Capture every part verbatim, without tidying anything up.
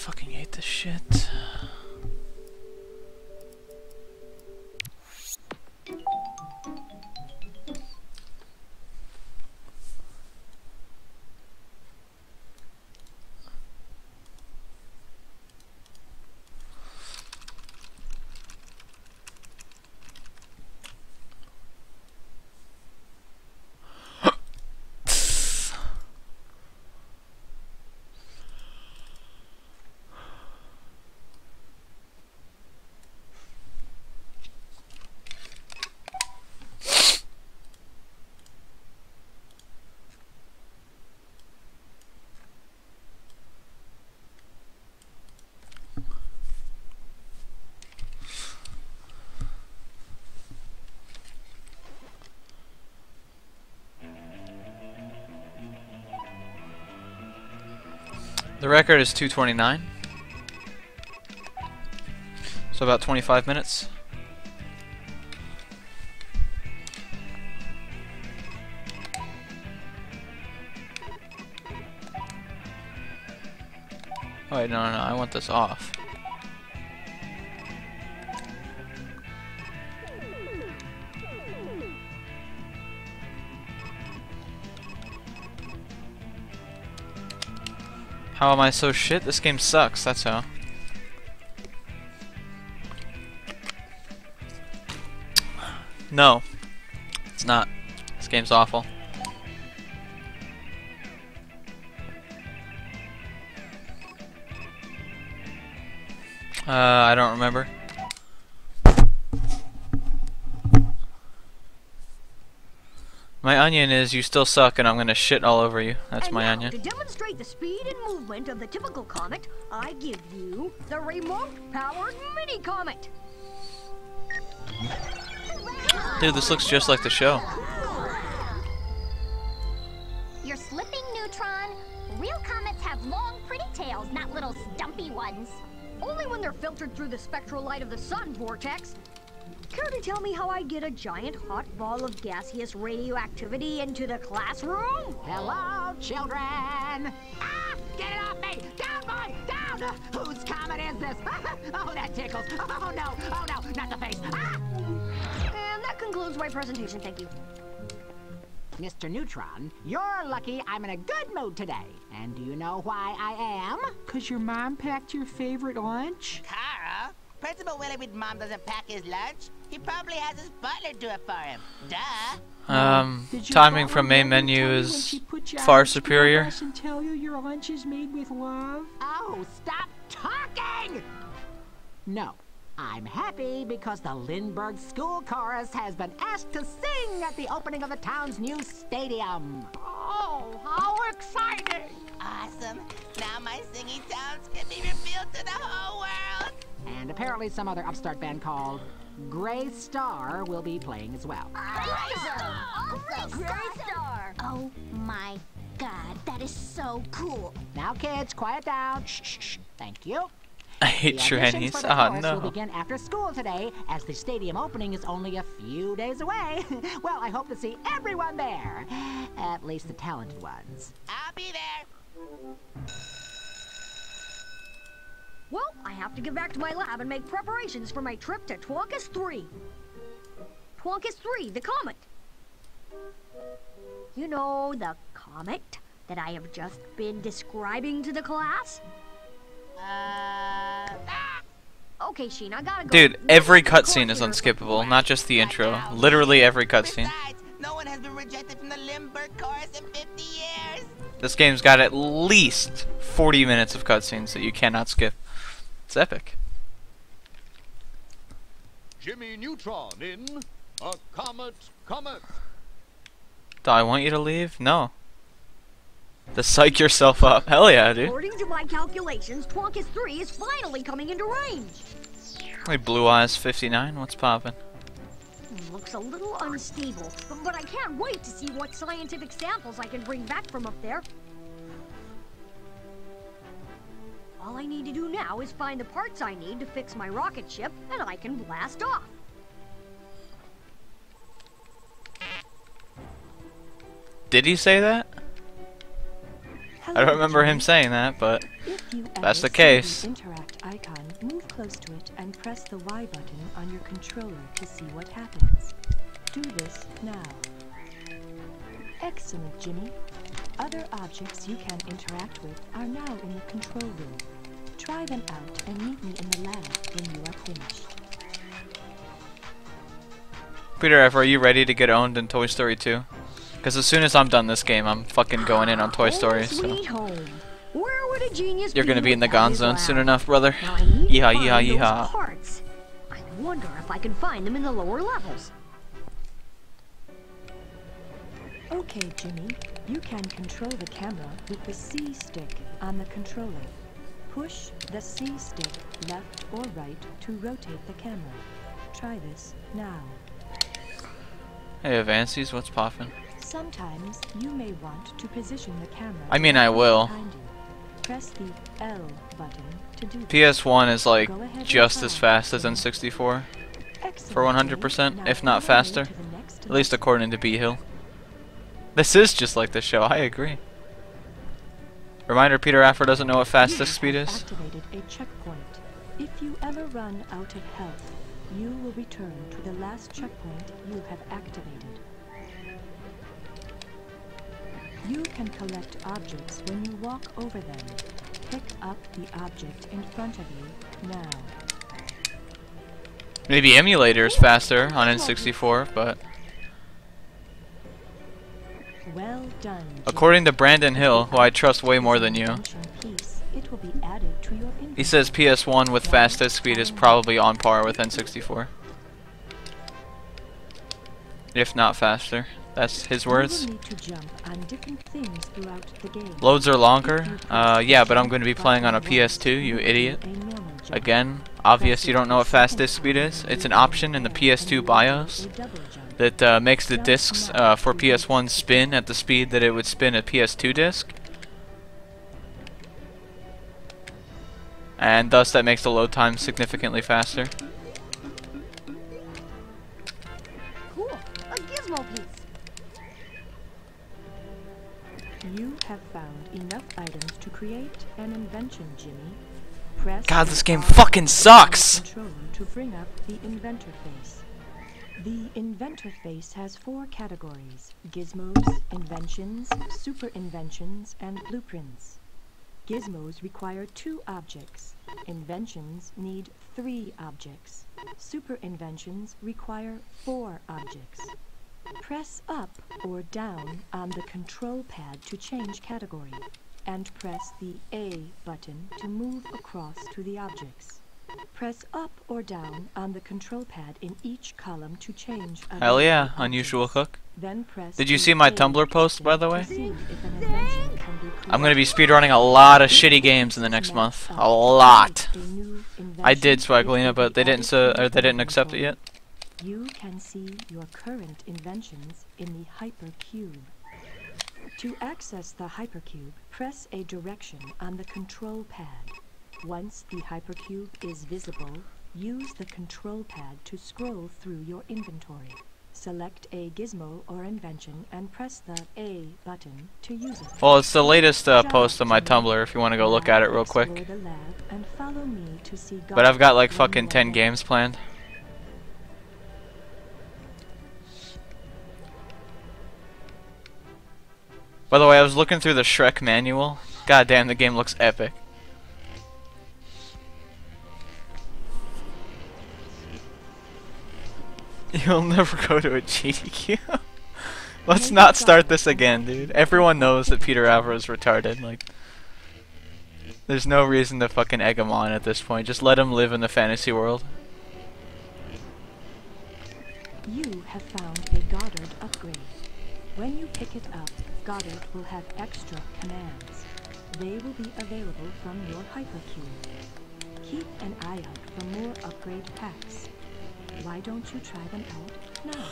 fucking hate this shit. The record is two twenty-nine. So about twenty-five minutes. Oh wait, no, no, no, I want this off. How am I so shit? This game sucks, that's how. No, it's not. This game's awful. Uh, I don't remember. My onion is you still suck and I'm gonna shit all over you. That's and my now, onion. To demonstrate the speed and movement of the typical comet, I give you the remote-powered mini comet. Dude, this looks just like the show. You're slipping, Neutron. Real comets have long, pretty tails, not little stumpy ones. Only when they're filtered through the spectral light of the sun, Vortex. Care to tell me how I get a giant hot ball of gaseous radioactivity into the classroom? Hello, children! Ah! Get it off me! Down, boy! Down! Uh, whose comet is this? Oh, that tickles! Oh, no! Oh, no! Not the face! Ah! And that concludes my presentation, thank you. Mister Neutron, you're lucky I'm in a good mood today. And do you know why I am? Because your mom packed your favorite lunch? Carl, Principal Willowweed Mom doesn't pack his lunch. He probably has his butler do it for him. Duh. Um, timing from main menu is far superior. And tell you your lunch is made with love? Oh, stop talking! No. I'm happy because the Lindbergh School Chorus has been asked to sing at the opening of the town's new stadium. Oh, how exciting! Awesome. Now my singing sounds can be revealed to the whole world. And apparently some other upstart band called Gray Star will be playing as well. Awesome! Gray Star! Oh my god, that is so cool. Now kids, quiet down. Shh, shh, shh. Thank you. I hate The auditions trannies. for the Oh chorus will no. begin after school today, as the stadium opening is only a few days away. Well, I hope to see everyone there. At least the talented ones. I'll be there. Well, I have to get back to my lab and make preparations for my trip to Twonkus three. Twonkus three, the comet. You know, the comet that I have just been describing to the class? Uh... Ah! Okay, Sheen, I gotta go. Dude, every Maybe it's cutscene is closer. unskippable, not just the intro. Literally every cutscene. Besides, no one has been rejected from the Lindbergh Chorus in fifty years. This game's got at least forty minutes of cutscenes that you cannot skip. It's epic. Jimmy Neutron in A Comet Comet. Do I want you to leave? No. To psych yourself up. Hell yeah, dude. According to my calculations, Twonkus three is finally coming into range. Like Blue Eyes fifty-nine, what's poppin'? Looks a little unstable, but, but I can't wait to see what scientific samples I can bring back from up there. All I need to do now is find the parts I need to fix my rocket ship, and I can blast off. Did he say that? I don't remember him saying that, but If If you That's the ever see case. the interact icon, move close to it and press the Y button on your controller to see what happens. Do this now. Excellent, Jimmy. Other objects you can interact with are now in the control room. Try them out and meet me in the lab when you are finished. Peter F, are you ready to get owned in Toy Story two? Because as soon as I'm done this game, I'm fucking going in on Toy Story. Home So sweet home. Where would a genius you're gonna be in the without Gon his Zone lab? soon enough, brother. Now I need to Yeehaw, find yeehaw, those yeehaw. parts. I wonder if I can find them in the lower levels. Okay, Jimmy. You can control the camera with the C stick on the controller. Push the C stick left or right to rotate the camera. Try this now. Hey, Avances, what's poppin'? Sometimes you may want to position the camera. I mean, I will. behind you. Press the L button to do P S one is like Go ahead and just as try. fast as N sixty-four, Excellent, for one hundred percent, Jimmy. Now if not follow me faster. to the next At least lesson. according to B Hill. This is just like the show, I agree. Reminder, Peter Affer doesn't know what fast You disk speed have is. activated a checkpoint. If you ever run out of health, you will return to the last checkpoint you have activated. You can collect objects when you walk over them. Pick up the object in front of you now. Maybe emulator is faster on N sixty-four, but Well done, Jimmy. according to Brandon Hill, who I trust way more than you, Invention piece. It will be added to your he says P S one with fast disk speed is probably on par with N sixty-four. If not faster. That's his words. You will need to jump on different things throughout the game. Loads are longer. Uh, yeah, but I'm going to be playing on a P S two, you idiot. Again, obvious you don't know what fast disk speed is. It's an option in the P S two BIOS that uh, makes the discs uh, for P S one spin at the speed that it would spin a P S two disc. And thus that makes the load time significantly faster. Cool. A gizmo piece. You have found enough items to create an invention, Jimmy. Press God, the this game R fucking button sucks! on the controller to bring up the inventor face. The inventor face has four categories: gizmos, inventions, super inventions, and blueprints. Gizmos require two objects. Inventions need three objects. Super inventions require four objects. Press up or down on the control pad to change category, and press the A button to move across to the objects. Press up or down on the control pad in each column to change a Hell yeah, object. unusual cook. Then press Did you the see my A Tumblr post, by the to way? see if an invention can be I'm going to be created. speedrunning a lot of shitty games in the next month. A lot. I did Swaglina, but they didn't so, or they didn't accept it yet. You can see your current inventions in the hypercube. To access the hypercube, press a direction on the control pad. Once the hypercube is visible, use the control pad to scroll through your inventory. Select a gizmo or invention and press the A button to use it. Well, it's the latest uh, post on my Tumblr if you want to go look at it real Explore quick. the lab and follow me to see But I've got like God's fucking Wonder ten Lab. games planned. By the way, I was looking through the Shrek manual. God damn, the game looks epic. You'll never go to a G D Q. Let's not start this again, dude. Everyone knows that Peter Avro is retarded. Like, there's no reason to fucking egg him on at this point. Just let him live in the fantasy world. You have found a Goddard upgrade. When you pick it up, Goddard will have extra commands. They will be available from your hypercube. Keep an eye out for more upgrade packs. Why don't you try them out now?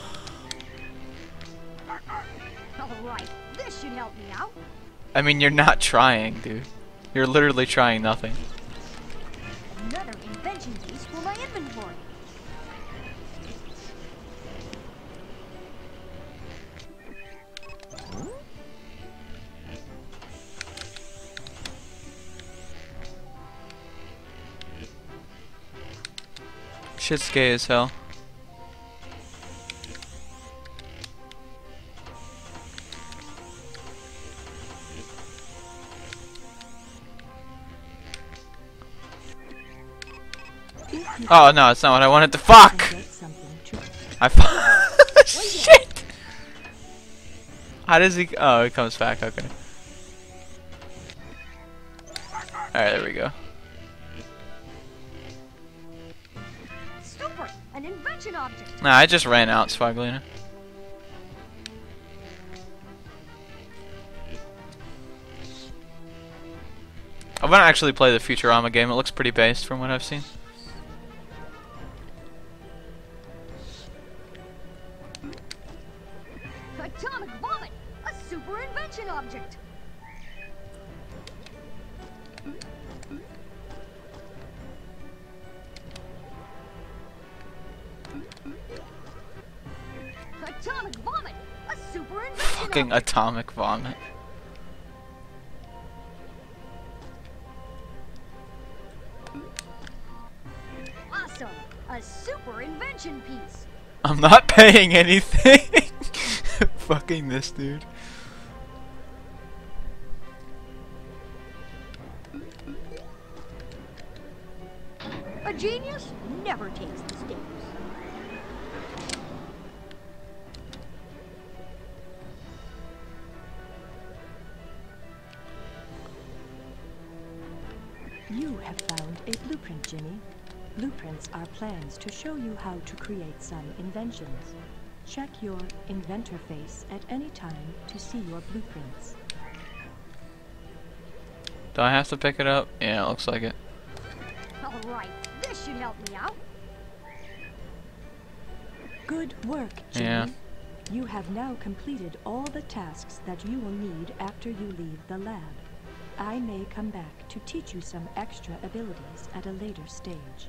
Alright, this should help me out. I mean, you're not trying, dude. You're literally trying nothing. Another invention piece for my inventory. Shit's gay as hell. Oh no, it's not what I wanted to fuck! I fu- Shit! How does he- oh, he comes back, okay. Alright, there we go. Super! An invention object! Nah, I just ran out, Swaglina. I want to actually play the Futurama game, it looks pretty based from what I've seen. Atomic vomit! A super invention object! Atomic vomit! A super invention Fucking object! atomic vomit. Awesome! A super invention piece! I'm not paying anything! Fucking this dude. A genius never takes the stairs. You have found a blueprint, Jimmy. Blueprints are plans to show you how to create some inventions. Check your inventor face at any time to see your blueprints. Do I have to pick it up? Yeah, it looks like it. Alright, this should help me out. Good work, Jimmy. Yeah. You have now completed all the tasks that you will need after you leave the lab. I may come back to teach you some extra abilities at a later stage.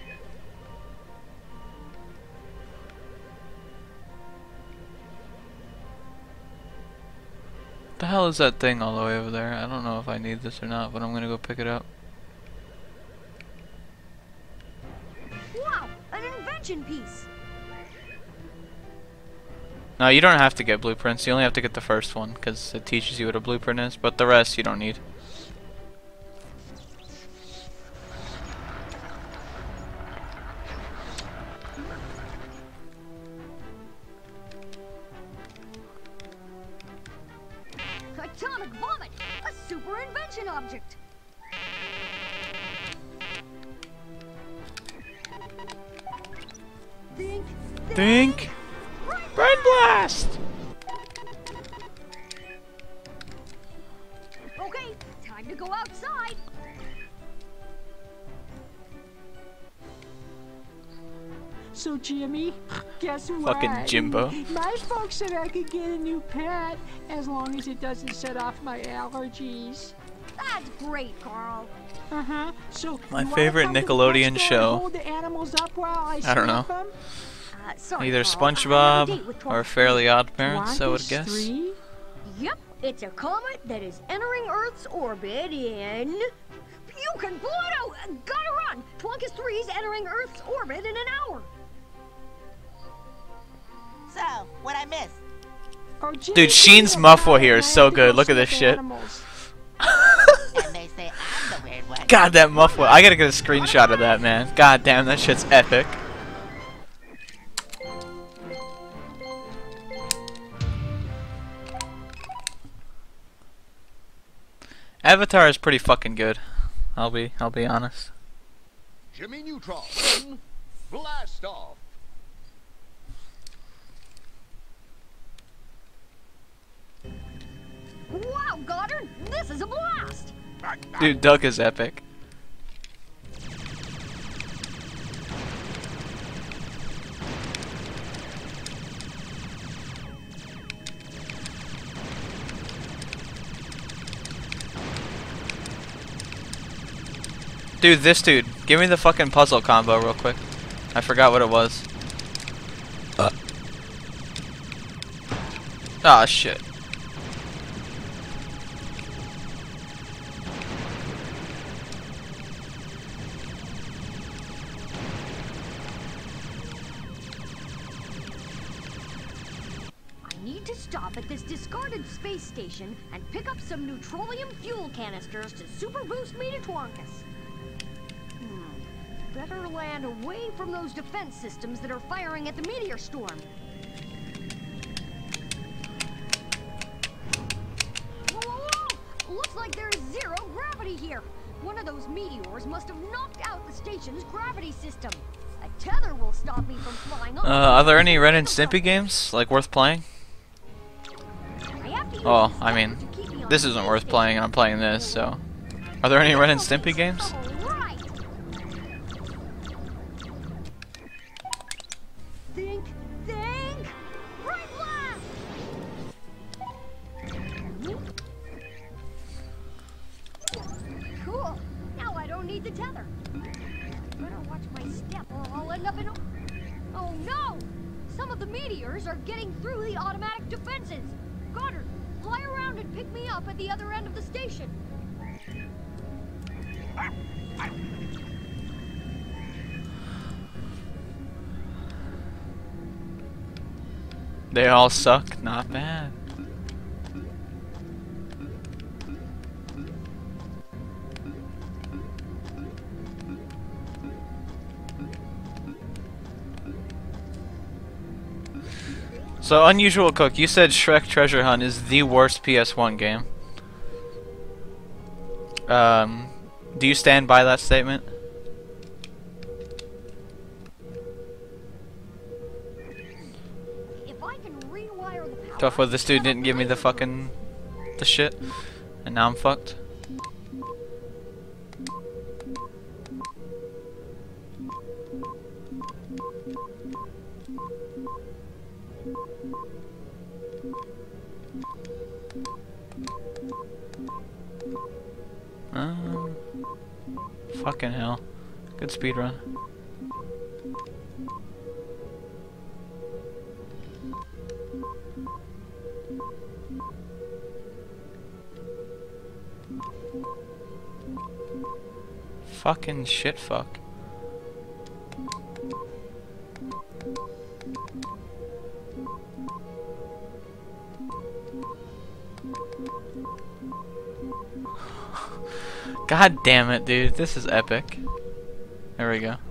What the hell is that thing all the way over there? I don't know if I need this or not, but I'm gonna go pick it up. Wow! An invention piece! No, you don't have to get blueprints. You only have to get the first one, because it teaches you what a blueprint is, but the rest you don't need. Atomic vomit! A super invention object! Think, Think! Brain blast! Okay, time to go outside. So, Jimmy, guess what? Fucking Jimbo. My folks said I could get a new pet as long as it doesn't set off my allergies. That's great, Carl. Uh-huh. So, My you wanna favorite come to the Nickelodeon pet store show. and hold the animals up while I, I don't know. sniff them? Uh, sorry, Either Carl, I have a date with SpongeBob Twelve or Fairly Odd Parents, I would Wankus guess. three? Yep, it's a comet that is entering Earth's orbit in... You can blow it out! Uh, Gotta run! Twonkus three is entering Earth's orbit in an hour. So, what'd I miss? Oh, Jimmy, Dude, Sheen's Jimmy, muffle here is I so have to go good. Look at this sniff shit. animals. And they say I'm the weird one. God, that muffler. I gotta get a screenshot of that, man. God damn, that shit's epic. Avatar is pretty fucking good. I'll be, I'll be honest. Jimmy Neutron, blast off. Wow, Goddard, this is a blast! Dude, Duck is epic. Dude, this dude. Give me the fucking puzzle combo real quick. I forgot what it was. Uh. Ah, shit. need to stop at this discarded space station and pick up some neutronium fuel canisters to super boost me to Twonkus. Hmm. Better land away from those defense systems that are firing at the meteor storm. Whoa, whoa, whoa! Looks like there's zero gravity here. One of those meteors must have knocked out the station's gravity system. A tether will stop me from flying off. Uh, are there any Ren and Stimpy games, like, worth playing? Oh, I mean, this isn't worth playing and I'm playing this, so... Are there any Ren and Stimpy games? Think, think, right blast! Cool, now I don't need the tether. Better watch my step or I'll end up in a... Oh no! Some of the meteors are getting through the automatic defenses. Goddard, fly around and pick me up at the other end of the station. They all suck? Not bad. So, Unusual Cook, you said Shrek Treasure Hunt is the worst P S one game. Um, do you stand by that statement? If I can rewire the power, Tough with this dude didn't give me the fucking... the shit. And now I'm fucked. Um, fucking hell. Good speed run. Fucking shit fuck. God damn it, dude. This is epic. There we go.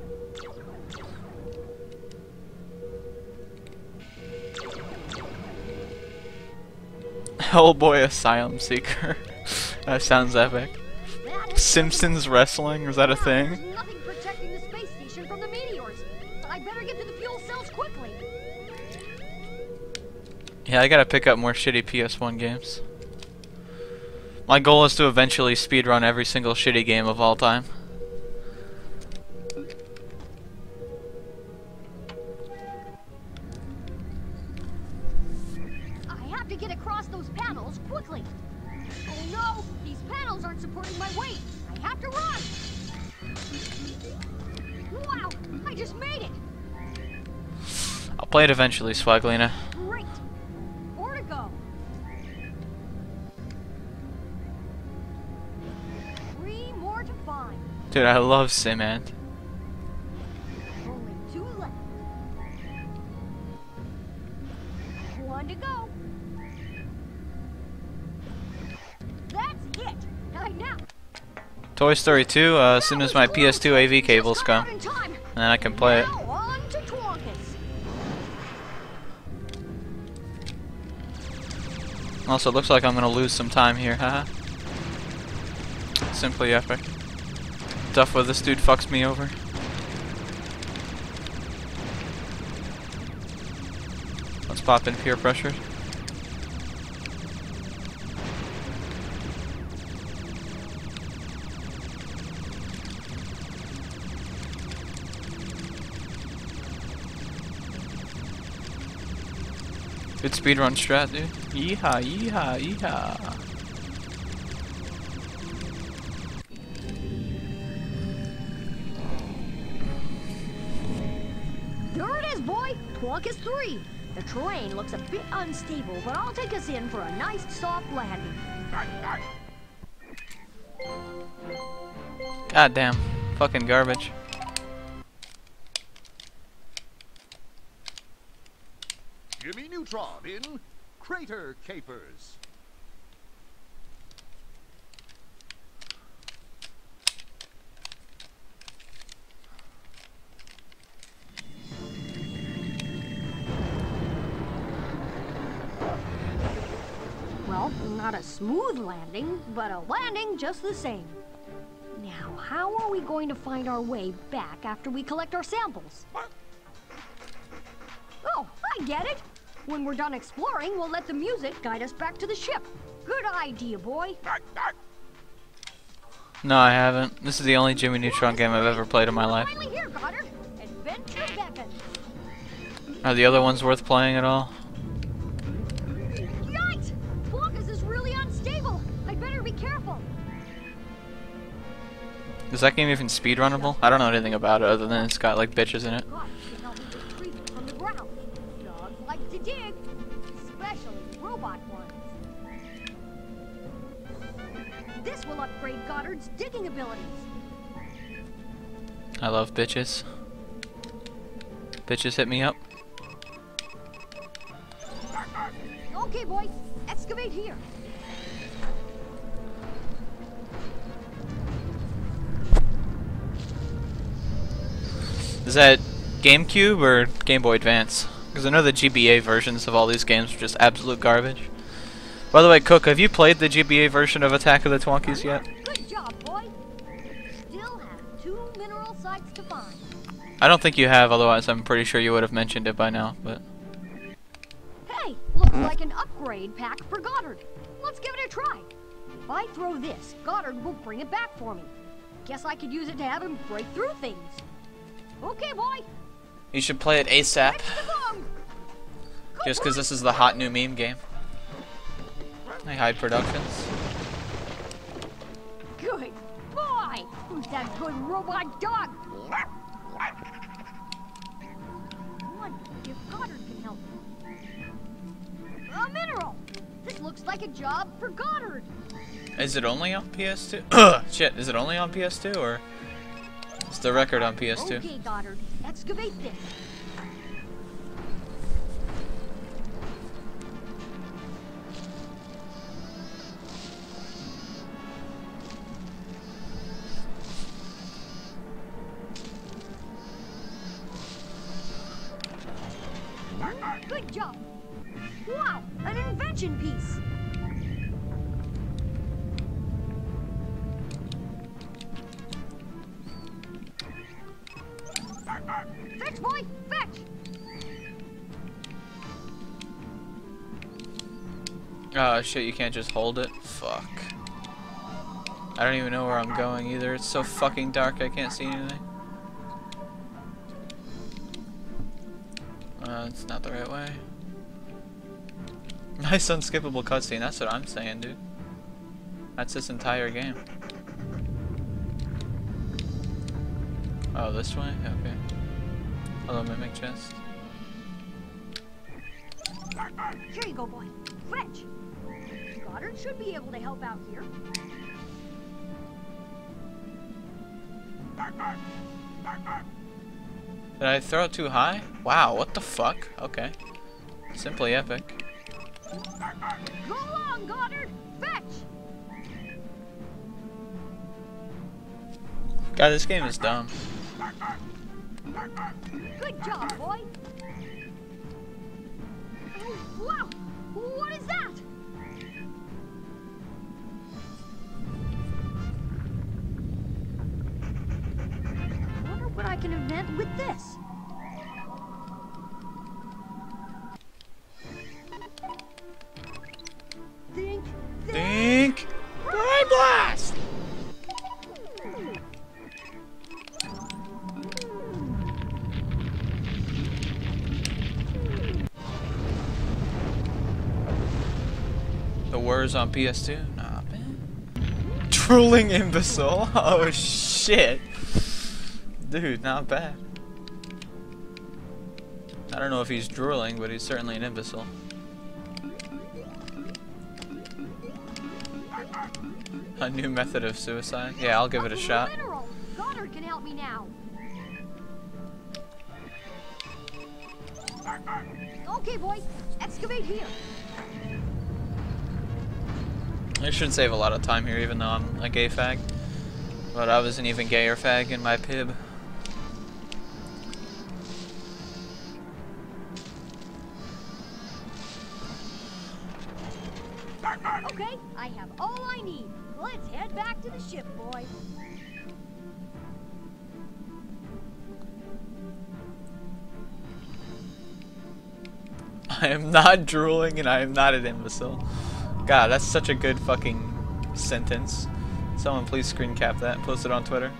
Hellboy Asylum Seeker. That sounds epic. Simpsons Wrestling, is that a thing? There's nothing protecting the space station from the meteors. I better get to the fuel cells quickly. Yeah, I gotta pick up more shitty P S one games. My goal is to eventually speedrun every single shitty game of all time. I have to get across those panels quickly. Oh no, these panels aren't supporting my weight. I have to run. Wow, I just made it. I'll play it eventually, Swaglina. Great. More to go. Three more to find. Dude, I love Simant. Only two left. One to go. That's it. I now. Toy Story two, uh, as soon as my P S two A V cables come, in time. then I can play it. Now on to Twonkus. Also, it looks like I'm gonna lose some time here, haha. Simply epic. Duff with this dude fucks me over. Let's pop in peer pressure. Good speedrun strat, dude. Yeehaw, yeehaw, yeehaw. There it is, boy. Twonkus three. The terrain looks a bit unstable, but I'll take us in for a nice soft landing. God damn. Fucking garbage. Jimmy Neutron in Crater Capers. Well, not a smooth landing, but a landing just the same. Now, how are we going to find our way back after we collect our samples? Oh, I get it! When we're done exploring, we'll let the music guide us back to the ship. Good idea, boy. No, I haven't. This is the only Jimmy Neutron game I've ever played in my life. Finally here, Goddard. Adventure beckons. Are the other ones worth playing at all? Yikes! Blanca's is really unstable. I'd better be careful. Is that game even speedrunnable? I don't know anything about it other than it's got like bitches in it. God, can help me retrieve it from the ground. Dogs like to dig, especially robot ones. This will upgrade Goddard's digging abilities. I love bitches. Bitches hit me up. Okay, boy, excavate here. Is that GameCube or Game Boy Advance? Because I know the G B A versions of all these games are just absolute garbage. By the way, Cook, have you played the G B A version of Attack of the Twonkies yet? Good job, boy. Still have two mineral sites to find. I don't think you have, otherwise I'm pretty sure you would have mentioned it by now, but... Hey, looks like an upgrade pack for Goddard. Let's give it a try. If I throw this, Goddard will bring it back for me. Guess I could use it to have him break through things. Okay, boy. You should play it ASAP. Next to bomb. Just because this is the hot new meme game. Hey, Hyde Productions. Good boy. Who's that good robot dog? Wonder if Goddard can help me. A mineral. This looks like a job for Goddard. Is it only on P S two? Shit, is it only on P S two or is the record on P S two? Okay, Goddard. Excavate this. Good job. Wow, an invention piece. Fetch, boy, fetch. Oh shit, you can't just hold it? Fuck. I don't even know where I'm going either. It's so fucking dark I can't see anything. Uh, it's not the right way. Nice unskippable cutscene, that's what I'm saying, dude. That's this entire game. Oh, this way? Okay. Hello, Mimic Chest. Here you go, boy. Fetch. Goddard should be able to help out here. Did I throw it too high? Wow, what the fuck? Okay. Simply epic. Go along, Goddard. Fetch. God, this game is dumb. Good job, boy. Oh, wow. What is that? I wonder what I can invent with this. Think, Think! Brain blast! The words on P S two? Nah, man. Drooling imbecile? Oh shit. Dude, not bad. I don't know if he's drooling, but he's certainly an imbecile. A new method of suicide? Yeah, I'll give it a shot. Mineral. Goddard can help me now. Okay, boy. Excavate here. I should save a lot of time here, even though I'm a gay fag. But I was an even gayer fag in my pib. Okay, I have all I need. Let's head back to the ship, boys. I am not drooling and I am not an imbecile. God, that's such a good fucking sentence. Someone please screen cap that and post it on Twitter.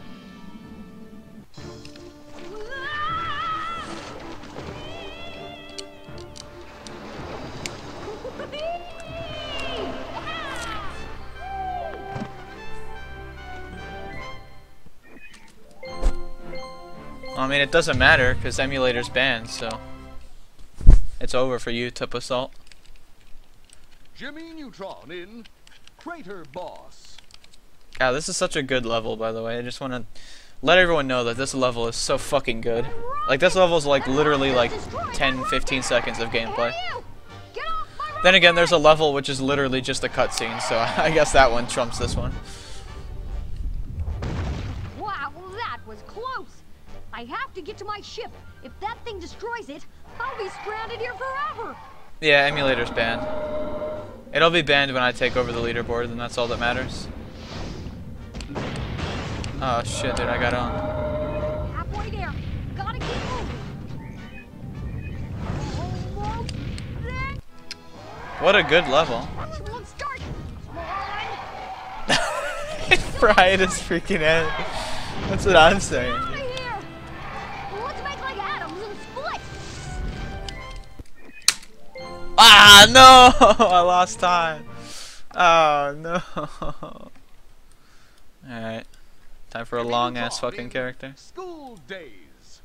I mean, it doesn't matter because emulator's banned, so it's over for you, Tip Assault. Jimmy Neutron in Crater Boss. God, this is such a good level, by the way. I just want to let everyone know that this level is so fucking good. Like, this level is like literally like ten fifteen seconds of gameplay. Then again, there's a level which is literally just a cutscene, so I guess that one trumps this one. Wow, that was close. I have to get to my ship. If that thing destroys it, I'll be stranded here forever. Yeah, emulator's banned. It'll be banned when I take over the leaderboard, and that's all that matters. Oh shit, dude, I got on. Halfway there. Gotta keep moving. Almost there. What a good level. Let's start. Come on. Fried his freaking head. That's what I'm saying. Out of here. Let's make like atoms and split. Ah, no! I lost time. Oh, no. Alright. Time for a long-ass fucking character. School days.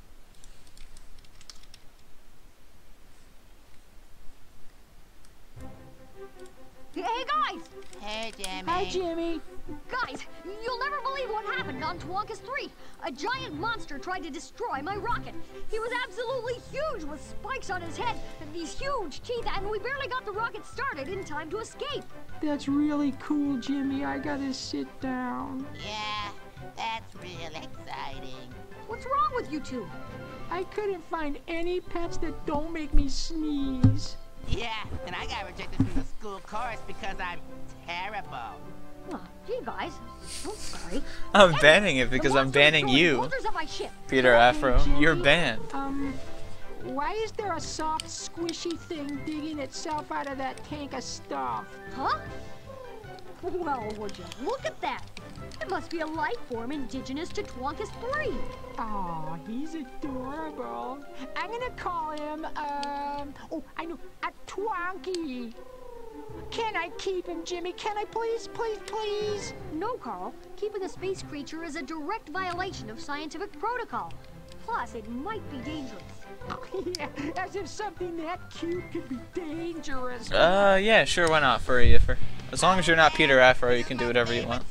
Hey, guys. Hey, Jimmy. Hi, Jimmy. Guys, you'll never believe what happened on Twonkus three. A giant monster tried to destroy my rocket. He was absolutely huge with spikes on his head and these huge teeth, and we barely got the rocket started in time to escape. That's really cool, Jimmy. I gotta sit down. Yeah, that's real exciting. What's wrong with you two? I couldn't find any pets that don't make me sneeze. Yeah, and I got rejected from the school chorus because I'm terrible. Oh, gee, guys, I'm sorry. I'm Anyway, banning it the because I'm monster banning destroyed you, bolters of my ship. Peter Afro. You're banned. Um, why is there a soft, squishy thing digging itself out of that tank of stuff? Huh? Well, would you look at that? It must be a life form indigenous to Twonkus three. Oh, he's adorable. I'm gonna call him, um, oh, I know, a Twonky. Can I keep him, Jimmy? Can I please, please, please? No, Carl. Keeping a space creature is a direct violation of scientific protocol. Plus, it might be dangerous. Oh, yeah, as if something that cute could be dangerous. Uh, yeah, sure, why not, furry yiffer. As long as you're not Peter Afro, you can do whatever you want.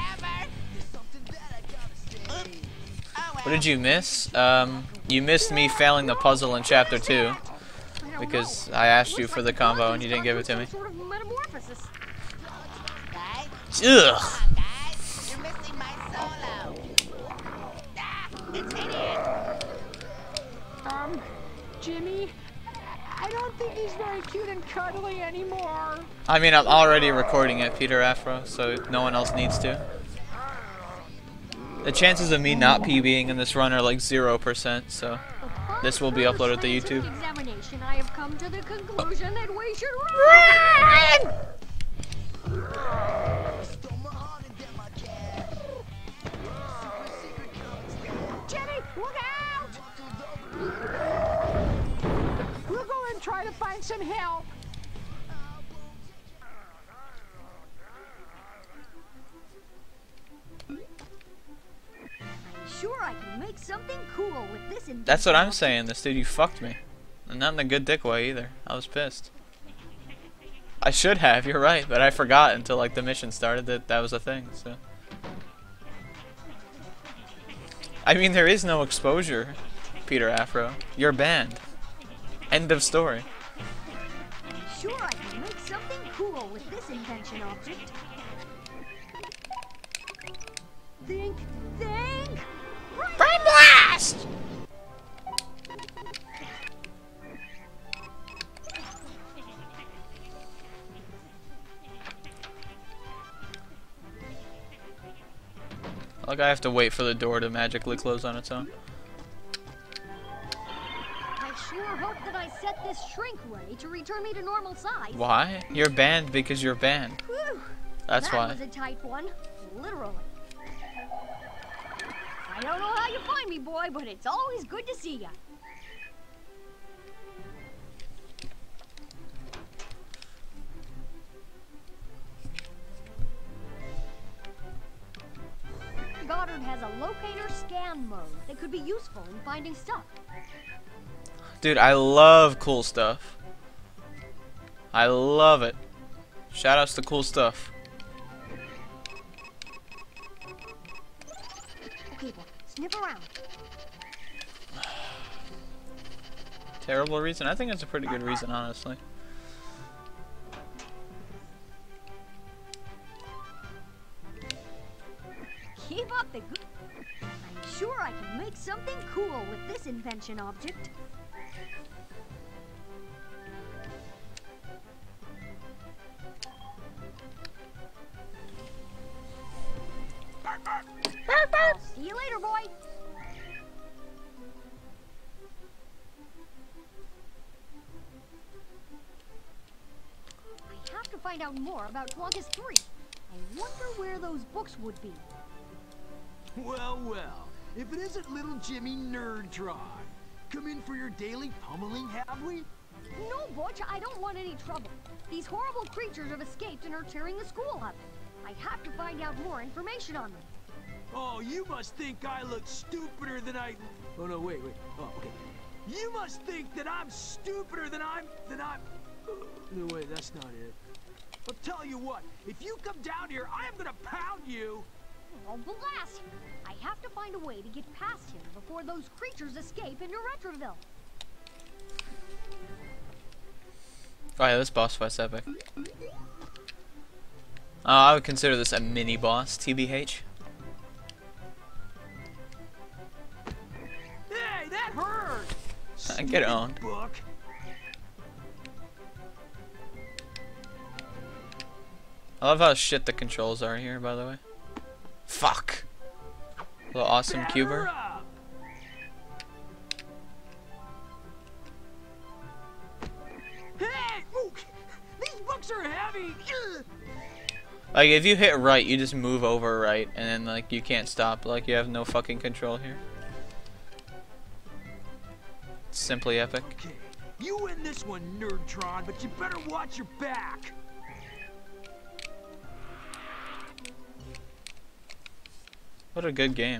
What did you miss? Um, you missed me failing the puzzle in chapter two. Because I asked you for the combo and you didn't give it to me. Sort of metamorphosis. Guys, Ugh. come on, guys. You're missing my solo. Ah, it's idiot. Um, Jimmy, I don't think he's very cute and cuddly anymore. I mean, I'm already recording it, Peter Afro, so no one else needs to. The chances of me not PBing in this run are like zero percent, so this will be uploaded to YouTube. Examination, I have come to the conclusion that we should run. Jimmy, look out! We'll go and try to find some help. Sure, I can make something cool with this invention. That's what I'm saying, this dude, you fucked me. And not in a good dick way either. I was pissed. I should have, you're right, but I forgot until like the mission started that that was a thing, so. I mean, there is no exposure, Peter Afro. You're banned. End of story. Sure, I can make something cool with this this invention object. Think, think! Brain blast! Like I have to wait for the door to magically close on its own. I sure hope that I set this shrink ray to return me to normal size. Why? You're banned because you're banned. Whew, That's that why. was a tight one, literally. I don't know how you find me, boy, but it's always good to see ya. Goddard has a locator scan mode that could be useful in finding stuff. Dude, I love cool stuff. I love it. Shoutouts to cool stuff. Okay, boy, sniff around. Terrible reason? I think it's a pretty good reason, honestly. Keep up the good. I'm sure I can make something cool with this invention object. I'll see you later, boy. I have to find out more about Twonkus three. I wonder where those books would be. Well, well, if it isn't little Jimmy Nerdtron. Come in for your daily pummeling, have we? No, Butch, I don't want any trouble. These horrible creatures have escaped and are tearing the school up. I have to find out more information on them. Oh, you must think I look stupider than I... Oh, no, wait, wait. Oh, okay. You must think that I'm stupider than I'm... than I'm... No, wait, that's not it. I'll tell you what, if you come down here, I am gonna pound you! Oh, blast! I have to find a way to get past him before those creatures escape into Retroville. Oh yeah, this boss fight's epic. Uh, I would consider this a mini boss, T B H. Hey, that hurt! Get it on. Book. I love how shit the controls are here, by the way. Fuck. Little awesome Batter cuber. up. Hey! Ooh, these books are heavy! Ugh. Like, if you hit right, you just move over right, and then, like, you can't stop. Like, you have no fucking control here. It's simply epic. Okay, you win this one, Nerdtron, but you better watch your back! What a good game.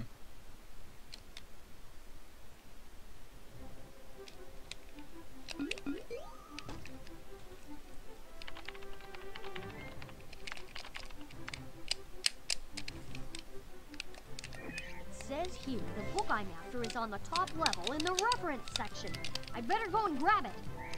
Says here the book I'm after is on the top level in the reference section. I'd better go and grab it.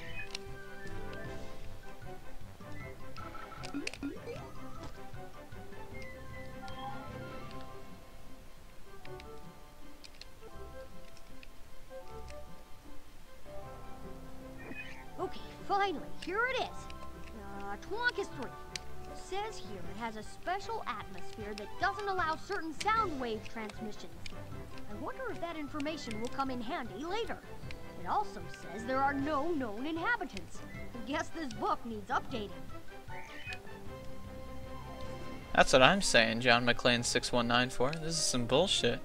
Okay, finally, here it is. Uh, Twonkus three. Says here it has a special atmosphere that doesn't allow certain sound wave transmissions. I wonder if that information will come in handy later. It also says there are no known inhabitants. I guess this book needs updating. That's what I'm saying, John McClane six one nine four. This is some bullshit.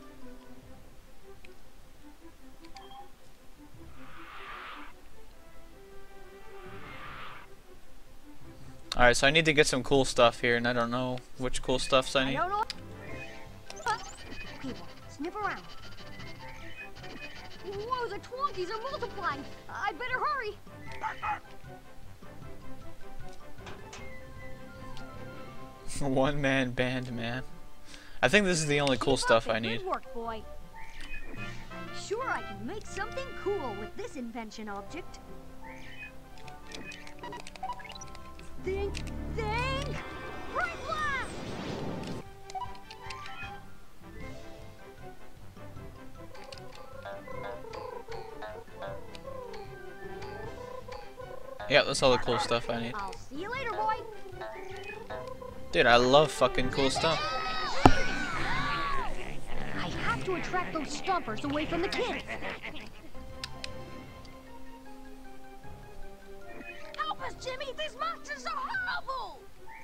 Alright, so I need to get some cool stuff here, and I don't know which cool stuffs I I need. don't know. Uh, okay, well, sniff around. Whoa, the Twonkies are multiplying. I better hurry. One man band, man. I think this is the only cool Keep stuff up the I need. Good work, boy. I'm sure I can make something cool with this invention object. Think, think? Right blast! Yeah, that's all the cool stuff I need. I'll see you later, boy. Dude, I love fucking cool stuff. I have to attract those stompers away from the kids. Help us, Jimmy! These monsters are horrible!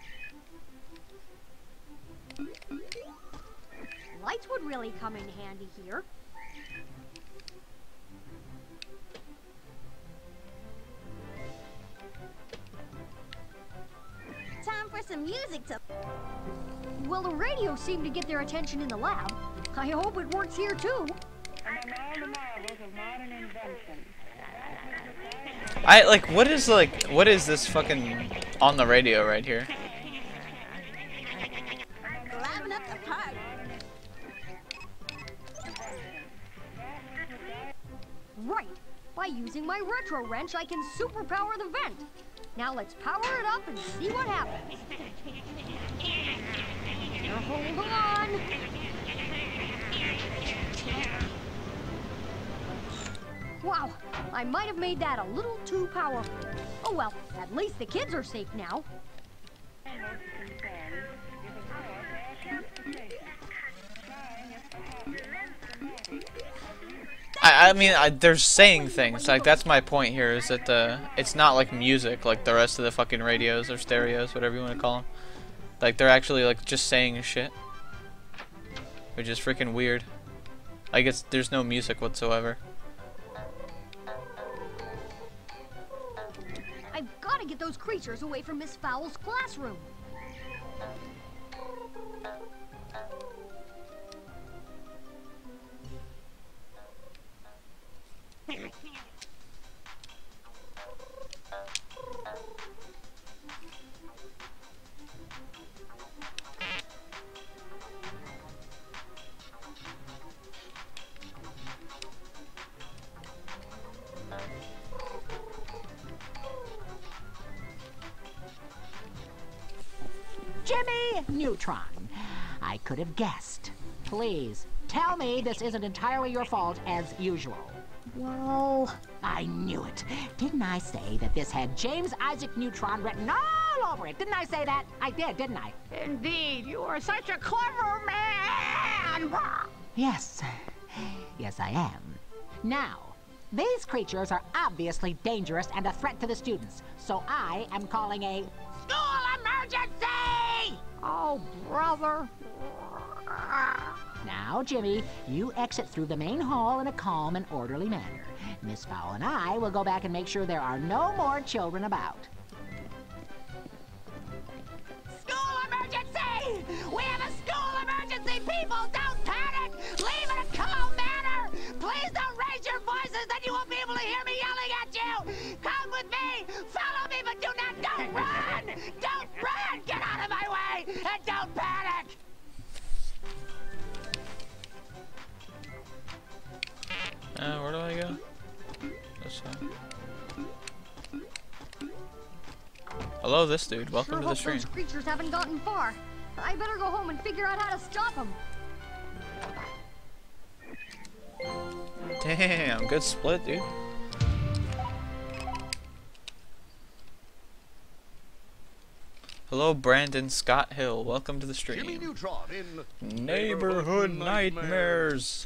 Lights would really come in handy here. Time for some music to... Well, the radio seemed to get their attention in the lab. I hope it works here, too. I like what is like what is this fucking on the radio right here? liven up the party. Right. By using my retro wrench, I can superpower the vent. Now let's power it up and see what happens. Now hold on. Wow, I might have made that a little too powerful. Oh well, at least the kids are safe now. I, I mean, I, they're saying things. Like, that's my point here, is that the it's not like music like the rest of the fucking radios or stereos, whatever you want to call them. Like, they're actually, like, just saying shit. Which is freaking weird. I guess there's no music whatsoever. I've got to get those creatures away from Miss Fowle's classroom. Jimmy Neutron. I could have guessed. Please, tell me this isn't entirely your fault as usual. Well, I knew it. Didn't I say that this had James Isaac Neutron written all over it? Didn't I say that? I did, didn't I? Indeed, you are such a clever man! Yes. Yes, I am. Now, these creatures are obviously dangerous and a threat to the students, so I am calling a school emergency! oh, brother. Now, Jimmy, you exit through the main hall in a calm and orderly manner. Miss Fowl and I will go back and make sure there are no more children about. School emergency! We have a school emergency, people! Don't panic! Leave in a calm manner! Please don't raise your voices, then you won't be able to hear me yelling at you! Come with me! Follow me, but do not... Don't run! Don't run! Get out of my way! And don't panic! Uh, where do I go? This way. Hello, this dude. Welcome Sure to the hope stream. those creatures haven't gotten far. I better go home and figure out how to stop them. Damn, good split, dude. Hello, Brandon Scott Hill. Welcome to the Jimmy stream. Neutron in Neighborhood Nightmares.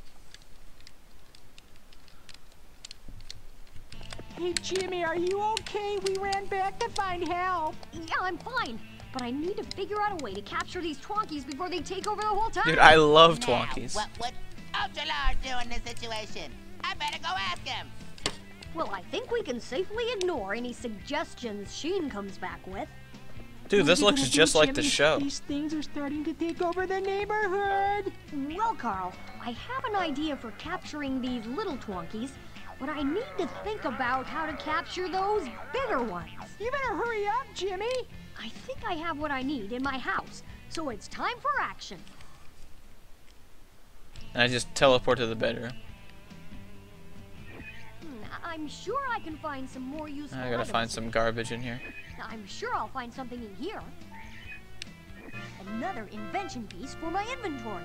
Hey, Jimmy, are you okay? We ran back to find help. Yeah, I'm fine. But I need to figure out a way to capture these Twonkies before they take over the whole town. Dude, I love Now, Twonkies. what would Ultralord do in this situation? I better go ask him. Well, I think we can safely ignore any suggestions Sheen comes back with. Dude, this looks just like the show. These things are starting to take over the neighborhood. Well, Carl, I have an idea for capturing these little Twonkies, but I need to think about how to capture those bigger ones. You better hurry up, Jimmy. I think I have what I need in my house, so it's time for action. And I just teleport to the bedroom. Hmm, I I'm sure I can find some more useful I gotta items. find some garbage in here. I'm sure I'll find something in here. Another invention piece for my inventory.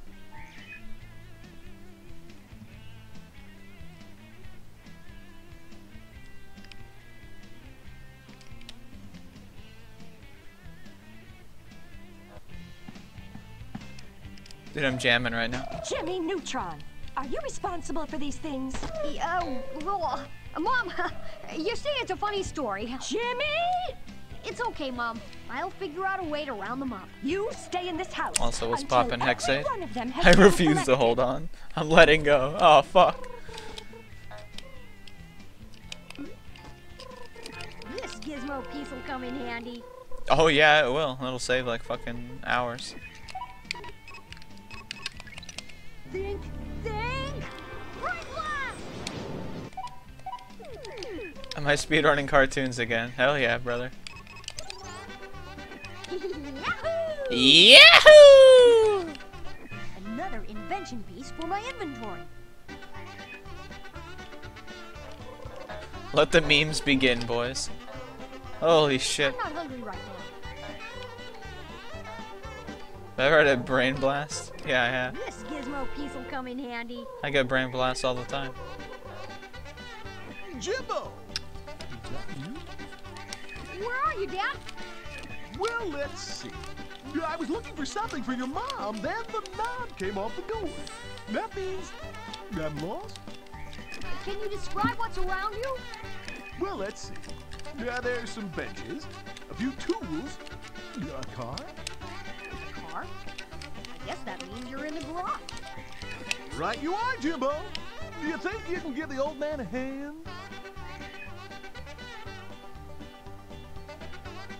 Dude, I'm jamming right now. Jimmy Neutron, are you responsible for these things? Uh, well, uh, Mom, you see, it's a funny story. Jimmy! It's okay, Mom. I'll figure out a way to round them up. You stay in this house. Also, what's until poppin', every Hexade? one of them has I been refuse to collected. hold on. I'm letting go. Oh, fuck. This gizmo piece will come in handy. Oh, yeah, it will. It'll save like fucking hours. Think, think, right blast! Am I speedrunning cartoons again? Hell yeah, brother. Yahoo! Yahoo! Another invention piece for my inventory. Let the memes begin, boys. Holy shit. I'm not hungry right now. Have I ever had a brain blast? Yeah, I have. This gizmo piece will come in handy. I get brain blasts all the time. Jimbo! Where are you, Dad? Well, let's see. I was looking for something for your mom, then the knob came off the door. That means I'm lost. Can you describe what's around you? Well, let's see. Yeah, there's some benches, a few tools, a car. Car? I guess that means you're in the garage. Right you are, Jimbo. Do you think you can give the old man a hand? Um,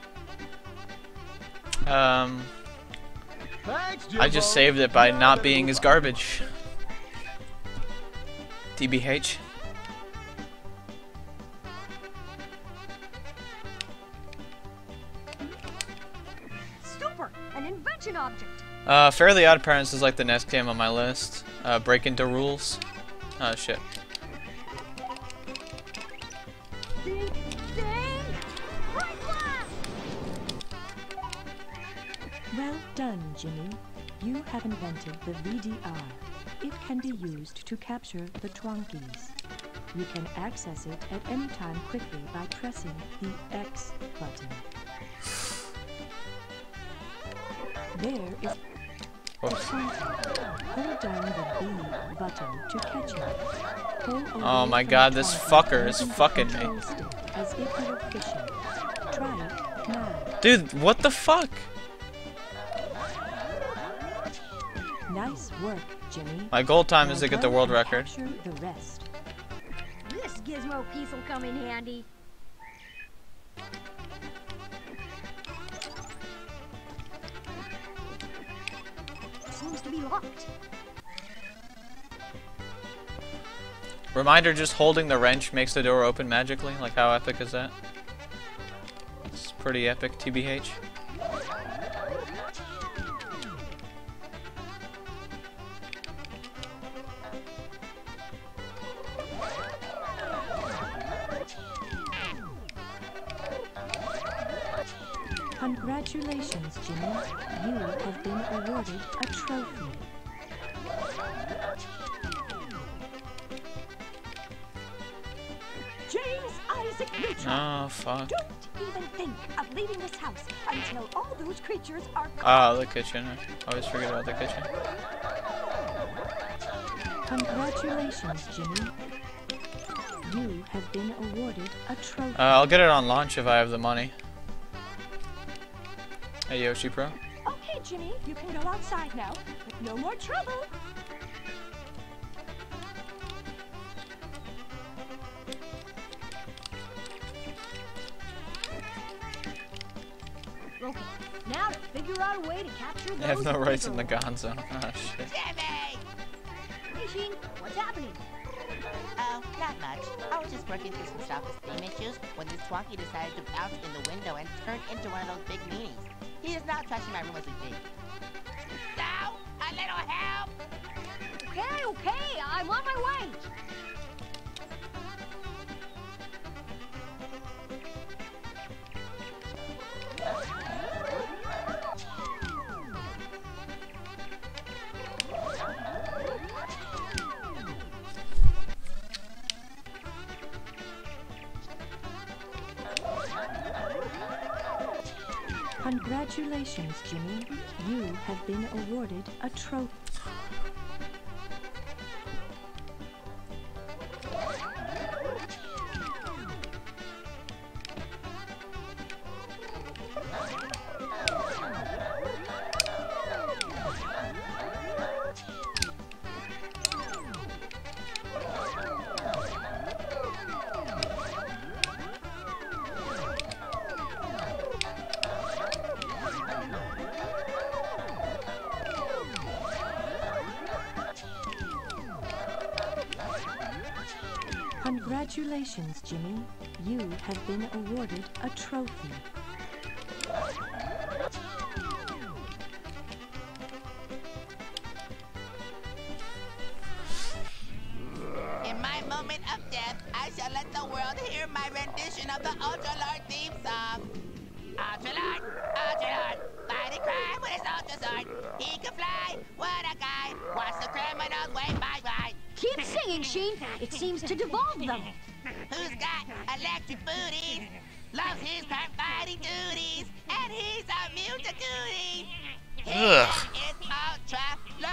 Thanks, Jimbo. I just saved it by not being as garbage. T B H. Super! An invention object! Uh, Fairly Odd Parents is like the next game on my list. Uh, Break Into Rules. Oh shit. Think, think, right blast! Well done, Jimmy. You have invented the V D R. It can be used to capture the Twonkies. You can access it at any time quickly by pressing the X button. There is Whoops. Hold down the B button to catch it. Pull away Oh my from god, the this Twonky fucker is using the fucking me. control stick as if you were fishing. Try it now. Dude, what the fuck? Nice work, Jimmy. My goal time Now is to get go the world and record. capture the rest. This gizmo piece will come in handy. Seems to be locked. Reminder, just holding the wrench makes the door open magically. Like, how epic is that? It's pretty epic, T B H. Congratulations, Jimmy. You have been awarded a trophy. James Isaac Neutron. Oh, fuck. Don't even think of leaving this house until all those creatures are Ah, the kitchen. I always forget about the kitchen. Congratulations, Jimmy. You have been awarded a trophy. Uh, I'll get it on launch if I have the money. Hey, Yoshi Pro. Okay, Jimmy, you can go outside now, but no more trouble. Okay, now to figure out a way to capture those I have no rights in the laser Gonzo. Oh, shit. Jimmy! Fishing? What's happening? Oh, not much. I was just working through some self-esteem issues when this Twonky decided to bounce in the window and turn into one of those big meanies. He is not trashing my room as we speak. No! A little help! Okay, okay, I'm on my way. Congratulations, Jimmy. You have been awarded a trophy. Congratulations, Jimmy. You have been awarded a trophy. In my moment of death, I shall let the world hear my rendition of the Ultralord theme song. Ultralord, Ultralord, fighting crime with his Ultra sword. He can fly, what a guy. Watch the criminals wave bye-bye. Keep singing, Sheen. It seems to devolve them. Who's got electric booties? Loves his crime fighting duties, and he's immune to goodies. Ugh. It's Ultralord.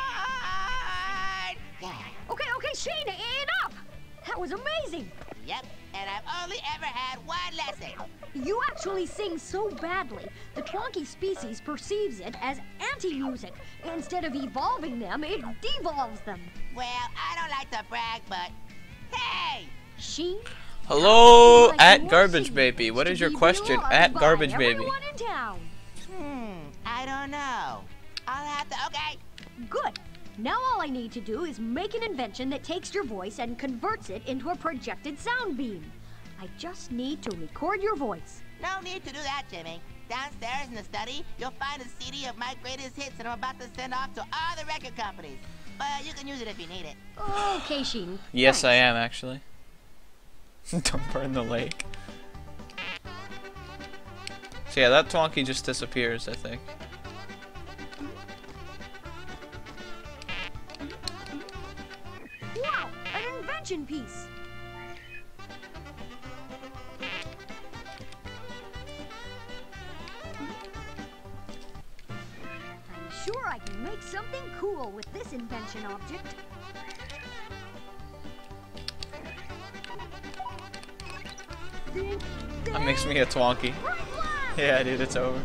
Yeah. Okay, okay, Sheen, enough! That was amazing. Yep, and I've only ever had one lesson. You actually sing so badly, the Twonky species perceives it as anti-music. Instead of evolving them, it devolves them. Well, I don't like to brag, but hey! Sheen? Hello, Like at more Garbage singers Baby. What to is your be question? beloved At by Garbage Baby. everyone in town. Hmm, I don't know. I'll have to, okay. Good. Now all I need to do is make an invention that takes your voice and converts it into a projected sound beam. I just need to record your voice. No need to do that, Jimmy. Downstairs in the study, you'll find a C D of my greatest hits that I'm about to send off to all the record companies. But you can use it if you need it. Okay, Sheen. Yes, Thanks. I am actually. Don't burn the lake. So yeah, that Twonky just disappears, I think. Wow, an invention piece. I'm sure I can make something cool with this invention object. That makes me a Twonky. Yeah, dude, it's over.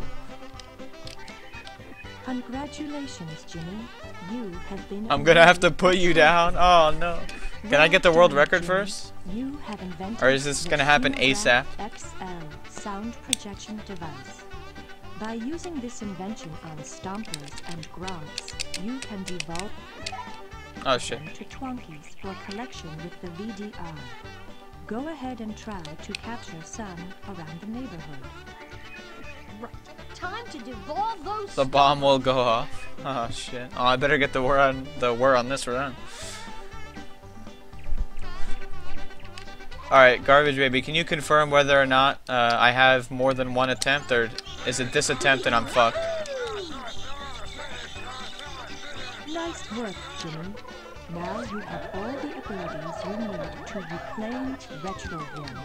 Congratulations, Jimmy. You have been I'm gonna have to awarded put a you trophy. down. Oh no. Can I get the Well world done, record Jimmy. first? You have invented Or is this the gonna happen Sheen ASAP? X L sound projection device. By using this invention on stompers and grunts, you can devolve Oh shit. them to Twonkies for collection with the V D R. Go ahead and try to capture some around the neighborhood. Right. Time to devolve those. The bomb will go off. Oh shit. Oh, I better get the word on the word on this then. All right, Garbage Baby, can you confirm whether or not uh, I have more than one attempt, or is it this attempt and I'm fucked? Nice work, Jimmy. Now you have all the abilities you need to reclaim Retroville.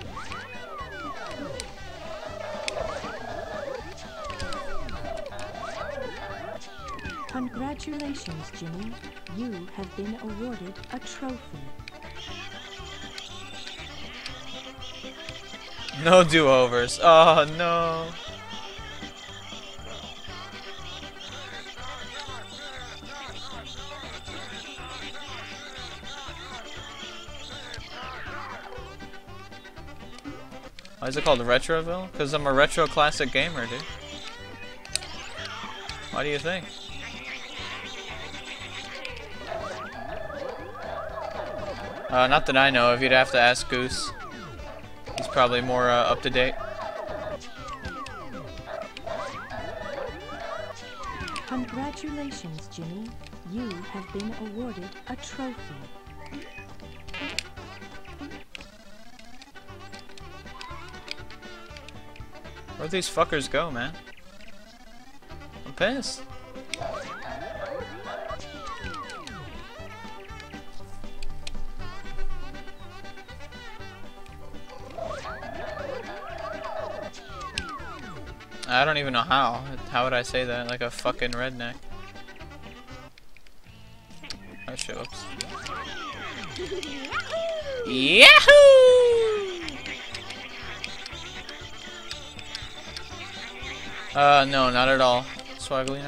Congratulations, Jimmy. You have been awarded a trophy. No do-overs. Oh no. Why is it called Retroville? Because I'm a retro classic gamer, dude. Why do you think? Uh, not that I know of. You'd have to ask Goose. He's probably more uh, up to date. Congratulations, Jimmy. You have been awarded a trophy. Where'd these fuckers go, man? I'm pissed. I don't even know how. How would I say that? Like a fucking redneck. Oh shit, whoops. Yahoo! Uh, no, not at all, Swaglina.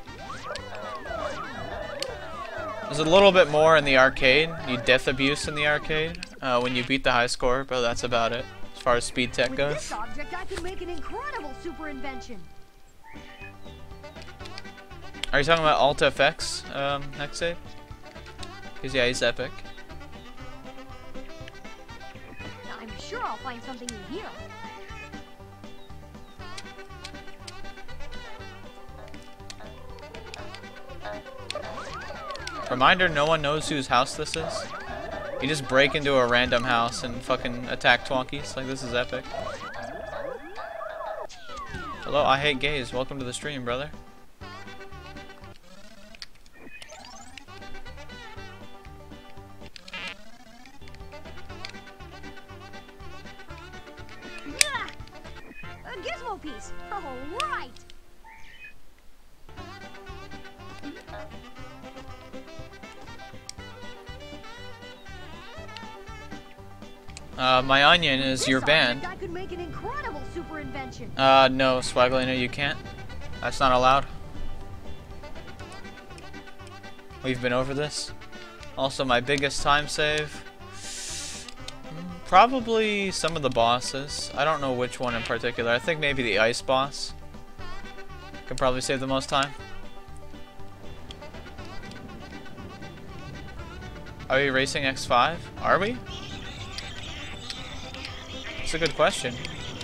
There's a little bit more in the arcade. You death abuse in the arcade uh, when you beat the high score, but that's about it as far as speed tech With goes. this object, I can make an incredible super invention. Are you talking about Alt F X, um, next save? Because yeah, he's epic. I'm sure I'll find something in here. Reminder, no one knows whose house this is. You just break into a random house and fucking attack Twonkies. Like, this is epic. Hello, I hate gays. Welcome to the stream, brother. Yeah! A gizmo piece. All right. Uh, my onion is This your band. object, I could make an incredible super invention. Uh, no, Swaglina, you can't. That's not allowed. We've been over this. Also, my biggest time save. mm, Probably some of the bosses. I don't know which one in particular. I think maybe the ice boss. Can probably save the most time. Are we racing X five? Are we? That's a good question.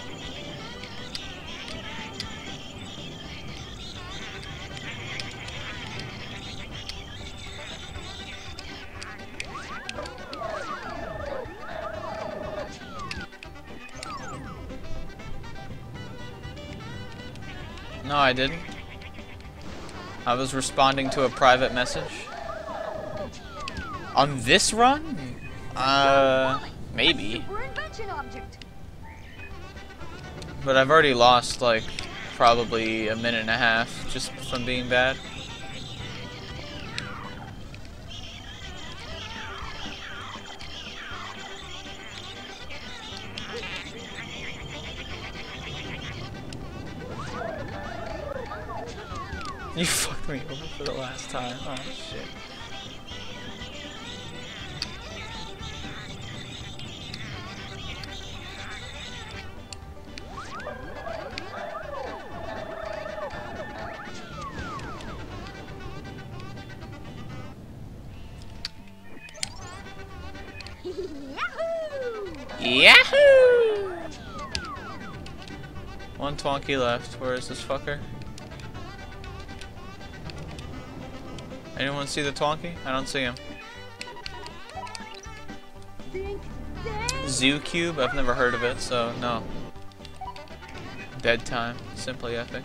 No, I didn't. I was responding to a private message. On this run? Uh, maybe. Super invention object. But I've already lost, like, probably a minute and a half just from being bad. You fucked me over for the last time. Oh, shit. Yahoo! Yahoo! One Twonky left. Where is this fucker? Anyone see the Twonky? I don't see him. Think, think. Zoo Cube? I've never heard of it, so no. Dead time. Simply epic.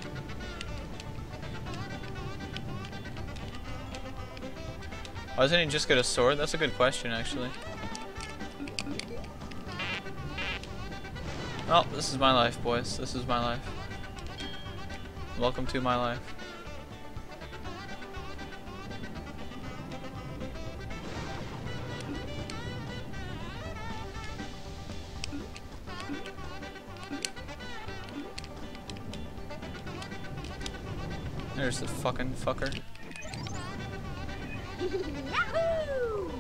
Why doesn't he just get a sword? That's a good question, actually. Oh, this is my life, boys. This is my life. Welcome to my life. There's the fucking fucker. Yahoo!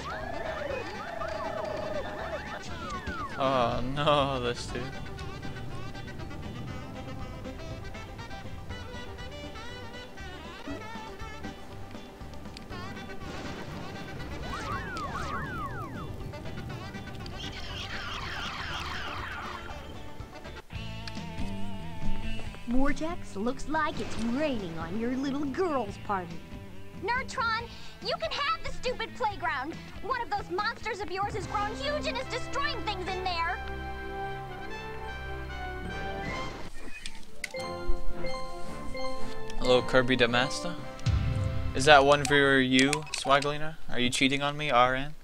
Oh no, this dude. Vortex, looks like it's raining on your little girl's party. Nerdtron, you can have the stupid playground. One of those monsters of yours has grown huge and is destroying things in there. Hello, Kirby Damasta. Is that one for you, Swaglina? Are you cheating on me, R N?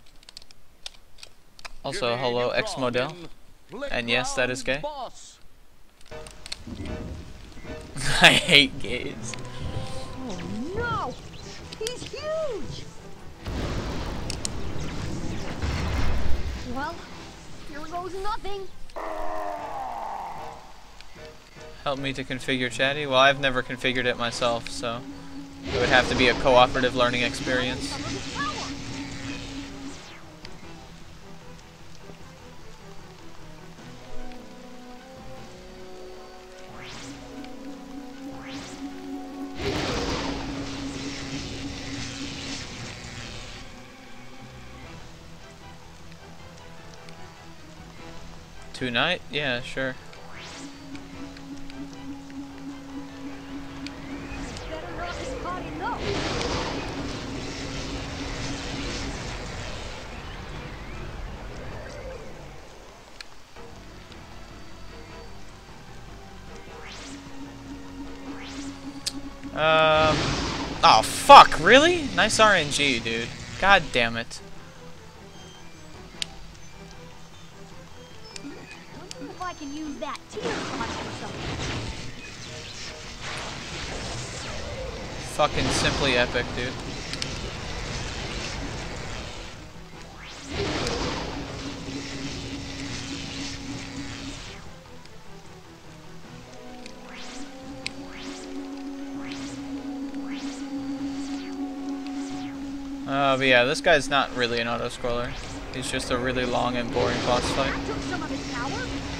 Also, hello, X Model. And yes, that is gay. I hate gays. Oh no! He's huge! Well, here goes nothing. Help me to configure Chatty? Well, I've never configured it myself, so it would have to be a cooperative learning experience. Tonight? Yeah, sure. Better not be caught in those. Um. Oh fuck! Really? Nice R N G, dude. God damn it. If I can use that teeter totter for something. Fucking simply epic, dude. Uh, but yeah, this guy's not really an auto-scroller. He's just a really long and boring boss fight. Took some of his power.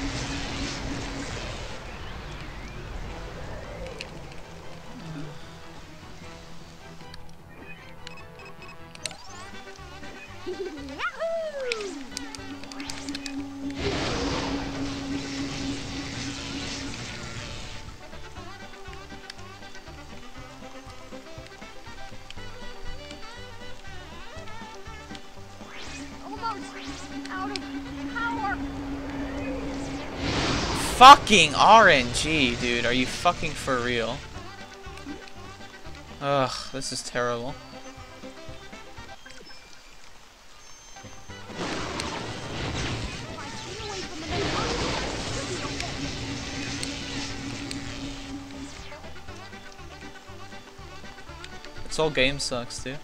Almost out of power. Fucking R N G, dude. Are you fucking for real? Ugh, this is terrible. This whole game sucks, dude.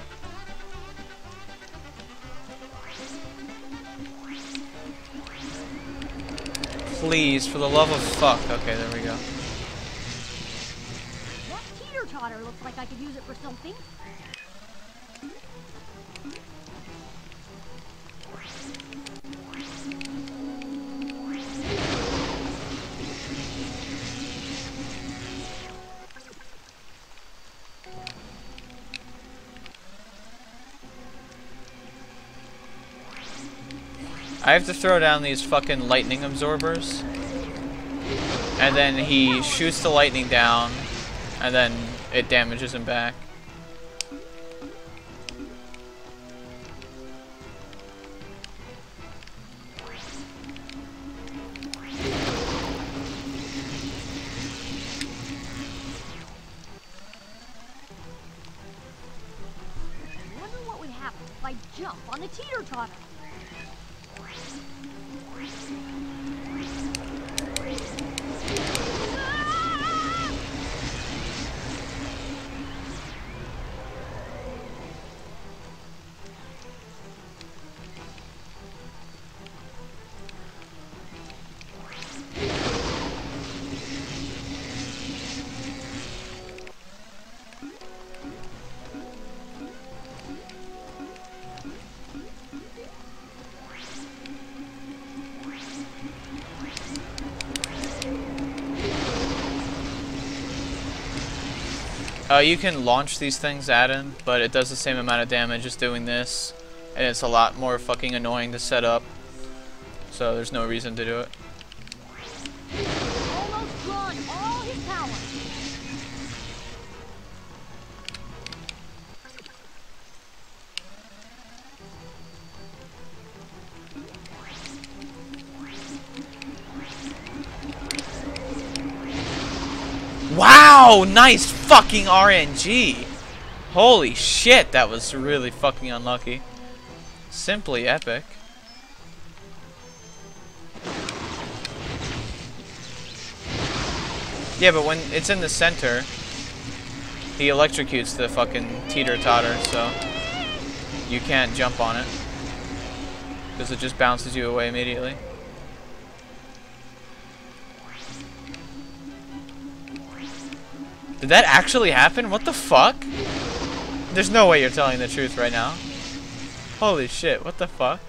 Please, for the love of fuck. Okay, there we go. That teeter totter looks like I could use it for something. I have to throw down these fucking lightning absorbers. And then he shoots the lightning down, and then it damages him back. I wonder what would happen if I jump on the teeter totter. Uh, you can launch these things at him, but it does the same amount of damage as doing this, and it's a lot more fucking annoying to set up, so there's no reason to do it. Almost drawn all his power. Wow! Nice fucking R N G! Holy shit, that was really fucking unlucky. Simply epic. Yeah, but when it's in the center, he electrocutes the fucking teeter-totter, so you can't jump on it. Because it just bounces you away immediately. Did that actually happen? What the fuck? There's no way you're telling the truth right now. Holy shit, what the fuck?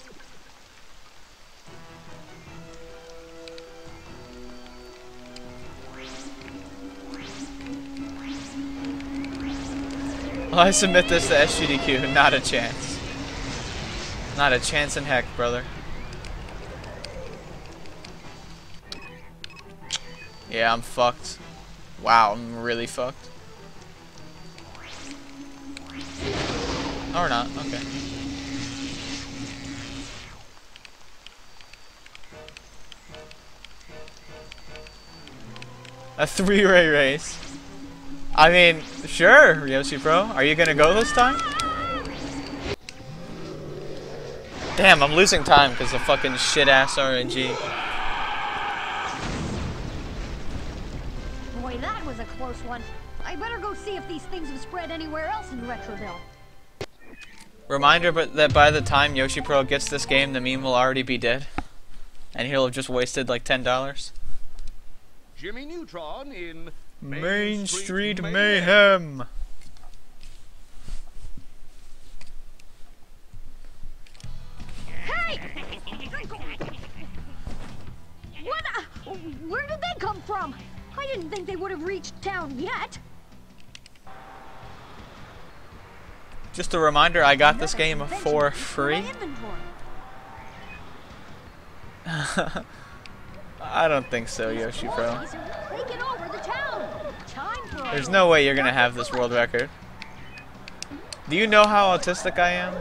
Well, I submit this to S G D Q. Not a chance. Not a chance in heck, brother. Yeah, I'm fucked. Wow, I'm really fucked. Or not, okay. A three-ray race. I mean, sure, Yoshi Pro. Are you gonna go this time? Damn, I'm losing time because of fucking shit-ass R N G. Boy, that was a close one. I better go see if these things have spread anywhere else in Retroville. Reminder but that by the time Yoshi Pro gets this game, the meme will already be dead. And he'll have just wasted like ten dollars. Jimmy Neutron in Main, Main Street, Street Mayhem. Mayhem. Hey! What? Uh, where did they come from? I didn't think they would have reached town yet. Just a reminder, I got this game for free. I don't think so, Yoshi Pro. There's no way you're gonna have this world record. Do you know how autistic I am?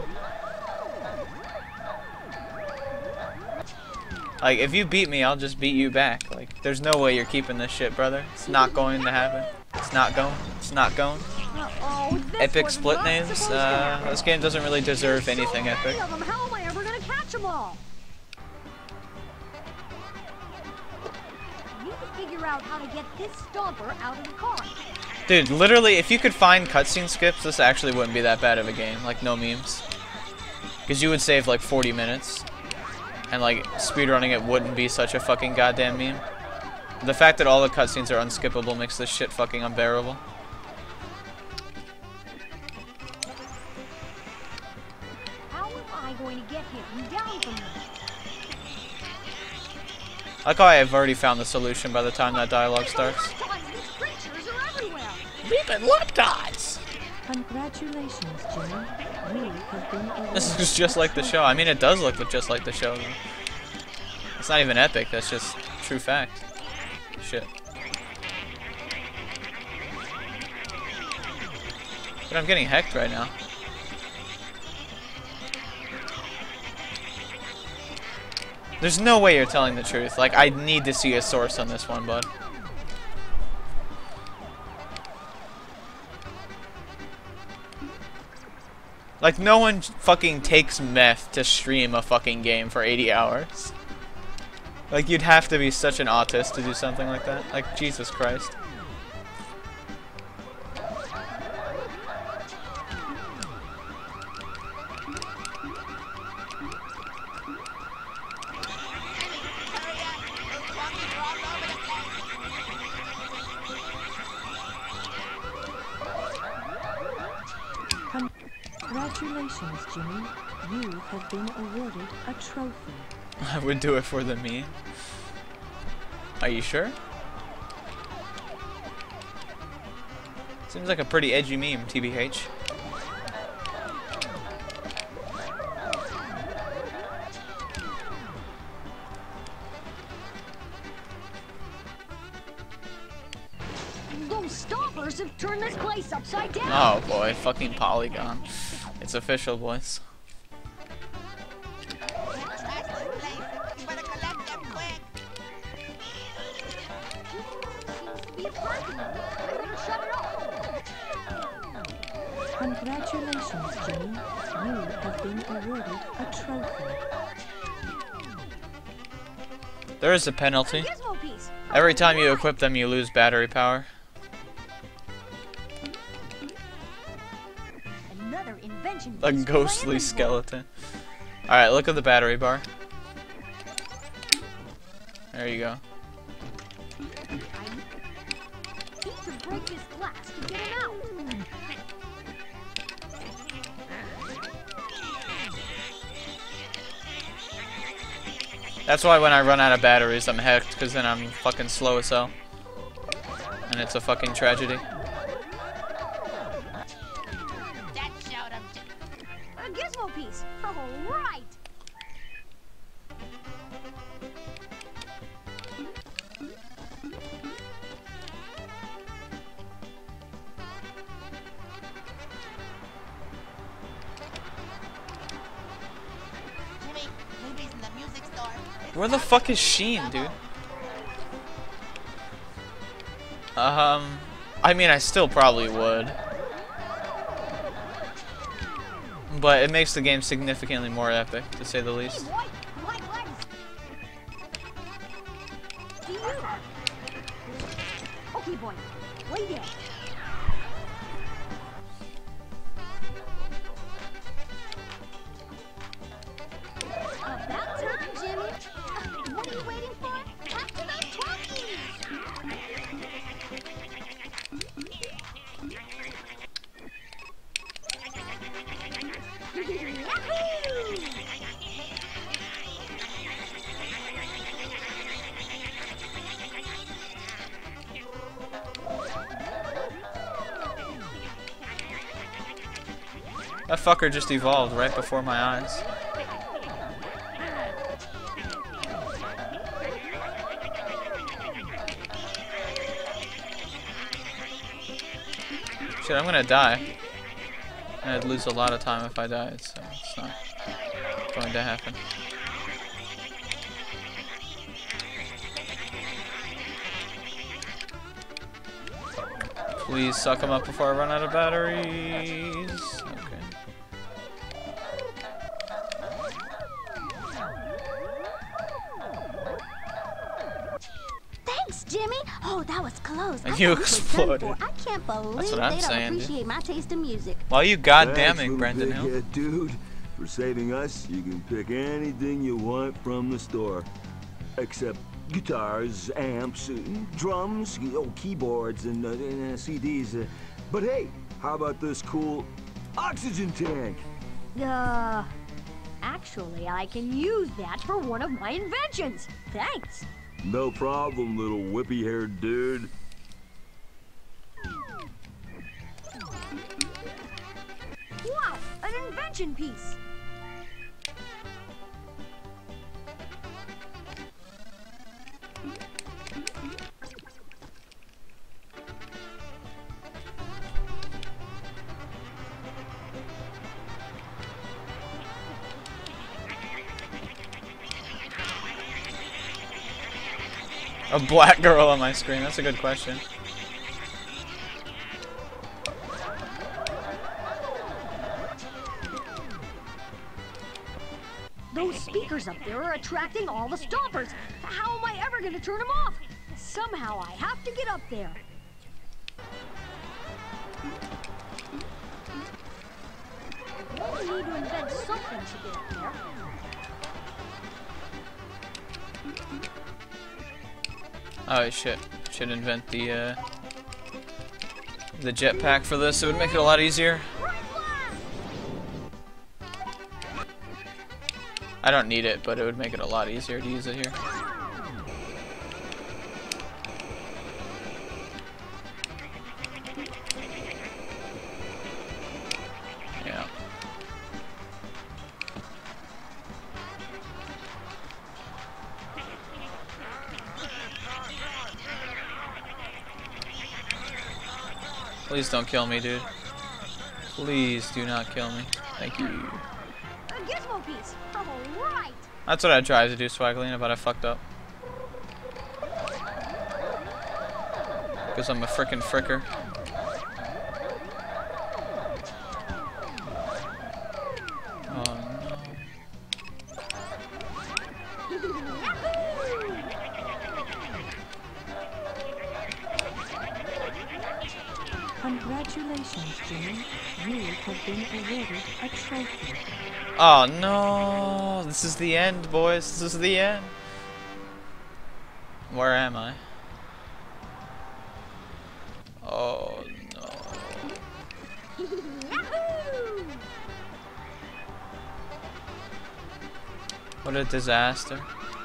Like, if you beat me, I'll just beat you back. Like, there's no way you're keeping this shit, brother. It's not going to happen. It's not going. It's not going. Uh-oh, Epic split names? Uh, this game doesn't really deserve anything epic. How am I ever gonna catch them all? I need to figure out how to get this stomper out of the car. Dude, literally, if you could find cutscene skips, this actually wouldn't be that bad of a game. Like, no memes. Because you would save like forty minutes. And like, speedrunning it wouldn't be such a fucking goddamn meme. The fact that all the cutscenes are unskippable makes this shit fucking unbearable. How am I going to get him down from this? I like how I've already found the solution by the time that dialogue starts. These creatures are everywhere. Leaping leptons! Congratulations, Jimmy. You have been awarded. This is just like the show. I mean, it does look just like the show, though. It's not even epic, that's just true fact. Shit. But I'm getting hecked right now. There's no way you're telling the truth. Like, I need to see a source on this one, bud. Like, no one fucking takes meth to stream a fucking game for eighty hours. Like, you'd have to be such an autist to do something like that. Like, Jesus Christ. Congratulations, Jimmy. You have been awarded a trophy. I would do it for the meme. Are you sure? Seems like a pretty edgy meme, T B H. Those stompers have turned this place upside down. Oh boy, fucking Polygon. It's official, boys. Congratulations, Jimmy. You have been awarded a trophy. There is a penalty. A gizmo piece. Every time you equip them, you lose battery power. Another invention A piece for my ghostly inventory. skeleton. Alright, look at the battery bar. There you go. I need to break this glass to get him out. That's why when I run out of batteries, I'm hecked, because then I'm fucking slow as hell. And it's a fucking tragedy. That showed him. A gizmo piece. All right. Jimmy, maybe he's in the music store. It's Where the fuck is Sheen, dude? Um, I mean, I still probably would. But it makes the game significantly more epic, to say the least. Hey, boy, my legs. See you. Okay, boy. Lay down. About time, Jimmy. What are you waiting for? Back to those talkies. That fucker just evolved right before my eyes. Shit, I'm gonna die. And I'd lose a lot of time if I died, so it's not going to happen. Please suck him up before I run out of batteries. Okay. Thanks, Jimmy. Oh, that was close. I You thought we were done exploded. for. I can't believe That's what they I'm don't saying, dude. appreciate my taste in music. Why are you Thanks, goddamming, little Brendan big Hill? head dude. For saving us, you can pick anything you want from the store. Except guitars, amps, uh, drums, oh, keyboards, and, uh, and uh, C Ds. Uh, but hey, how about this cool oxygen tank? Uh, actually, I can use that for one of my inventions. Thanks. No problem, little whippy-haired dude. Wow, an invention piece. A black girl on my screen, that's a good question. Those speakers up there are attracting all the stompers. How am I ever going to turn them off? Somehow I have to get up there. I really need to invent something to get up there. Oh shit, should invent the uh, the jetpack for this. It would make it a lot easier. I don't need it, but it would make it a lot easier to use it here. Yeah. Please don't kill me, dude. Please do not kill me. Thank you. A gizmo piece. All right. That's what I tried to do, Swaglina, but I fucked up. Because I'm a frickin' fricker. Oh no. Congratulations, Jimmy. You have been awarded a trophy. Oh no! This is the end, boys. This is the end. Where am I? Oh no. What a disaster.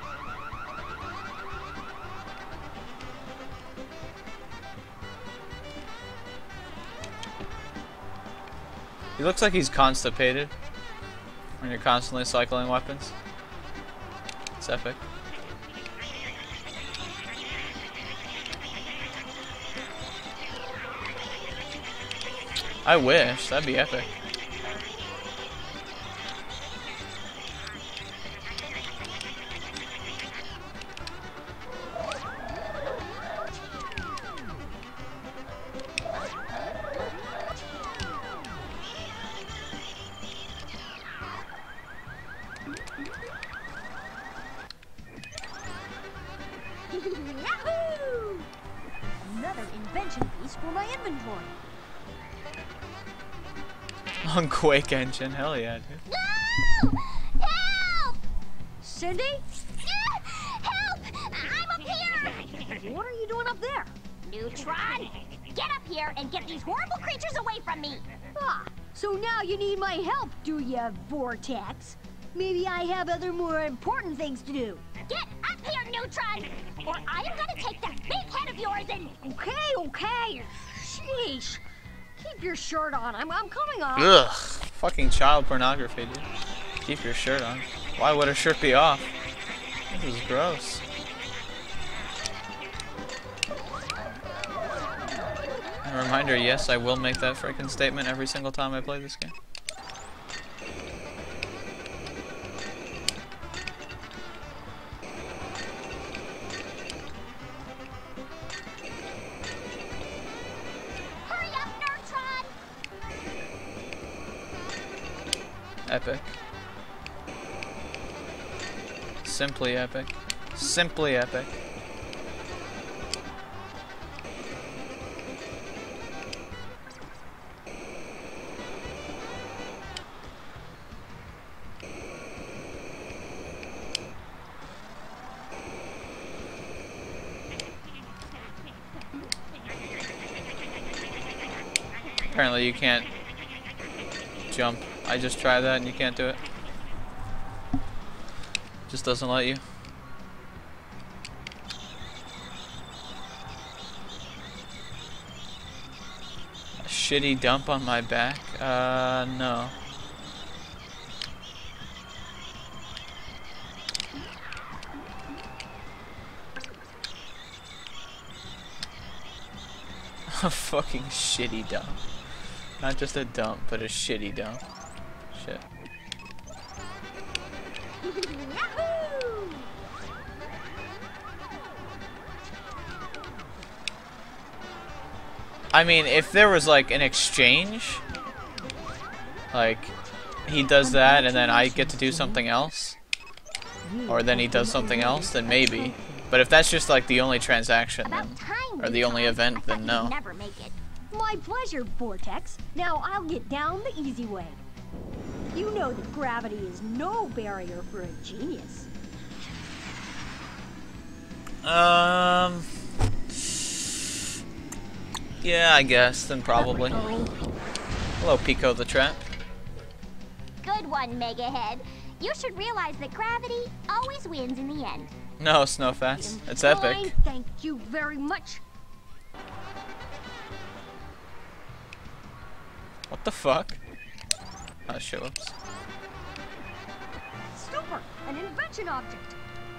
He looks like he's constipated when you're constantly cycling weapons. It's epic. I wish. That'd be epic. Yahoo! Another invention piece for my inventory. On Quake Engine, hell yeah, dude. No! Help! Cindy? Help! I'm up here! What are you doing up there? Neutron, get up here and get these horrible creatures away from me! Ah, so now you need my help, do ya, Vortex? Maybe I have other more important things to do. Get up here, Neutron! Or I am gonna take that big head of yours and... Okay, okay. Sheesh. Keep your shirt on. I'm, I'm coming off. Ugh. Fucking child pornography, dude. Keep your shirt on. Why would a shirt be off? This is gross. A reminder, yes, I will make that freaking statement every single time I play this game. Epic. Simply epic. Simply epic. Apparently you can't jump. I just tried that and you can't do it. Just doesn't let you. A shitty dump on my back? Uh, no. A fucking shitty dump. Not just a dump, but a shitty dump. Shit. I mean, if there was like an exchange, like he does that and then I get to do something else, or then he does something else, then maybe. But if that's just like the only transaction, then, or the only event, then no. My pleasure, Vortex. Now I'll get down the easy way. You know that gravity is no barrier for a genius. Um. Yeah, I guess. Then probably. Hello, Pico the Trap. Good one, Megahead. You should realize that gravity always wins in the end. No, Snowfast. It's Fine, epic. thank you very much. What the fuck? Oh shit, whoops. Super, an invention object.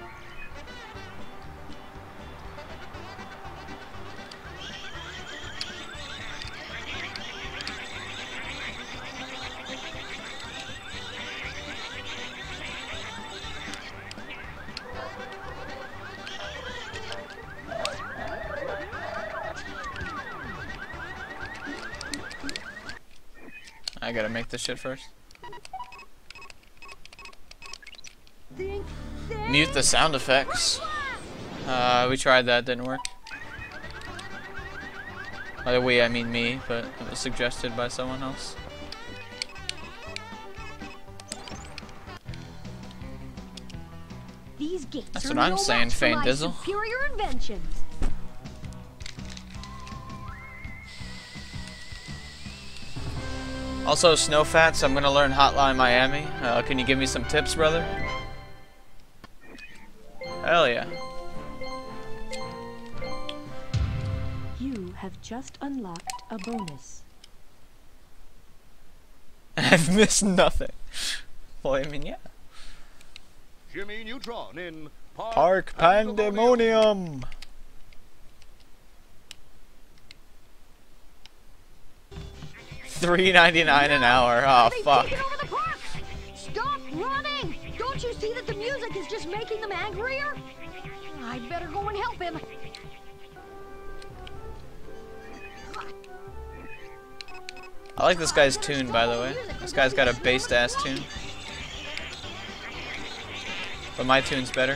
I gotta make this shit first. Think, think. Mute the sound effects. Uh, we tried that, didn't work. By we, I mean me, but it was suggested by someone else. These gates That's are what I'm no saying, match for Fein my Dizzle. superior inventions. Also, Snowfats, I'm gonna learn Hotline Miami. Uh, can you give me some tips, brother? Hell yeah. You have just unlocked a bonus. I've missed nothing. Well, I mean, yeah. Jimmy Neutron in Park, Park Pandemonium. three ninety-nine an hour. Oh They've fuck. taken over the park! Stop running! Don't you see that the music is just making them angrier? I'd better go and help him. I like this guy's tune, by the way. This guy's got a based ass tune. But my tune's better.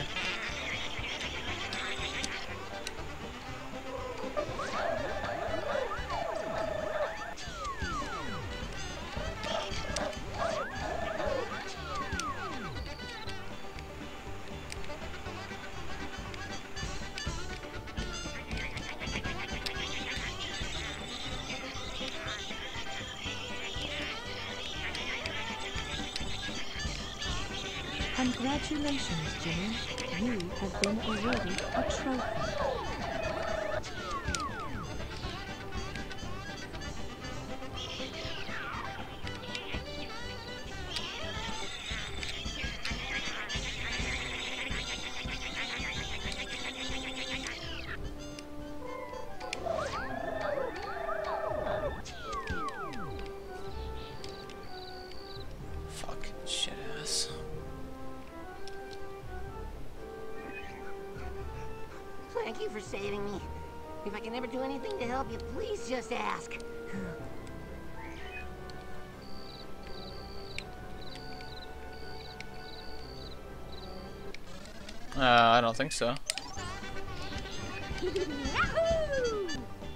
Congratulations, Jimmy. You have been awarded a trophy. Fuck. Shit ass. Thank you for saving me. If I can ever do anything to help you, please just ask. Uh, I don't think so. Yahoo!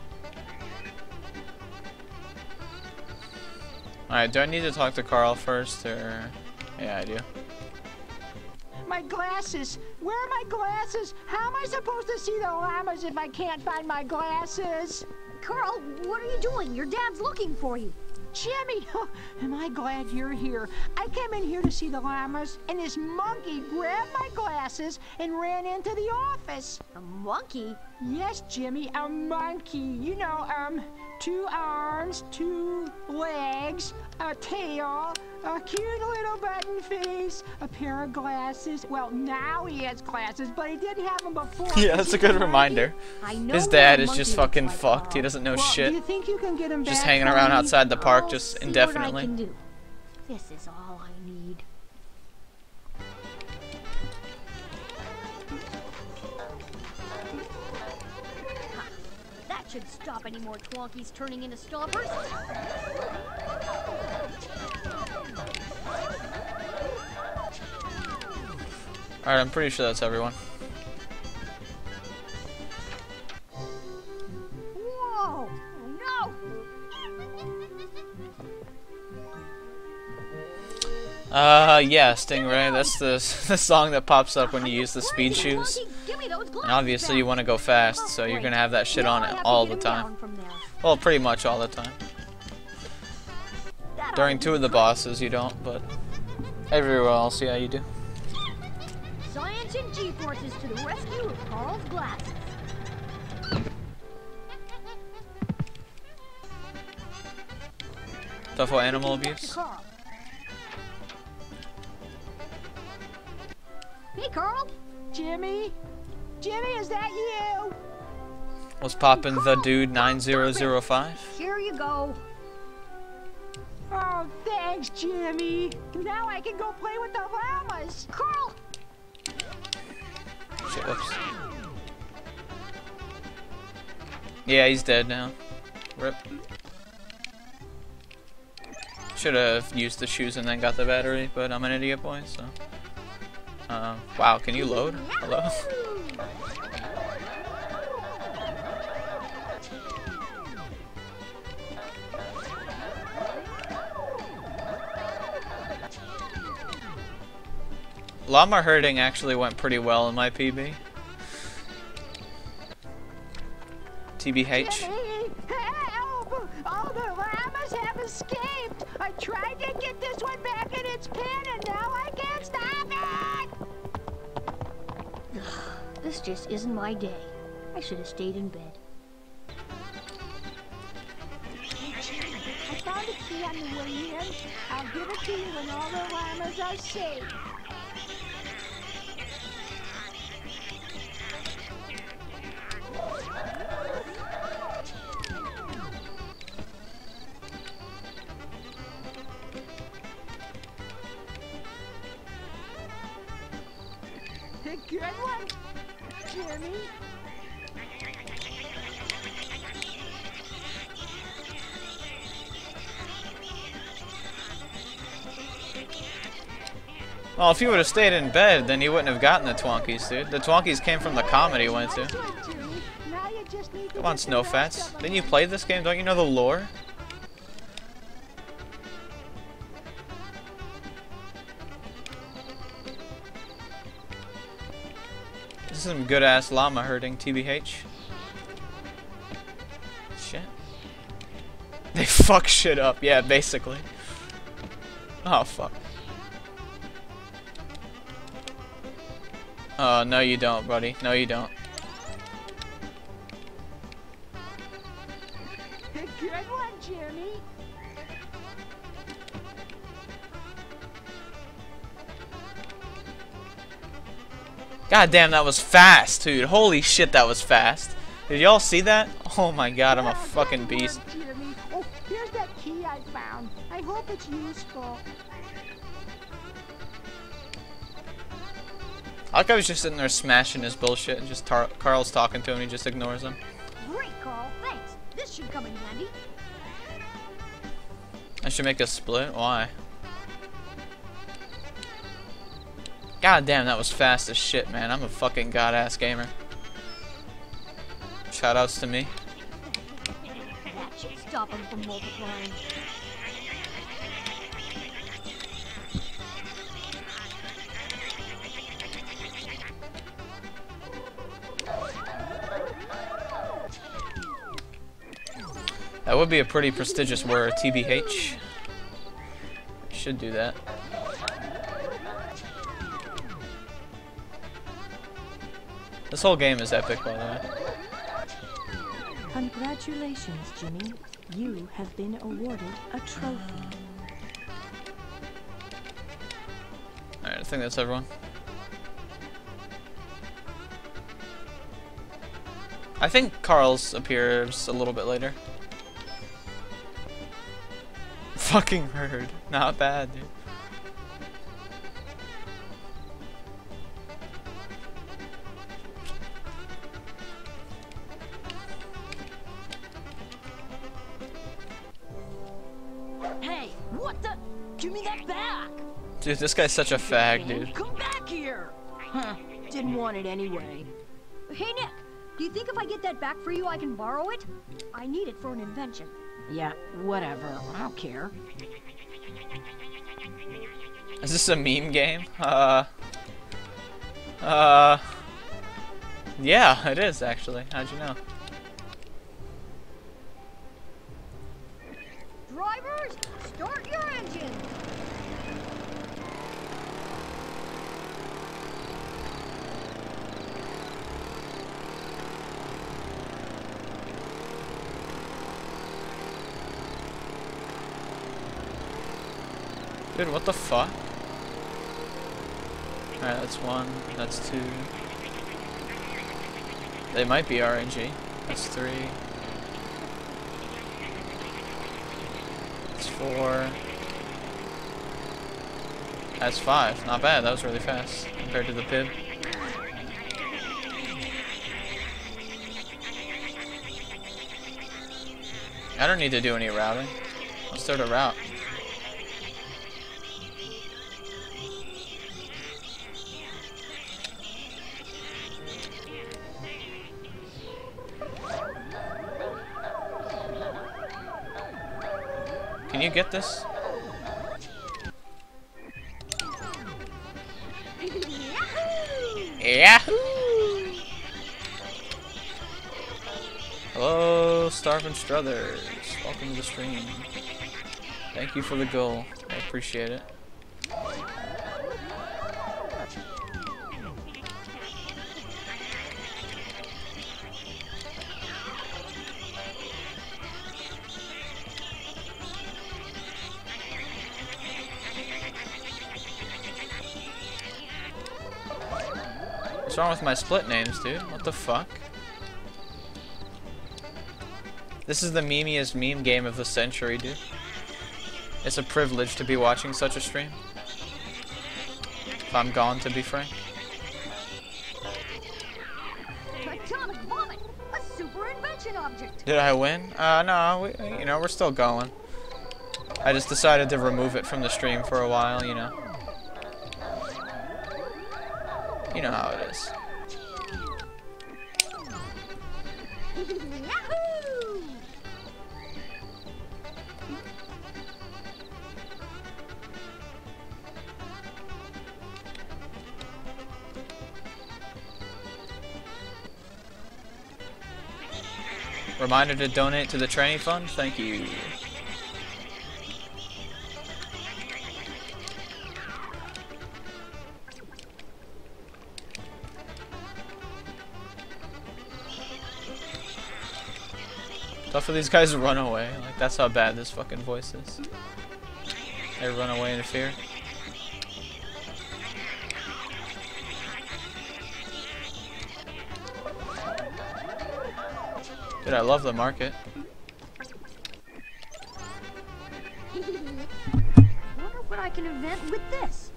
Alright, do I need to talk to Carl first, or... Yeah, I do. My glasses. Where are my glasses? How am I supposed to see the llamas if I can't find my glasses? Carl, what are you doing? Your dad's looking for you. Jimmy, am I glad you're here. I came in here to see the llamas, and this monkey grabbed my glasses and ran into the office. A monkey? Yes, Jimmy, a monkey. You know, um, two arms, two legs, a tail, a cute little button face, a pair of glasses. Well, now he has glasses, but he didn't have them before. Yeah, that's a good reminder. I know His what dad a is monkey just looks fucking like, fucked. Carl. He doesn't know Well, shit. do you think you can get him Just back hanging for around me? outside the park I'll just see indefinitely. What I can do. This is all I need. Ha, that should stop any more twonkies turning into stompers. Alright, I'm pretty sure that's everyone. Whoa! No! Uh, yeah, Stingray. That's the the song that pops up when you use the speed Crazy shoes. Twonky, give me those And glasses obviously you back. want to go fast, Oh, so you're great. gonna have that shit Now on I it have to all get the him time. down from there. Well, pretty much all the time. That During ought to two be of the great. bosses you don't, but everywhere else, yeah, you do. Science and G-forces to the rescue of Carl's glasses. Stuff for animal Back to abuse. Carl. Hey, Carl. Jimmy? Jimmy, is that you? What's poppin' the dude nine zero zero five? Here you go. Oh, thanks, Jimmy. Now I can go play with the llamas. Carl! Shit, whoops. Yeah, he's dead now. Rip. Should have used the shoes and then got the battery, but I'm an idiot boy, so. Uh, wow, can you load? Hello? llama herding actually went pretty well in my P B. T B H. Jimmy, help! All the llamas have escaped! I tried to get this one back in its pen and now I can't stop it! This just isn't my day. I should have stayed in bed. I found a key on the way in. I'll give it to you when all the llamas are safe. A good one, Jimmy. Well, if you would have stayed in bed, then you wouldn't have gotten the Twonkies, dude. The Twonkies came from the comedy you went to. Come on, Snowfats. Didn't you play this game? Don't you know the lore? This is some good-ass llama herding, T B H. Shit. They fuck shit up, yeah, basically. Oh, fuck. Oh, no you don't, buddy. No you don't. A good one, Jimmy. God damn, that was fast, dude. Holy shit, that was fast. Did y'all see that? Oh my god, I'm a fucking beast. Jimmy. Oh, here's that key I found. I hope it's useful. I like I was just sitting there smashing his bullshit and just tar Carl's talking to him and he just ignores him. Great, Carl. Thanks. This should come in handy. I should make a split? Why? God damn, that was fast as shit, man. I'm a fucking god-ass gamer. Shoutouts to me. That should stop him from multiplying. That would be a pretty prestigious word, T B H. Should do that. This whole game is epic, by the way. Congratulations, Jimmy. You have been awarded a trophy. Alright, I think that's everyone. I think Carl's appears a little bit later. Fucking herd. Not bad, dude. Hey, what the? Give me that back! Dude, this guy's such a fag, dude. Come back here! Huh, didn't want it anyway. Hey, Nick, do you think if I get that back for you, I can borrow it? I need it for an invention. Yeah, whatever. I don't care. Is this a meme game? Uh... Uh... Yeah, it is, actually. How'd you know? Drivers, start your engines! Dude, what the fuck? Alright, that's one. That's two. They might be R N G. That's three. That's four. That's five. Not bad. That was really fast compared to the P I B. I don't need to do any routing. Let's start a route. Can you get this? Yahoo! Hello, Starvin Struthers. Welcome to the stream. Thank you for the goal. I appreciate it. What's wrong with my split names, dude? What the fuck? This is the memeiest meme game of the century, dude. It's a privilege to be watching such a stream. If I'm gone, to be frank. Atomic vomit, a super invention object. Did I win? Uh, no, we, you know, we're still going. I just decided to remove it from the stream for a while, you know. You know how it is. Yahoo! Reminder to donate to the training fund. Thank you. Tough for these guys to run away. Like, that's how bad this fucking voice is. They run away in fear. Dude, I love the market. Wonder what I can invent with this.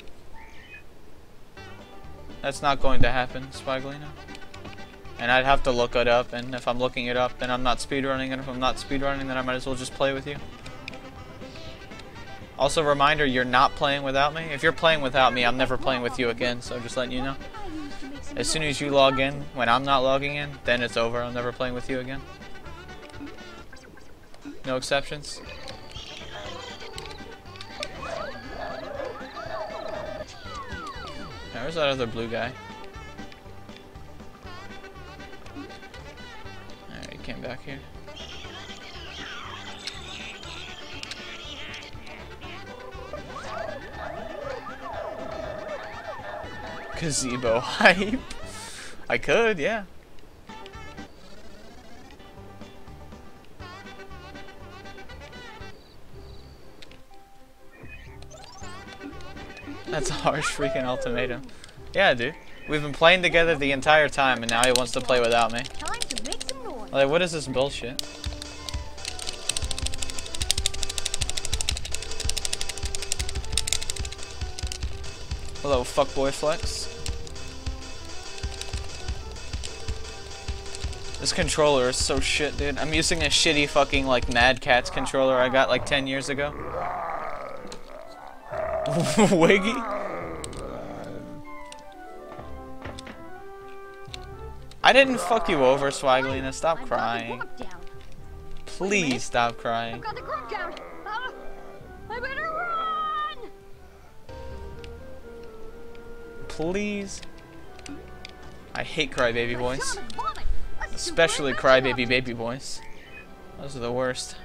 That's not going to happen, Swaglina. And I'd have to look it up, and if I'm looking it up, then I'm not speedrunning, and if I'm not speedrunning, then I might as well just play with you. Also, reminder, you're not playing without me. If you're playing without me, I'm never playing with you again, so just letting you know. As soon as you log in, when I'm not logging in, then it's over. I'm never playing with you again. No exceptions. Now, where's that other blue guy? Alright, he came back here. Gazebo hype. I could, yeah. That's a harsh freaking ultimatum. Yeah, dude. We've been playing together the entire time, and now he wants to play without me. Time to make some noise. Like, what is this bullshit? Hello, fuckboy flex. This controller is so shit, dude. I'm using a shitty fucking, like, Mad Catz controller I got, like, ten years ago. Wiggy? I didn't fuck you over, Swaglina. Stop crying. Please stop crying. I've got the group down. Uh, I better run! Please. I hate crybaby boys. Especially crybaby baby boys. Those are the worst.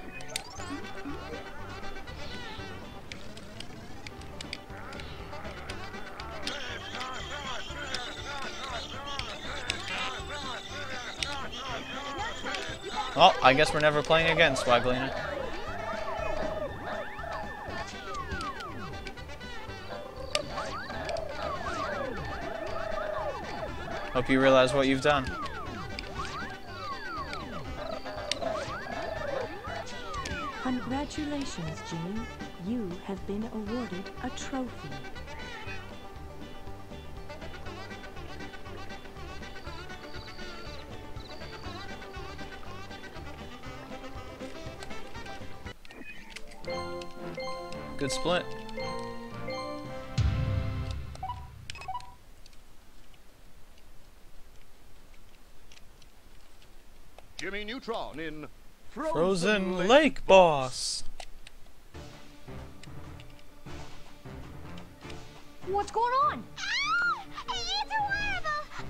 Well, I guess we're never playing again, Swaglina. Hope you realize what you've done. Congratulations, Jimmy. You have been awarded a trophy. Good split. Jimmy Neutron in Frozen, Frozen Lake, Lake Boss. What's going on? Ah, it's horrible!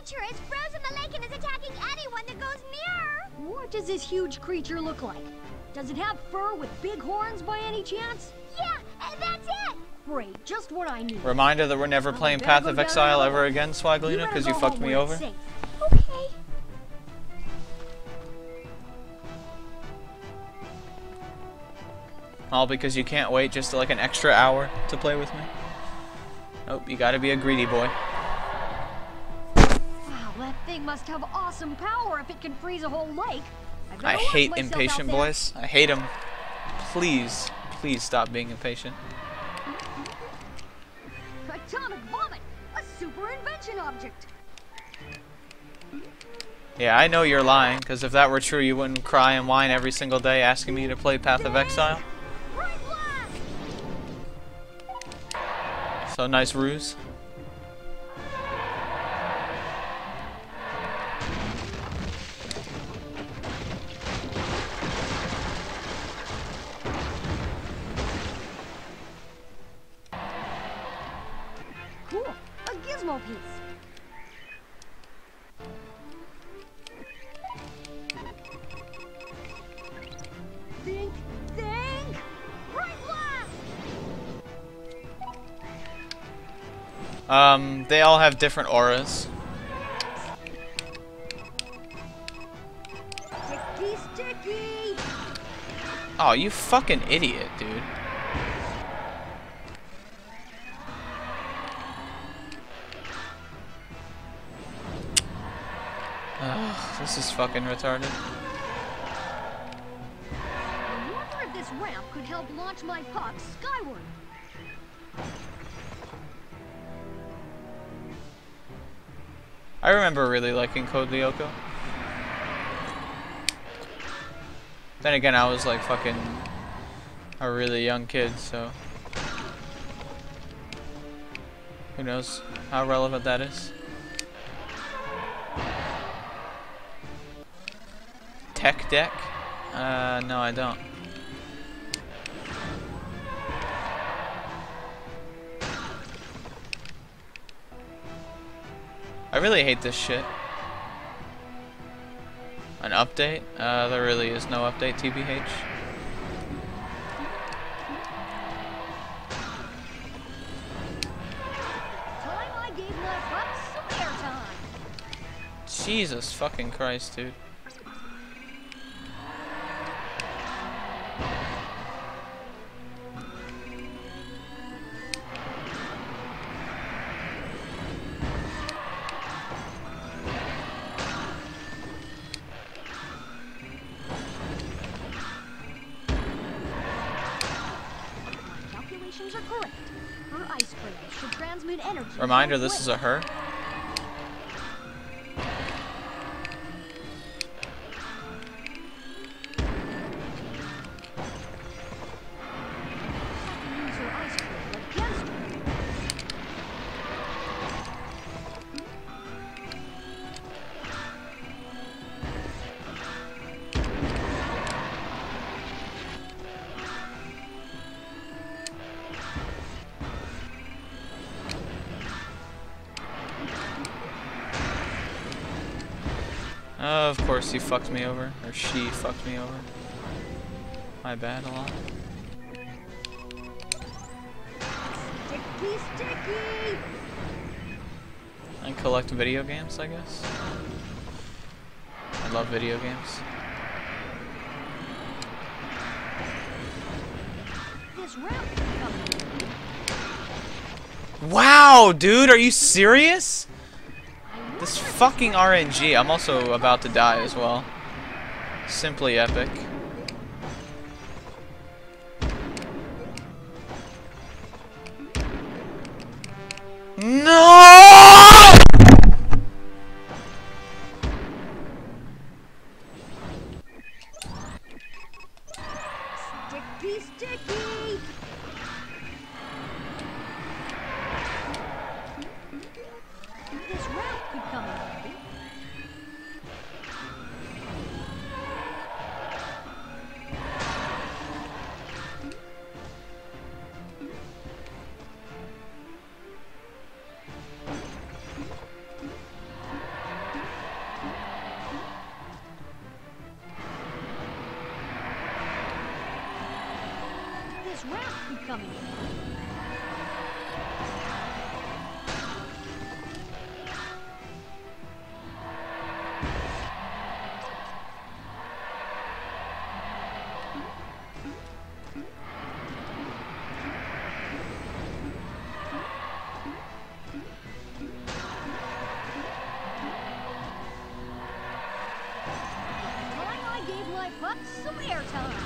creature is frozen the lake and is attacking anyone that goes near. What does this huge creature look like? Does it have fur with big horns by any chance? Yeah, uh, that's it. Great, just what I need. Reminder that we're never Well, playing better Path go of down Exile the ever hall. again, Swaglina, because you better go fucked home me where it's over. safe. Okay. All because you can't wait just like an extra hour to play with me. Nope, you gotta be a greedy boy. Wow, that thing must have awesome power if it can freeze a whole lake. I, better I watch hate myself impatient out there. boys. I hate them. Please, please stop being impatient. Atomic vomit, a super invention object. Yeah, I know you're lying, because if that were true, you wouldn't cry and whine every single day asking me to play Path of Exile. Right blast. So nice ruse. Cool, a gizmo piece. Think, think, Right blast. Um, they all have different auras. sticky, sticky. Oh, you fucking idiot, dude. Ugh, this is fucking retarded. I wonder if this ramp could help launch my puck skyward. I remember really liking Code Lyoko. Then again, I was like fucking a really young kid, so who knows how relevant that is. Tech deck? Uh, no, I don't. I really hate this shit. An update? Uh, there really is no update, T B H. Time I gave my puck some airtime. Jesus fucking Christ, dude. Calculations are correct. Her ice cradle should transmit energy. Reminder, both this ways. is a her. Use her ice cradle against her. Oh, of course he fucked me over. Or she fucked me over. My bad a lot. Sticky, sticky. And collect video games, I guess. I love video games. This ramp is coming. Wow, dude, are you serious? This fucking R N G. I'm also about to die as well. Simply epic. No! Sticky, sticky. This ramp could come in handy. coming. But some airtime.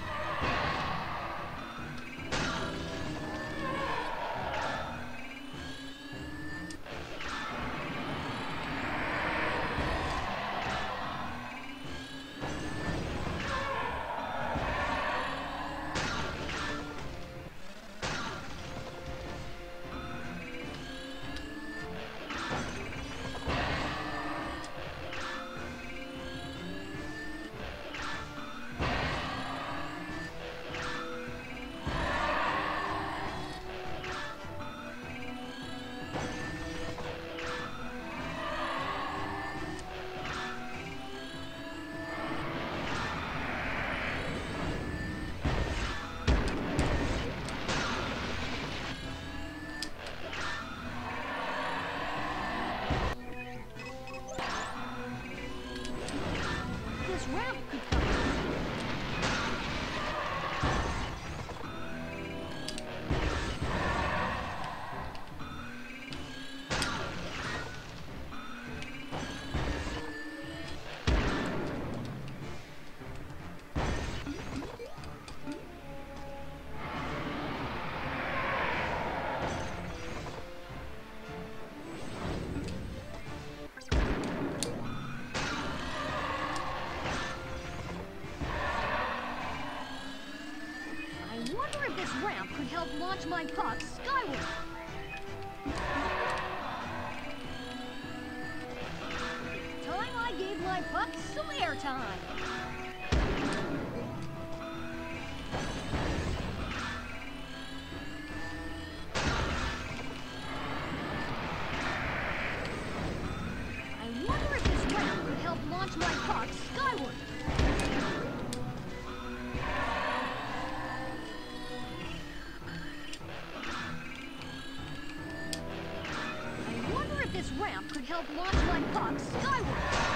Could help launch my puck skyward. Time I gave my puck some airtime. I wonder if this ramp could help launch my puck skyward. This ramp could help launch my puck skyward.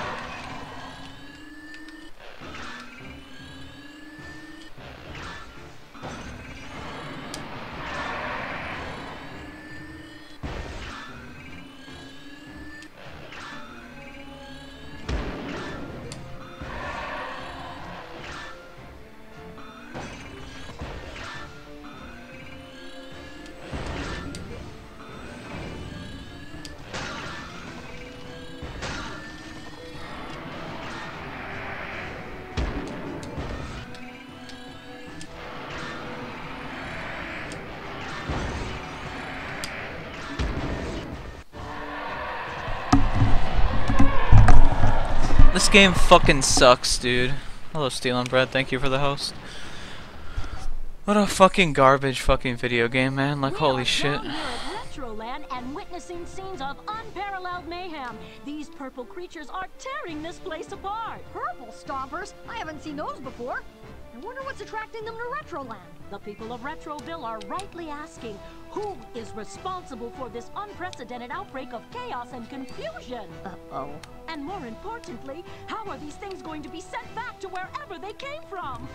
This game fucking sucks, dude. Hello, Stealing Bread. Thank you for the host. What a fucking garbage fucking video game, man. Like, holy shit. Retroland and witnessing scenes of unparalleled mayhem. These purple creatures are tearing this place apart. Purple stompers? I haven't seen those before. I wonder what's attracting them to Retroland. The people of Retroville are rightly asking, who is responsible for this unprecedented outbreak of chaos and confusion? Uh-oh. And more importantly, how are these things going to be sent back to wherever they came from?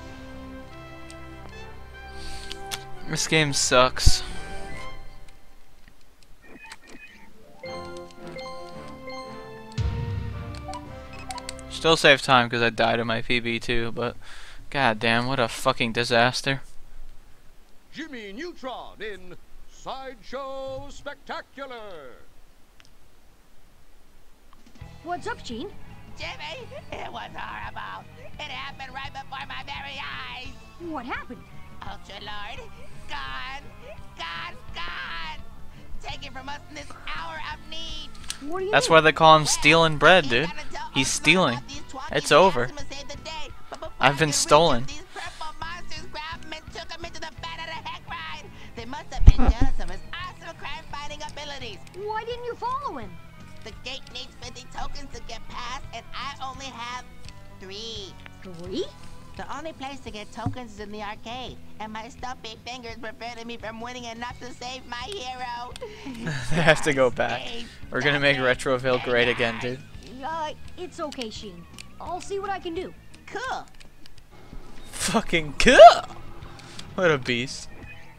This game sucks. Still save time because I died in my P B too, but god damn, what a fucking disaster. Jimmy Neutron in Sideshow Spectacular. What's up, Gene? Jimmy, it was horrible. It happened right before my very eyes. What happened? Ultra Lord, gone, gone, gone. Taken from us in this hour of need. What do you That's mean? why they call him stealing bread, dude. He's stealing. It's over. I've been stolen. These purple monsters grabbed him and took him into the bed of the heck ride. They must have been jealous of his awesome crime-fighting abilities. Why didn't you follow him? The gate needs fifty tokens to get past, and I only have three. Three? The only place to get tokens is in the arcade. and my stumpy fingers prevented me from winning enough to save my hero. They have to go back. We're gonna make Retroville great again, dude. Uh, it's okay, Sheen. I'll see what I can do. Cool. Fucking cool! What a beast.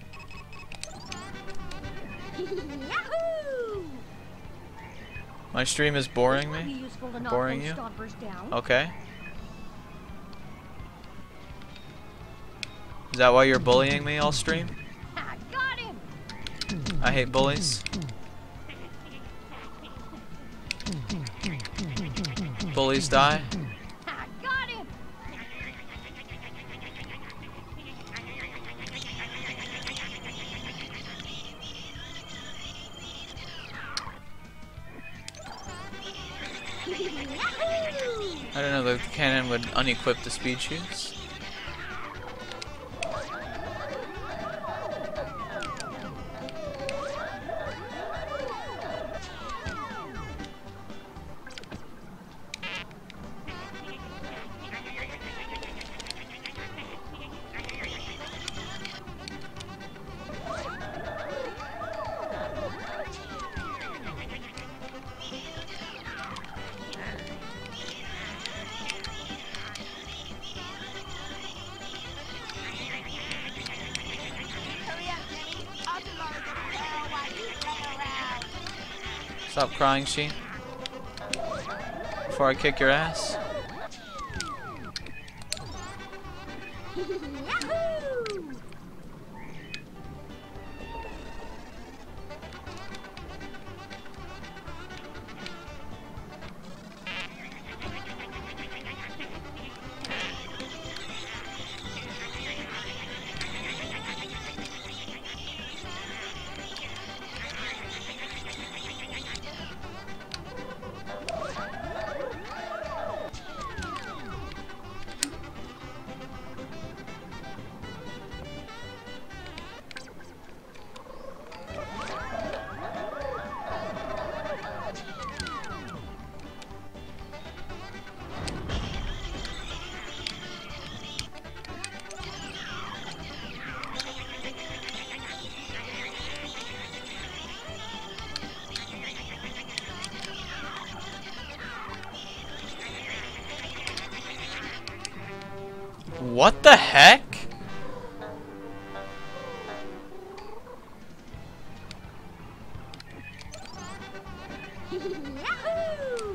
Yahoo! My stream is boring It'll be me? useful to knock Boring those you? stompers down. Okay. Is that why you're bullying me all stream? I got him! I hate bullies. Bullies die. I got him! I don't know, the cannon would unequip the speed shoes. Stop crying, Sheen. Before I kick your ass. Yahoo! What the heck? Yahoo!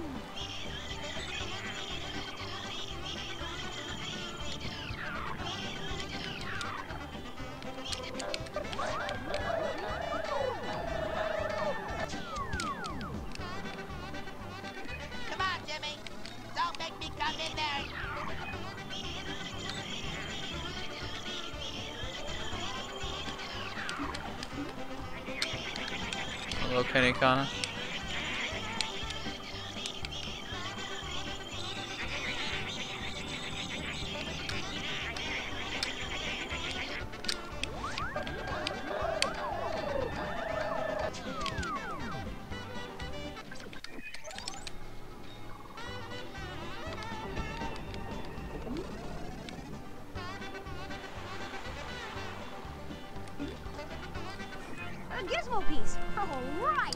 Come on, Jimmy. Don't make me come in there. Hello, Kenny Kana. A gizmo piece. All right.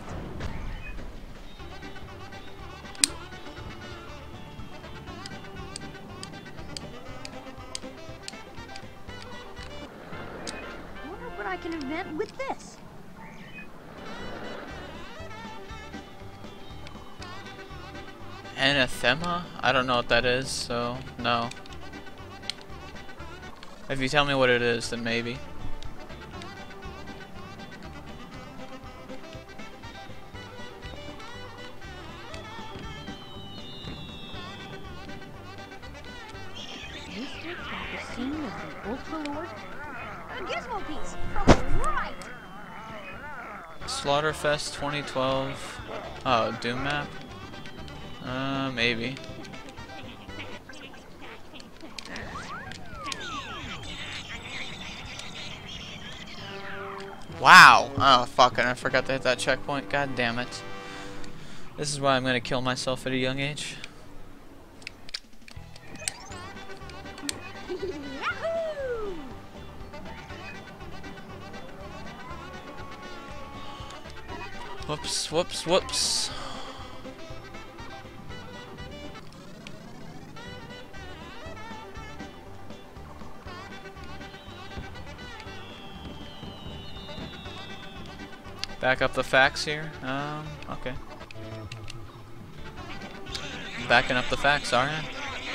Wonder what I can invent with this. Anathema? I don't know what that is, so no. If you tell me what it is, then maybe. This looks like a scene of the Ultra Lord. A gizmo piece. All right. Slaughterfest twenty twelve. Oh, Doom map? Uh, maybe. Wow! Oh, fucking, I forgot to hit that checkpoint. God damn it. This is why I'm gonna kill myself at a young age. Yahoo! Whoops, whoops, whoops. Back up the facts here. Um, okay. Backing up the facts, are you?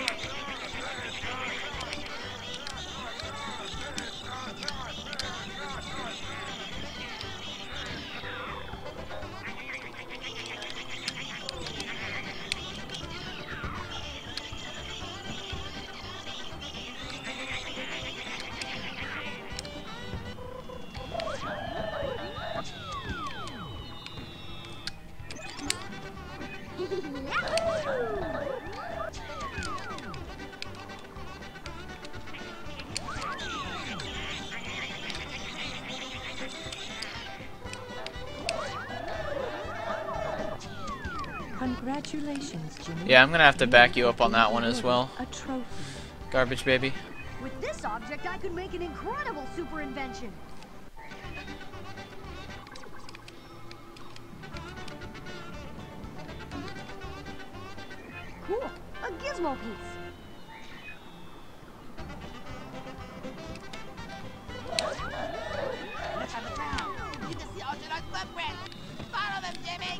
Congratulations, Jimmy. Yeah, I'm gonna have to back you up on that one as well. A trophy. Garbage baby. With this object, I could make an incredible super invention. Cool, a gizmo piece. Look on the ground. You can see Ultronauts' footprints. Follow them, Jimmy.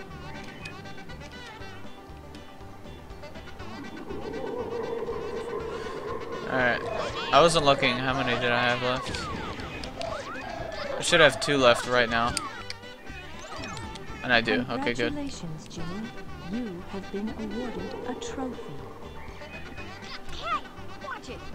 Alright. I wasn't looking. How many did I have left? I should have two left right now. And I do. Okay, good. Congratulations, Jimmy. You have been awarded a trophy. Hey, watch it.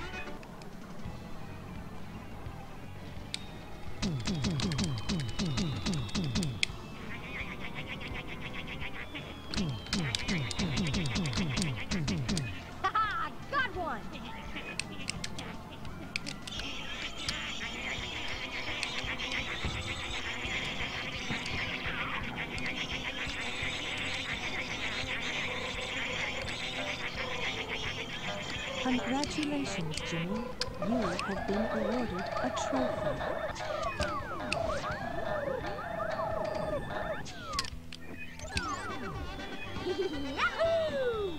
Haha, got one. Congratulations, Jimmy. You have been awarded a trophy. Yahoo!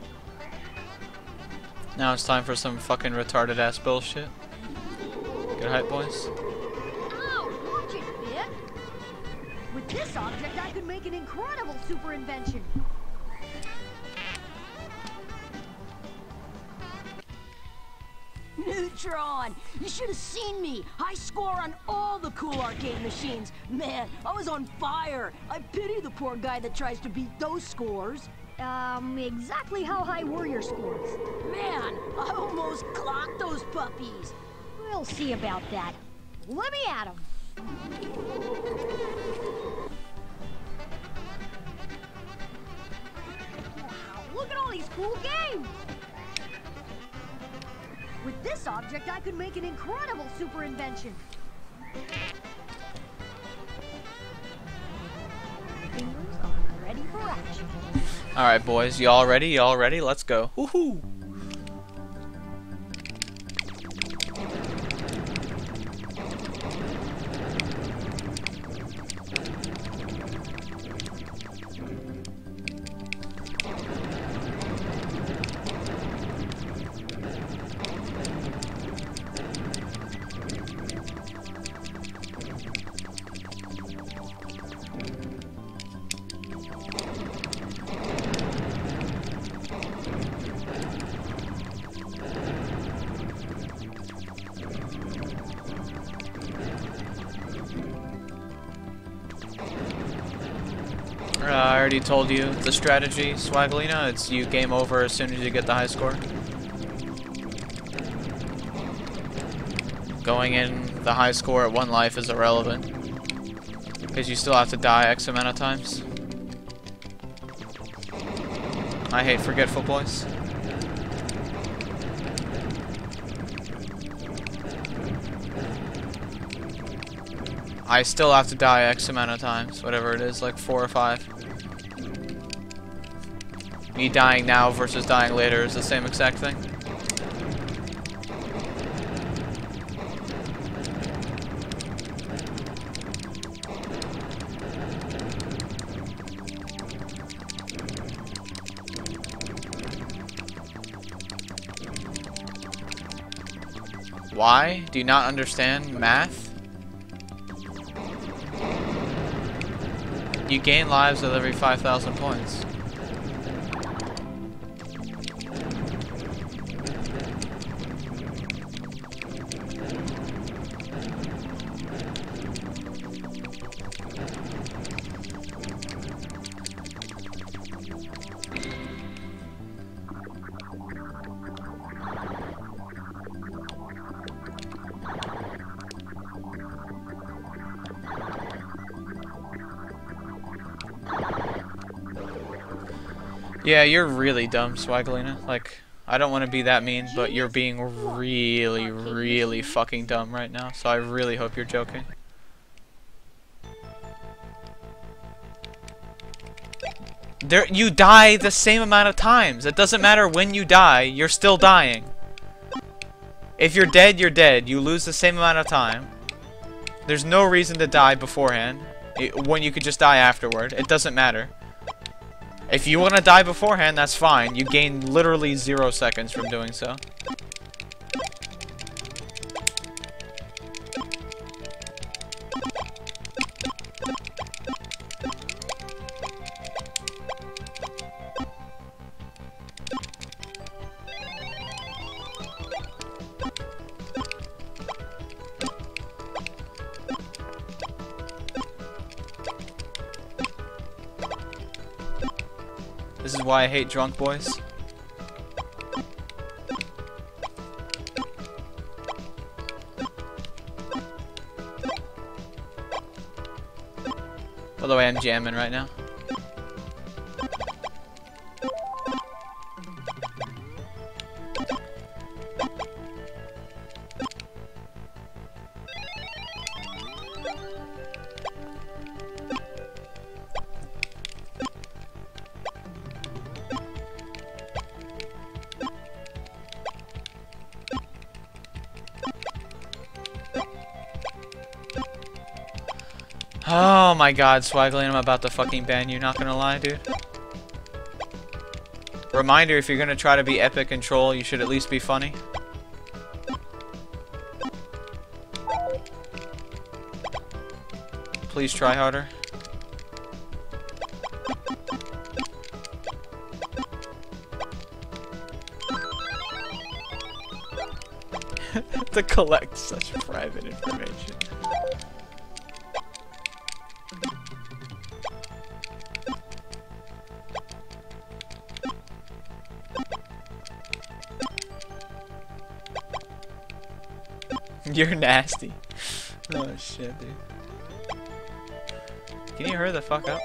Now it's time for some fucking retarded ass bullshit. Get hype, boys. Oh, watch it, Vic. With this object, I could make an incredible super invention. Neutron! You should have seen me! I score on all the cool arcade machines! Man, I was on fire! I pity the poor guy that tries to beat those scores! Um, exactly how high were your scores? Man, I almost clocked those puppies! We'll see about that. Let me at 'em. Wow, look at all these cool games! With this object, I could make an incredible super invention. Fingers are ready for action. Alright, boys. Y'all ready? Y'all ready? Let's go. Woohoo! Uh, I already told you the strategy, Swaglina. It's you game over as soon as you get the high score. Going in the high score at one life is irrelevant, because you still have to die X amount of times. I hate forgetful boys. I still have to die X amount of times, whatever it is, like four or five. Me dying now versus dying later is the same exact thing. Why? Do you not understand math? You gain lives with every five thousand points. Yeah, you're really dumb, Swagalina. Like, I don't want to be that mean, but you're being really, really fucking dumb right now, so I really hope you're joking. There, you die the same amount of times. It doesn't matter when you die, you're still dying. If you're dead, you're dead. You lose the same amount of time. There's no reason to die beforehand, it, when you could just die afterward. It doesn't matter. If you want to die beforehand, that's fine. You gain literally zero seconds from doing so. This is why I hate drunk boys. By the way, I'm jamming right now. Oh my god, Swagalina, I'm about to fucking ban you, not gonna lie, dude. Reminder, if you're gonna try to be epic and troll, you should at least be funny. Please try harder. To collect such private information. You're nasty. Oh shit, dude. Can you hurry the fuck up?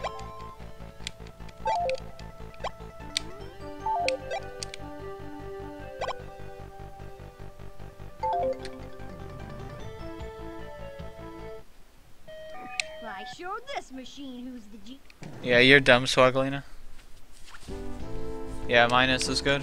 I showed this machine who's the G. Yeah, you're dumb, Swagalina. Yeah, minus is good.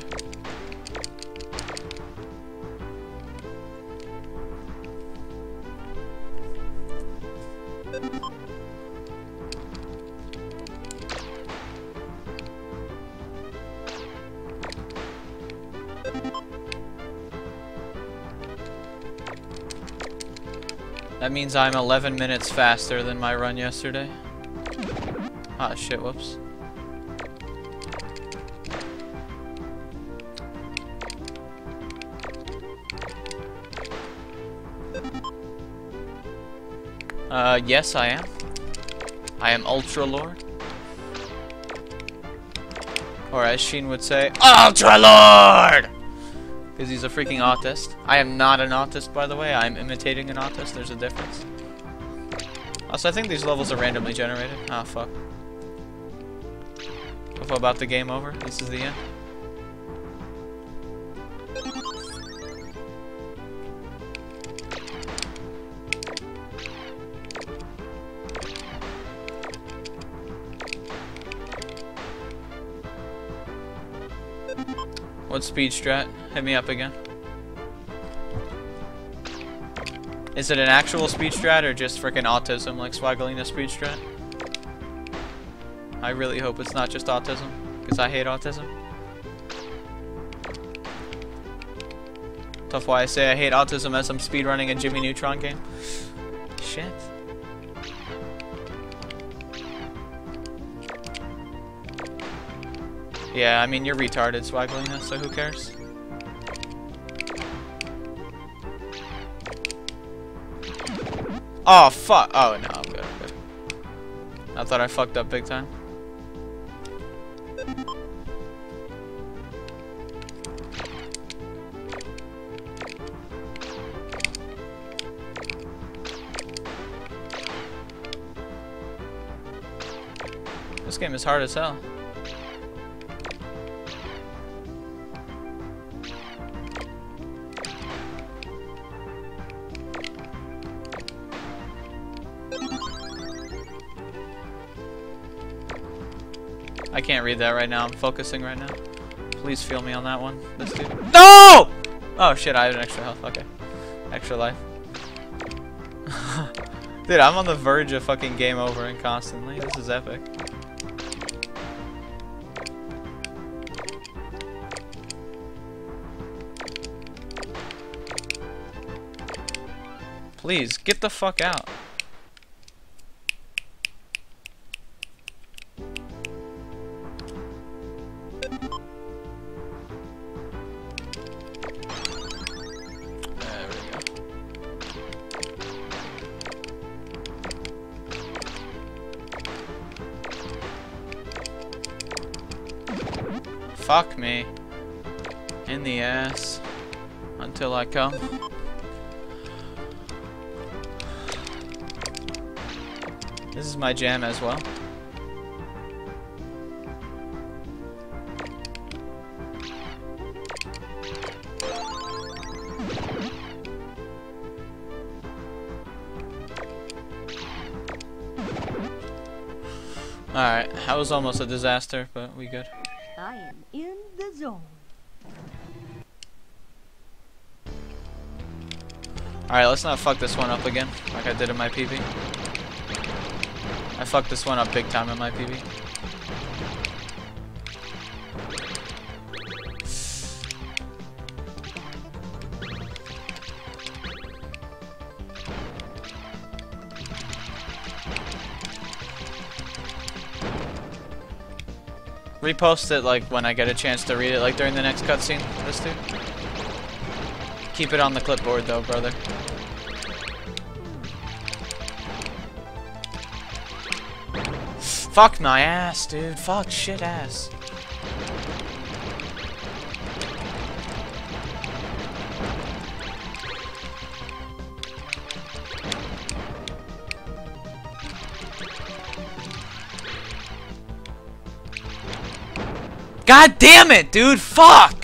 That means I'm eleven minutes faster than my run yesterday. Ah, shit, whoops. Uh, yes, I am. I am Ultra Lord. Or as Sheen would say, Ultra Lord! Because he's a freaking autist. I am not an autist, by the way. I am imitating an autist. There's a difference. Also, I think these levels are randomly generated. Ah, fuck. What about the game over? This is the end. What speed strat? Hit me up again. Is it an actual speed strat or just freaking autism like Swagalina speed strat? I really hope it's not just autism, because I hate autism. Tough why I say I hate autism as I'm speedrunning a Jimmy Neutron game. Shit. Yeah, I mean, you're retarded, Swaglina, so who cares? Oh, fuck. Oh, no, I'm good, I'm good. I thought I fucked up big time. This game is hard as hell. I can't read that right now. I'm focusing right now. Please feel me on that one. This dude. No! Oh shit, I have an extra health. Okay. Extra life. Dude, I'm on the verge of fucking game over and constantly. This is epic. Please, get the fuck out. Fuck me. In the ass. Until I come. This is my jam as well. Alright, that was almost a disaster, but we good. I am in the zone. Alright, let's not fuck this one up again, like I did in my P V. I fucked this one up big time in my P V. Repost it like when I get a chance to read it, like during the next cutscene. This dude. Keep it on the clipboard though, brother. Fuck my ass, dude. Fuck shit ass. God damn it, dude! Fuck!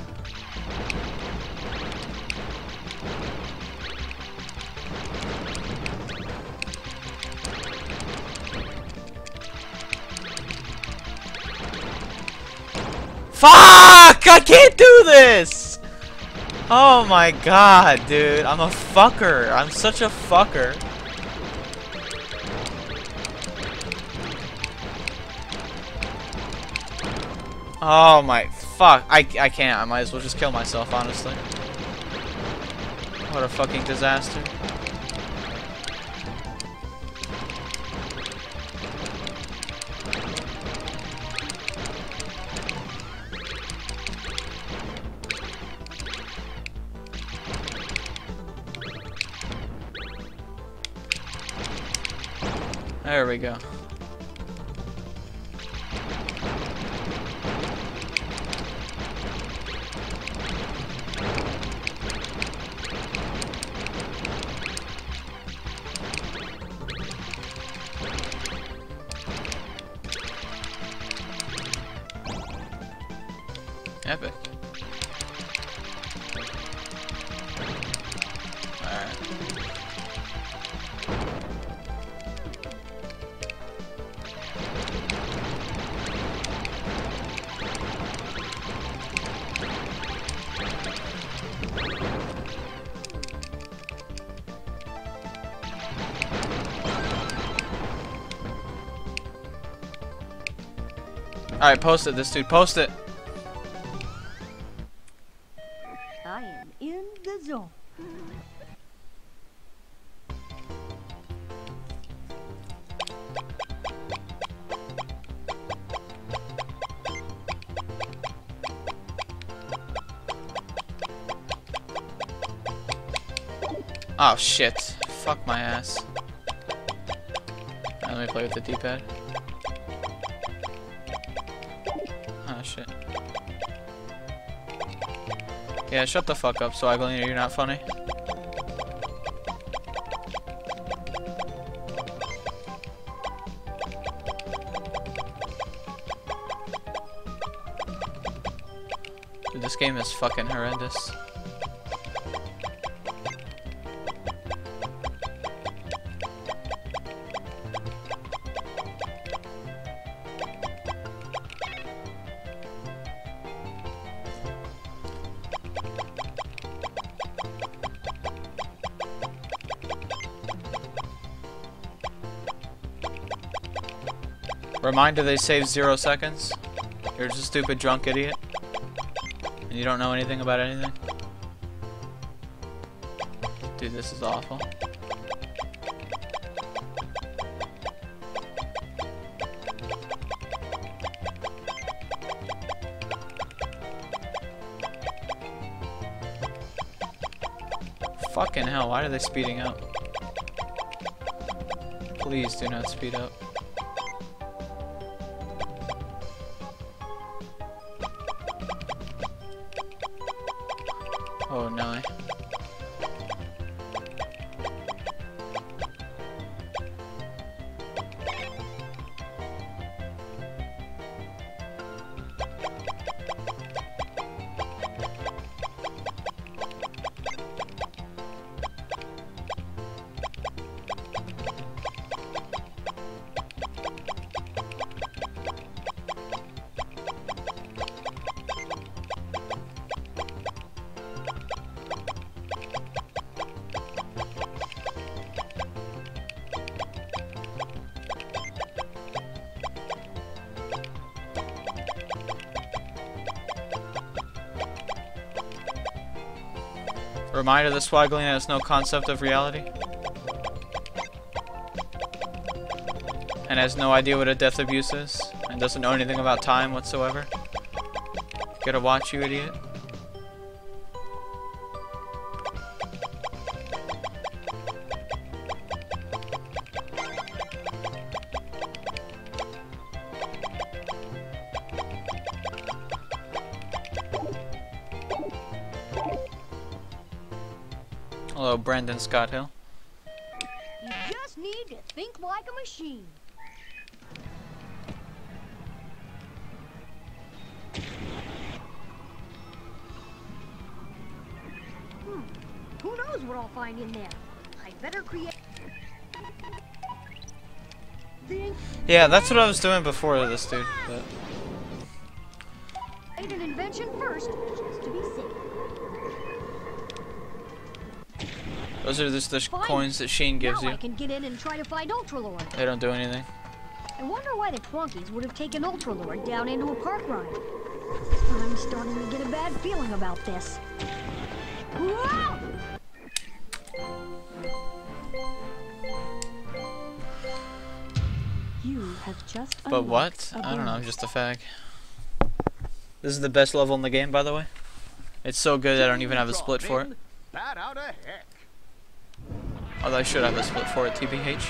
Fuck! I can't do this! Oh my god, dude. I'm a fucker. I'm such a fucker. Oh my fuck. I, I can't. I might as well just kill myself, honestly. What a fucking disaster. There we go. Epic. Alright. Alright, post it, this dude. Post it. I am in Oh shit. Fuck my ass. Right, let me play with the D-pad. Oh shit. Yeah, shut the fuck up, Swaglina, you're not funny. Dude, this game is fucking horrendous. Reminder, they save zero seconds. You're just a stupid drunk idiot. And you don't know anything about anything. Dude, this is awful. Fucking hell, why are they speeding up? Please do not speed up. Oh no. Reminder, the Swaglina has no concept of reality. And has no idea what a death abuse is. And doesn't know anything about time whatsoever. Get a watch, you idiot. Hello, Brandon Scott Hill. You just need to think like a machine. Hmm. Who knows what I'll find in there? I'd better create. Yeah, that's what I was doing before this dude. But... Made an invention first, just to be safe. Those are just the coins that Sheen gives now you. I can get in and try to find Ultralord. They don't do anything. I wonder why the Twonkies would have taken Ultralord down into a park ride. I'm starting to get a bad feeling about this. Whoa! You have just But what? I don't know, I'm just a fag. This is the best level in the game, by the way. It's so good I don't even have a split for it. Bat out of heck. Although I should have a split for it, T B H.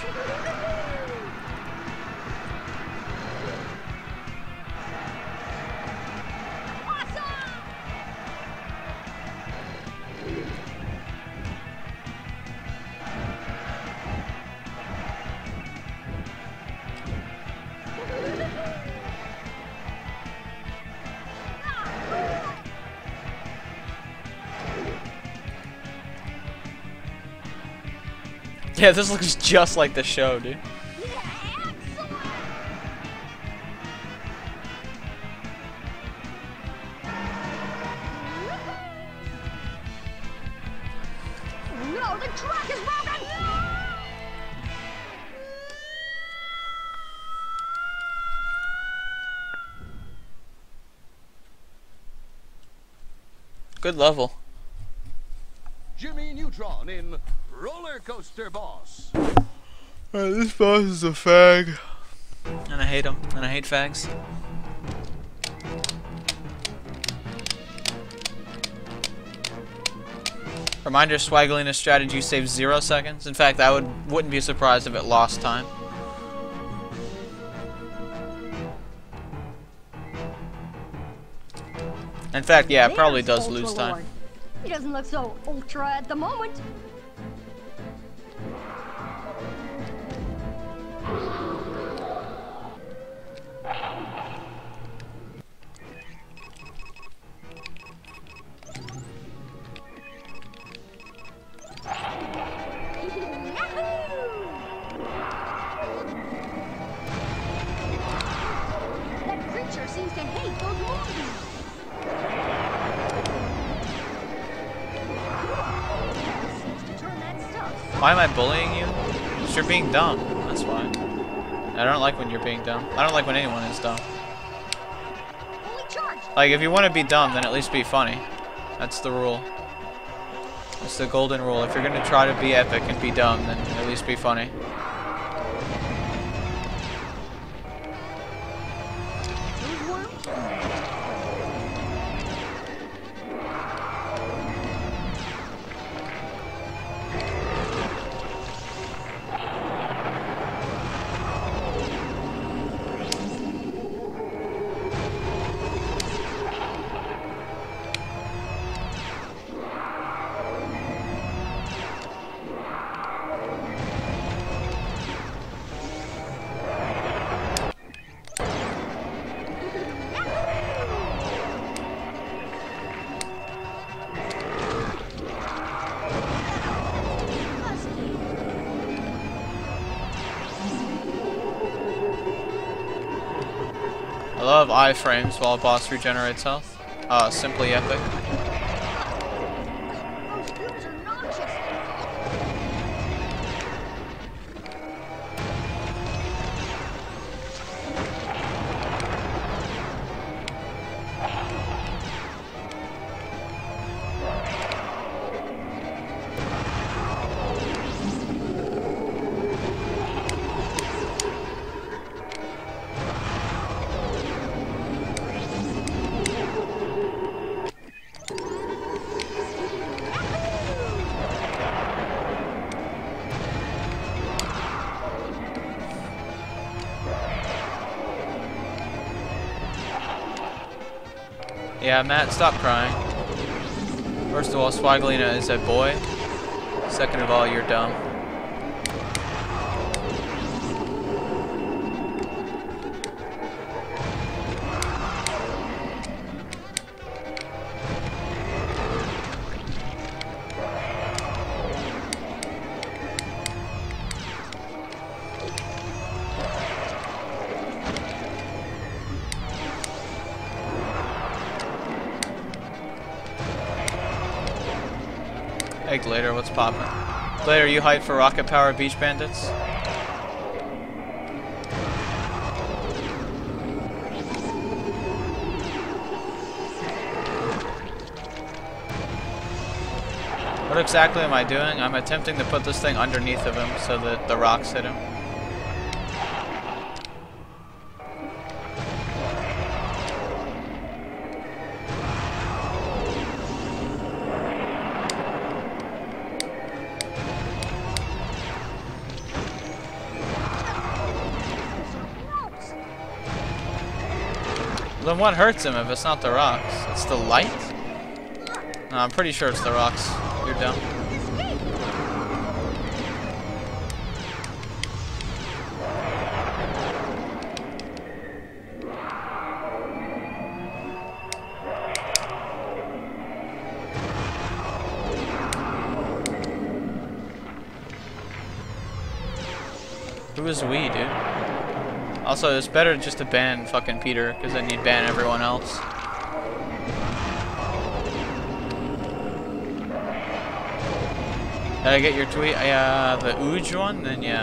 Yeah, this looks just like the show, dude. No, the track is broken! Good level. Jimmy Neutron in Roller Coaster Boss. Alright, this boss is a fag. And I hate him. And I hate fags. Reminder, Swaglina's strategy saves zero seconds. In fact, I would, wouldn't be surprised if it lost time. In fact, yeah, it probably does There's lose Ultra time. Lord. He doesn't look so ultra at the moment. That creature seems to hate those movies. Why am I bullying you? Because you're being dumb. That's why. I don't like when you're being dumb. I don't like when anyone is dumb. Like, if you want to be dumb, then at least be funny. That's the rule. That's the golden rule. If you're going to try to be epic and be dumb, then at least be funny. I love iframes while a boss regenerates health. Uh, simply epic. Yeah, Matt, stop crying. First of all, Swaglina is a boy. Second of all, you're dumb. Hey Glader, what's poppin'? Glader, you hyped for Rocket Power Beach Bandits? What exactly am I doing? I'm attempting to put this thing underneath of him so that the rocks hit him. Then what hurts him if it's not the rocks? It's the light? No, I'm pretty sure it's the rocks. You're dumb. Who is we, dude? Also, it's better just to ban fucking Peter, because then you'd ban everyone else. Did I get your tweet? Uh, the Ooge one? Then yeah.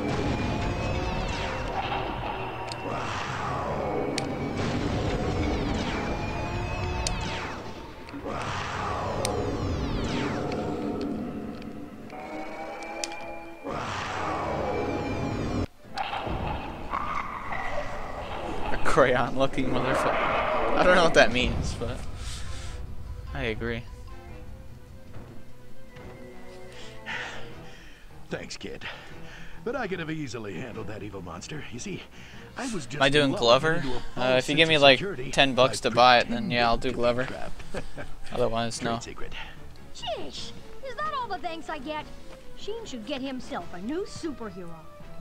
Crayon looking motherfucker. I don't know what that means, but I agree. Thanks, kid. But I could have easily handled that evil monster. You see, I was just Am I doing Glover? Uh, if you give me like ten bucks to buy it, then yeah, I'll do Glover. Otherwise, no. Secret. Sheesh, is that all the thanks I get? Sheen should get himself a new superhero.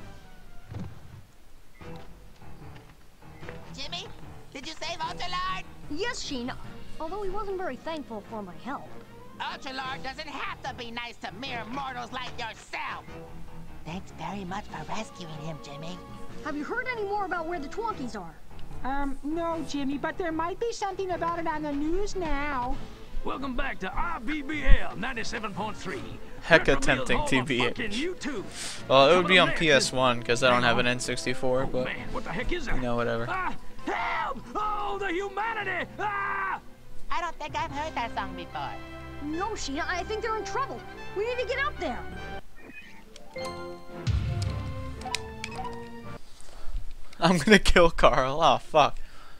Jimmy, did you save Ultralord? Yes, Sheen, although he wasn't very thankful for my help. Ultralord doesn't have to be nice to mere mortals like yourself. Thanks very much for rescuing him, Jimmy. Have you heard any more about where the Twonkies are? Um, no, Jimmy, but there might be something about it on the news now. Welcome back to R B B L ninety-seven point three. Hecka tempting T B H. Well, it would be on P S one because I don't have an N sixty-four, but Man, what the heck is that? you know, whatever. Ah, help! Oh, the humanity! Ah! I don't think I've heard that song before. No, Sheen, I think they're in trouble. We need to get up there. I'm gonna kill Carl. Oh, fuck.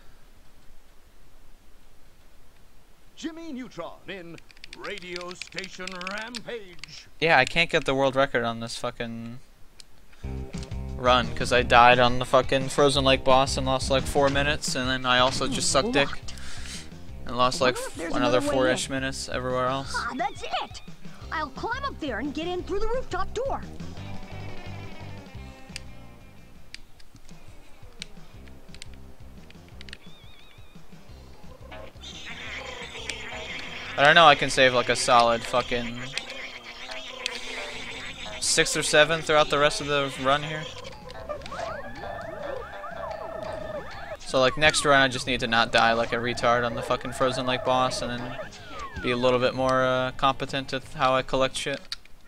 Jimmy Neutron in Radio Station Rampage. Yeah, I can't get the world record on this fucking run because I died on the fucking Frozen Lake boss and lost like four minutes, and then I also just sucked dick and lost like another four-ish minutes everywhere else. Ah, that's it. I'll climb up there and get in through the rooftop door. I don't know, I can save like a solid fucking six or seven throughout the rest of the run here. So like next run I just need to not die like a retard on the fucking Frozen Lake boss and then be a little bit more uh, competent with how I collect shit.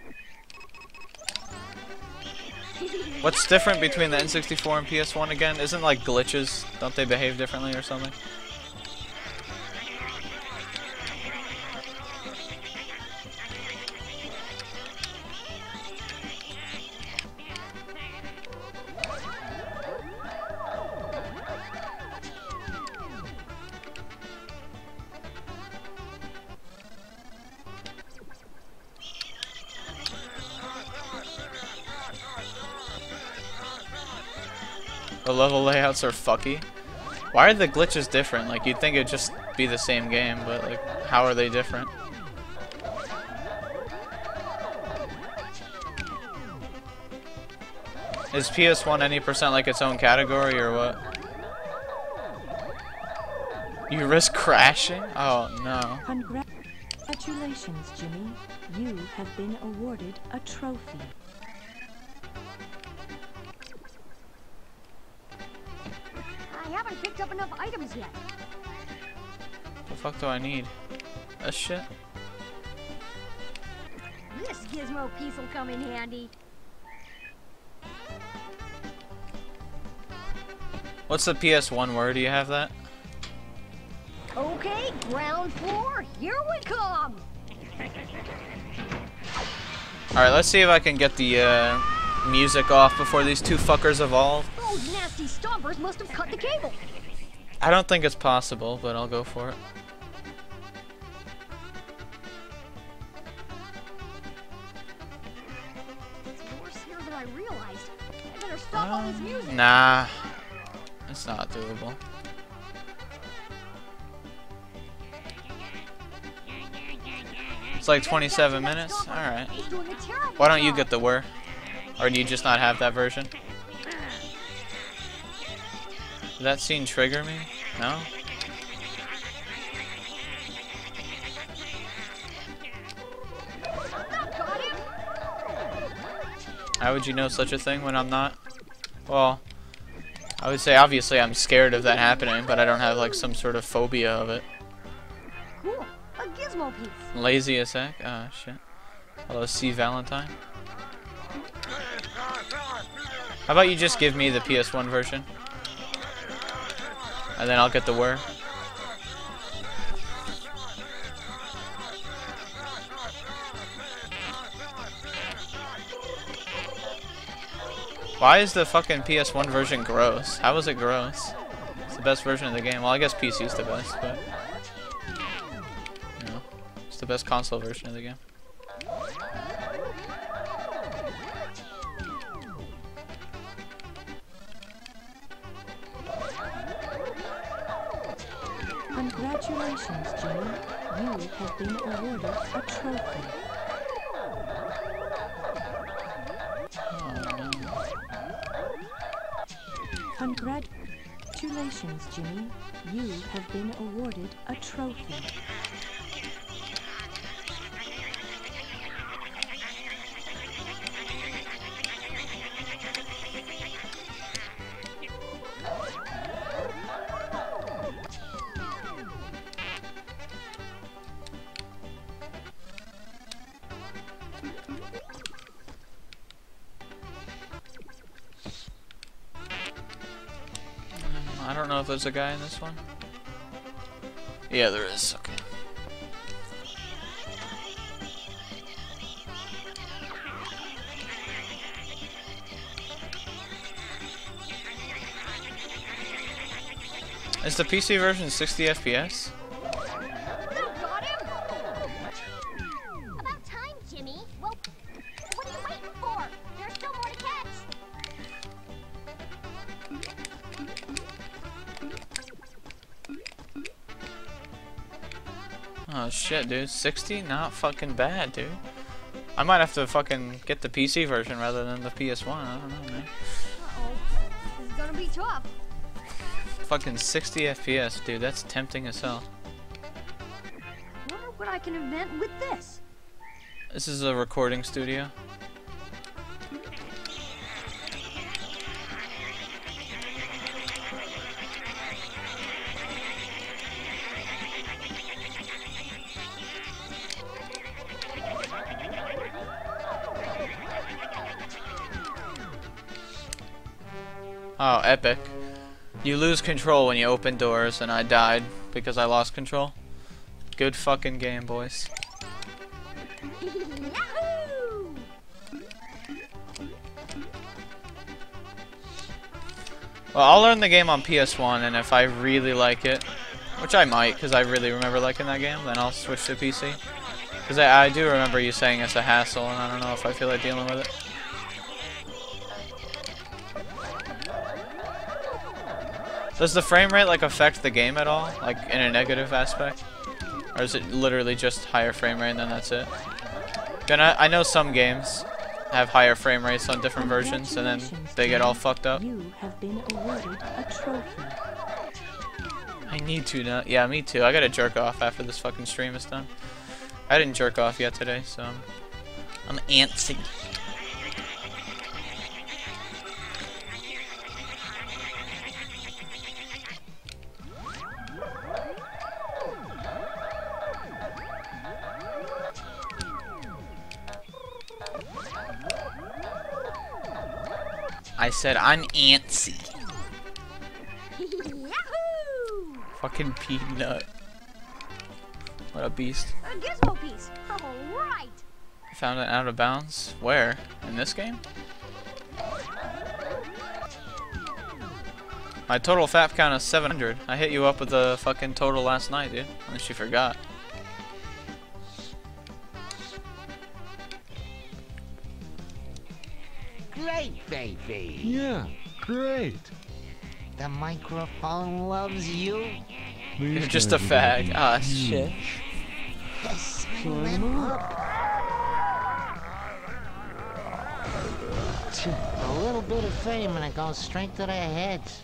What's different between the N sixty-four and P S one again? Isn't like glitches, don't they behave differently or something? The level layouts are fucky. Why are the glitches different? Like, you'd think it'd just be the same game, but like, how are they different? Is P S one any percent like its own category or what? You risk crashing? Oh no. Congratulations, Jimmy. You have been awarded a trophy. I haven't picked up enough items yet. The fuck do I need? That shit? This gizmo piece will come in handy. What's the P S one word? Do you have that? Okay, ground floor, here we come. Alright, let's see if I can get the uh, music off before these two fuckers evolve. Those nasty stompers must have cut the cable. I don't think it's possible, but I'll go for it. It's worse here than I realized. I better stop all this music. Nah, it's not doable. It's like twenty-seven minutes? Alright. Why don't you get the whir? Or do you just not have that version? Did that scene trigger me? No? How would you know such a thing when I'm not? Well, I would say obviously I'm scared of that happening, but I don't have like some sort of phobia of it. Cool. A gizmo piece. Lazy as heck? Ah, oh, shit. Hello, C. Valentine. How about you just give me the P S one version? And then I'll get the whir. Why is the fucking P S one version gross? How is it gross? It's the best version of the game. Well, I guess P C is the best, but... You know, it's the best console version of the game. Congratulations, Jimmy. You have been awarded a trophy. Congratulations, Jimmy. You have been awarded a trophy. I don't know if there's a guy in this one. Yeah, there is. Okay. Is the P C version sixty F P S? About time, Jimmy. Well, what are you waiting for? There's still more to catch. Oh shit, dude. sixty? Not fucking bad, dude. I might have to fucking get the P C version rather than the P S one. I don't know, man. Uh-oh. This is gonna be tough. Fucking sixty F P S, dude. That's tempting as hell. Wonder what I can invent with this. This is a recording studio. Oh, epic. You lose control when you open doors, and I died because I lost control. Good fucking game, boys. Yahoo! Well, I'll learn the game on P S one, and if I really like it, which I might, because I really remember liking that game, then I'll switch to P C. Because I, I do remember you saying it's a hassle, and I don't know if I feel like dealing with it. Does the frame rate like affect the game at all, like in a negative aspect, or is it literally just higher frame rate and then that's it? Then I, I know some games have higher frame rates on different versions, and then they get all fucked up. You have been awarded a trophy. I need to now. Yeah, me too. I gotta jerk off after this fucking stream is done. I didn't jerk off yet today, so I'm, I'm antsy. I said I'm antsy. Yahoo! Fucking peanut. What a beast. A gizmo piece. All right. Found it out of bounds. Where? In this game? My total F A P count is seven hundred. I hit you up with the fucking total last night, dude. Unless you forgot. Great, baby. Yeah, great. The microphone loves you. You're just a fag. Ah, shit. The silent A little bit of fame and it goes straight to their heads.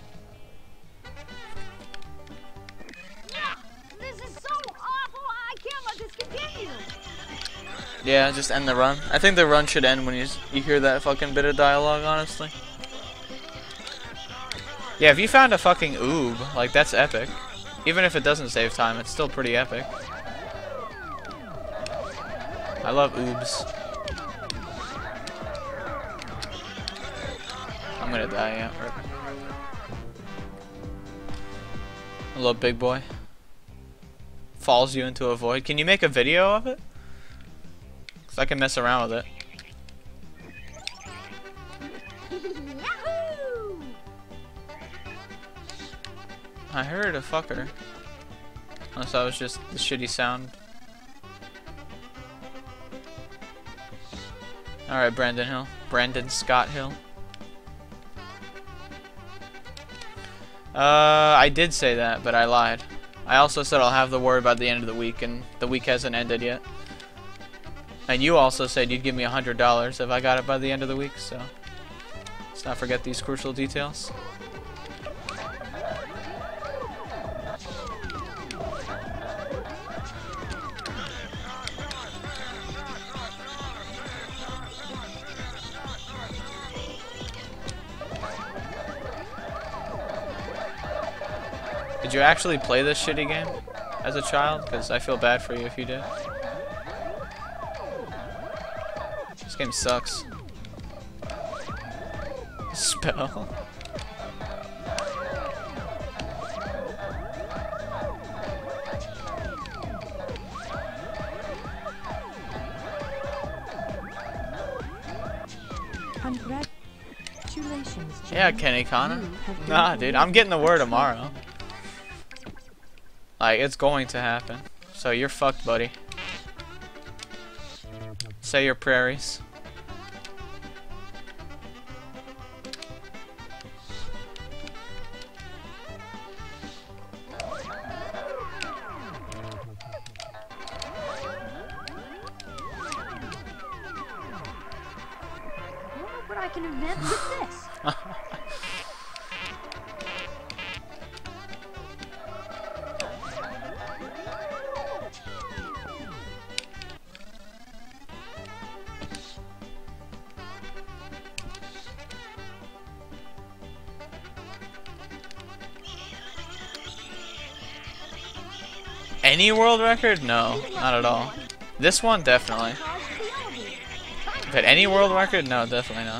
This is so awful. I can't let this continue. Yeah, just end the run. I think the run should end when you you hear that fucking bit of dialogue, honestly. Yeah, if you found a fucking oob, like, that's epic. Even if it doesn't save time, it's still pretty epic. I love oobs. I'm gonna die, yeah. Rip. Hello, big boy. Falls you into a void. Can you make a video of it? Cause I can mess around with it. Yahoo! I heard a fucker. Unless that was just the shitty sound. Alright, Brandon Hill. Brandon Scott Hill. Uh, I did say that, but I lied. I also said I'll have the word by the end of the week, and the week hasn't ended yet. And you also said you'd give me a hundred dollars if I got it by the end of the week, so let's not forget these crucial details. Did you actually play this shitty game as a child? Because I feel bad for you if you did. This game sucks. Spell. Congratulations, Jim. Yeah, Kenny Connor. Nah, dude, I'm getting the word tomorrow. Like, it's going to happen. So you're fucked, buddy. Say your prairies. What I can invent with this? Any world record? No, not at all. This one, definitely. But any world record? No, definitely not.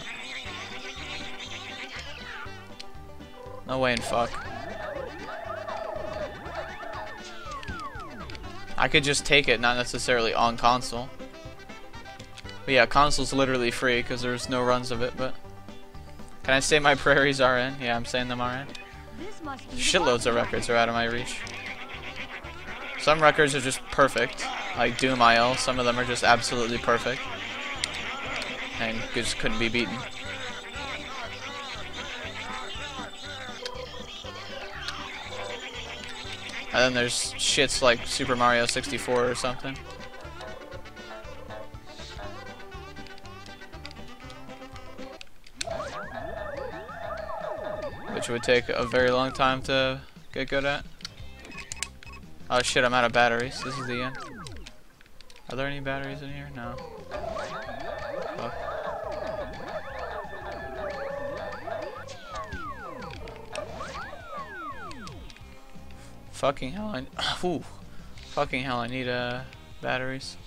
No way in fuck. I could just take it, not necessarily on console. But yeah, console's literally free because there's no runs of it, but... Can I say my prairies are in? Yeah, I'm saying them are in. Shitloads of records are out of my reach. Some records are just perfect, like Doom I L. Some of them are just absolutely perfect, and just couldn't be beaten. And then there's shits like Super Mario sixty-four or something. Which would take a very long time to get good at. Oh shit, I'm out of batteries. This is the end. Are there any batteries in here? No. Fuck. Fucking hell, I... Ooh. Fucking hell, I need, uh, batteries.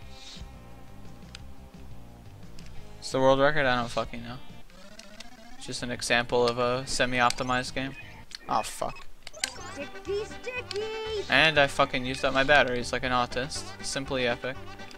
It's the world record? I don't fucking know. It's just an example of a semi-optimized game. Oh, fuck. Sticky, sticky. And I fucking used up my batteries like an autist. Simply epic.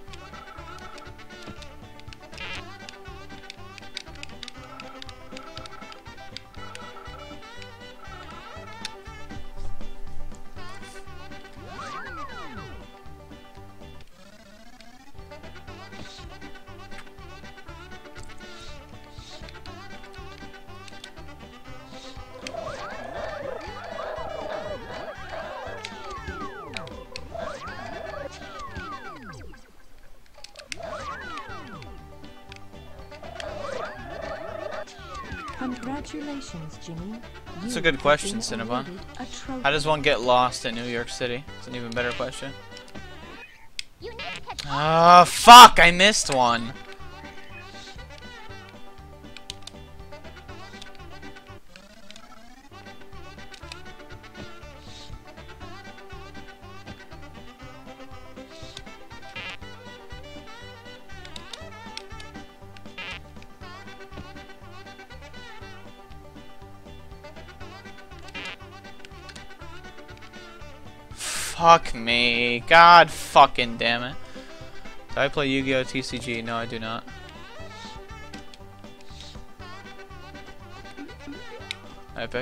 Congratulations, Jimmy. That's a good question, Cinnabon. How does one get lost in New York City? It's an even better question. Oh, fuck! I missed one! Fuck me. God fucking damn it. Do I play Yu-Gi-Oh! T C G? No, I do not. Epic.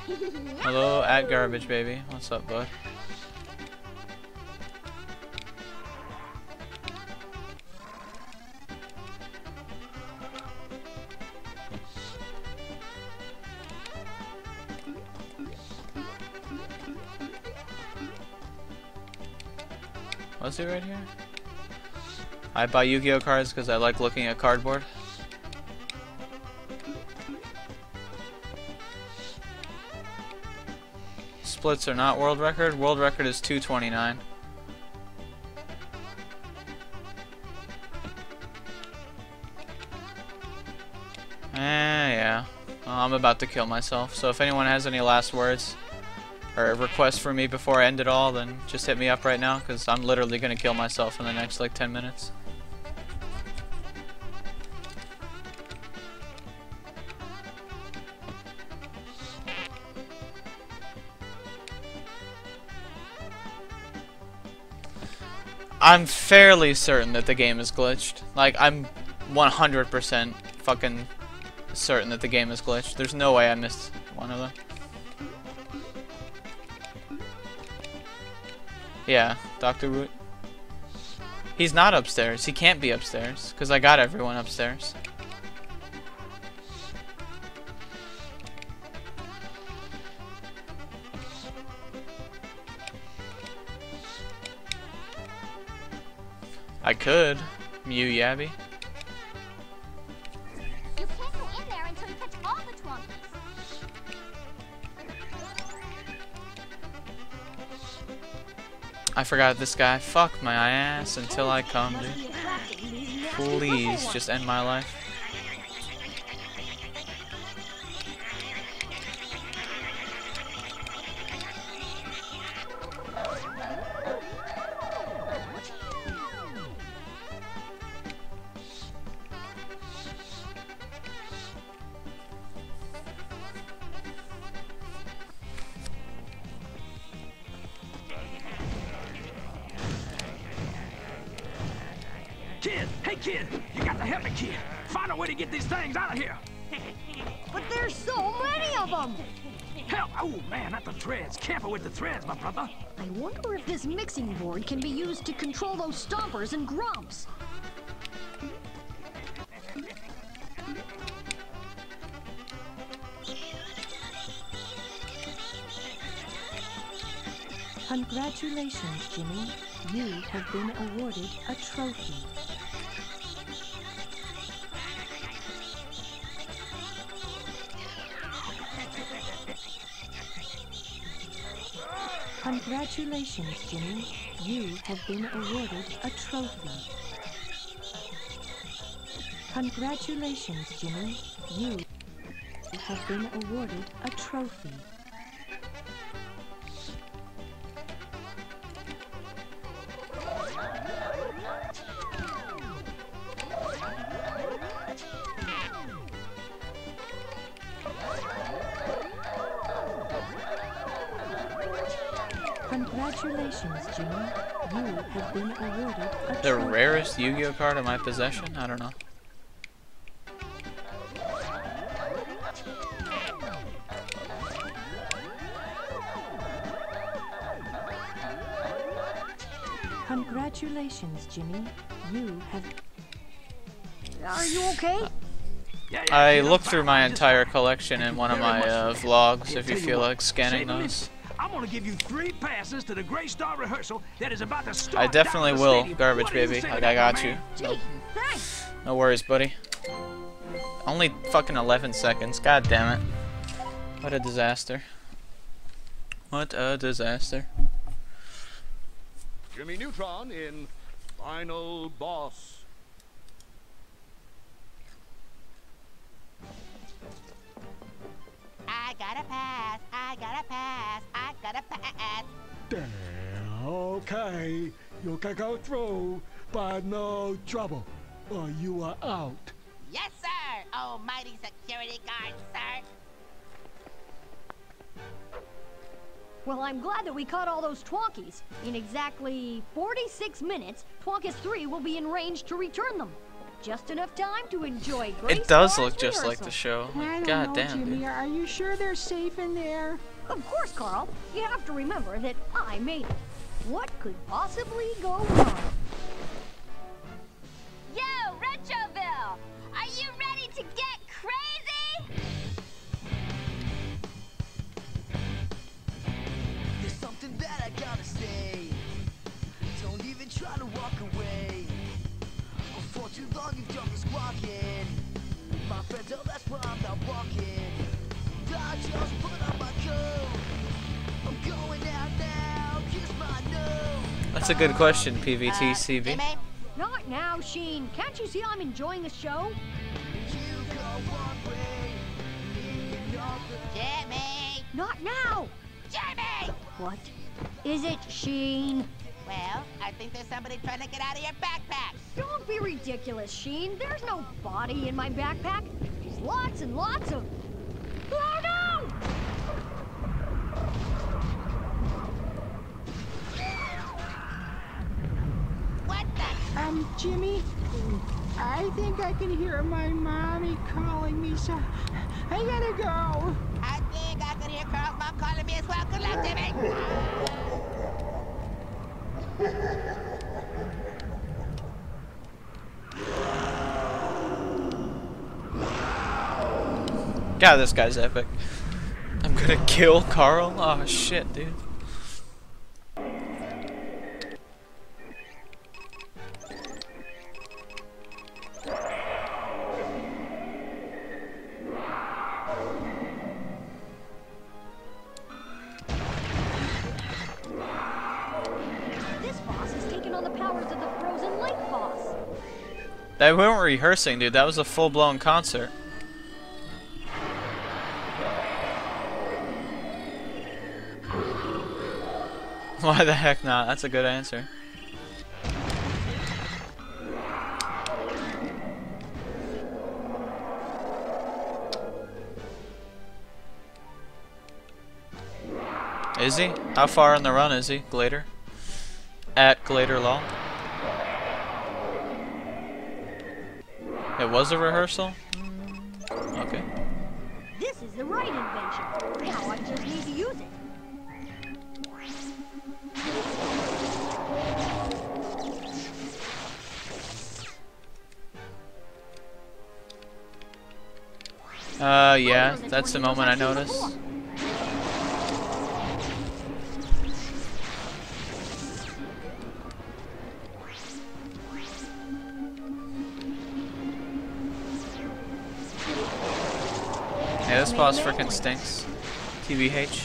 Hello, at Garbage Baby. What's up, bud? Was he right here? I buy Yu-Gi-Oh cards because I like looking at cardboard. Splits are not world record. World record is two twenty-nine. Eh, yeah. Well, I'm about to kill myself. So if anyone has any last words or a request for me before I end it all, then just hit me up right now, because I'm literally gonna kill myself in the next like ten minutes. I'm fairly certain that the game is glitched. Like, I'm one hundred percent fucking certain that the game is glitched. There's no way I missed one of them. Yeah, Doctor Woot. He's not upstairs. He can't be upstairs, because I got everyone upstairs. I could. Mew Yabby. You can't go in there until you catch all the Twonkies. I forgot this guy. Fuck my ass until I come, dude. Please, just end my life. Kid, hey kid, you got to help me, kid. Find a way to get these things out of here. But there's so many of them! Help! Oh man, not the threads. Careful with the threads, my brother. I wonder if this mixing board can be used to control those stompers and grumps. Congratulations, Jimmy. You have been awarded a trophy. Congratulations, Jimmy. You have been awarded a trophy. Congratulations, Jimmy. You have been awarded a trophy. Congratulations, Jimmy. You have been awarded a The trophy. rarest Yu-Gi-Oh card in my possession? I don't know. Congratulations, Jimmy. You have... Are you okay? Yeah, yeah, I kid, I'm looked fine. through my I'm just entire fine. collection in Thank one you of very my much uh, for that. vlogs, Yeah, if you tell feel what, like scanning say, those. listen, I'm gonna give you three passes to the Grey Star rehearsal that is about to start. I definitely down in the will, stadium. Garbage What do you Baby. say Like, to I that, got my you. man? Gee, thanks! No worries, buddy. Only fucking eleven seconds. God damn it. What a disaster. What a disaster. Jimmy Neutron in Final Boss. I gotta pass, I gotta pass, I gotta pass. Damn, okay. You can go through, but no trouble, or you are out. Yes, sir! Almighty security guard, sir! Well, I'm glad that we caught all those Twonkies. In exactly forty-six minutes, Twonkus three will be in range to return them. Just enough time to enjoy Grace It does Barr's look just like rehearsal. the show. I don't God know, damn, Jimmy. dude. Are you sure they're safe in there? Of course, Carl. You have to remember that I made it. What could possibly go wrong? Yo, Retroville! Are you ready to get crazy? There's something that I gotta say. Don't even try to walk away. For too long you've done this walking. My friends, oh that's why I'm not walking. I just put on my coat. I'm going out now, kiss my nose. That's a good question, P V T C V. Not now, Sheen. Can't you see I'm enjoying the show? Jimmy! Not now! Jimmy! What is it, Sheen? Well, I think there's somebody trying to get out of your backpack. Don't be ridiculous, Sheen. There's no body in my backpack. There's lots and lots of... Oh, no! What the? Um, Jimmy, I think I can hear my mommy calling me, so I gotta go. I think I can hear Carl's mom calling me as well. Good luck, Jimmy! God, this guy's epic. I'm gonna kill Carl? Oh shit, dude. This boss has taken on the powers of the Frozen Lake boss. They weren't rehearsing, dude. That was a full-blown concert. Why the heck not? That's a good answer. Is he? How far on the run is he, Glader? At Glader Law? It was a rehearsal? Okay. This is the right invention. Now I just need to use it. Uh, yeah, that's the moment I noticed. Yeah, this boss frickin' stinks. T B H.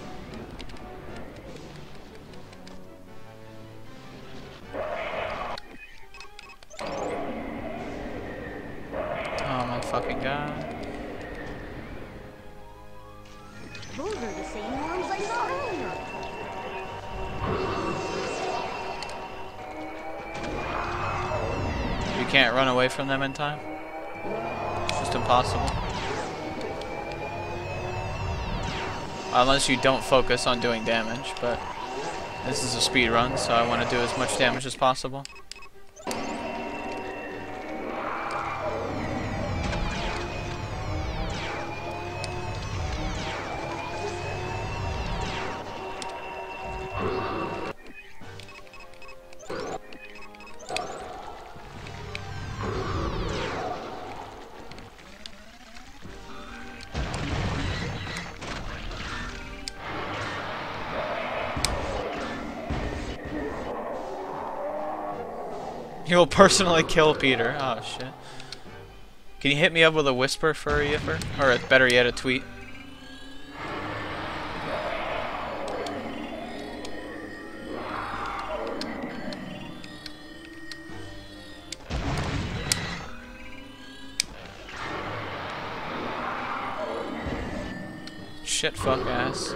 Oh my fucking god. Those are the same arms I saw earlier. You can't run away from them in time? It's just impossible. Unless you don't focus on doing damage, but this is a speed run, so I want to do as much damage as possible. You'll personally kill Peter. Oh shit. Can you hit me up with a whisper for a yipper? Or better yet, a tweet? Shit fuck ass.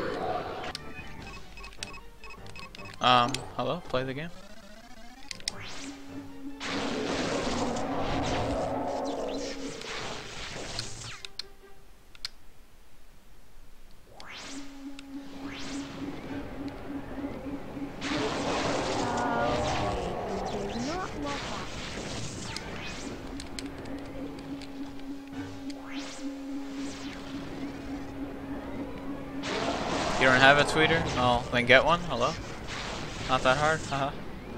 Um, hello? Play the game? You don't have a tweeter? Oh, then get one. Hello? Not that hard? Haha.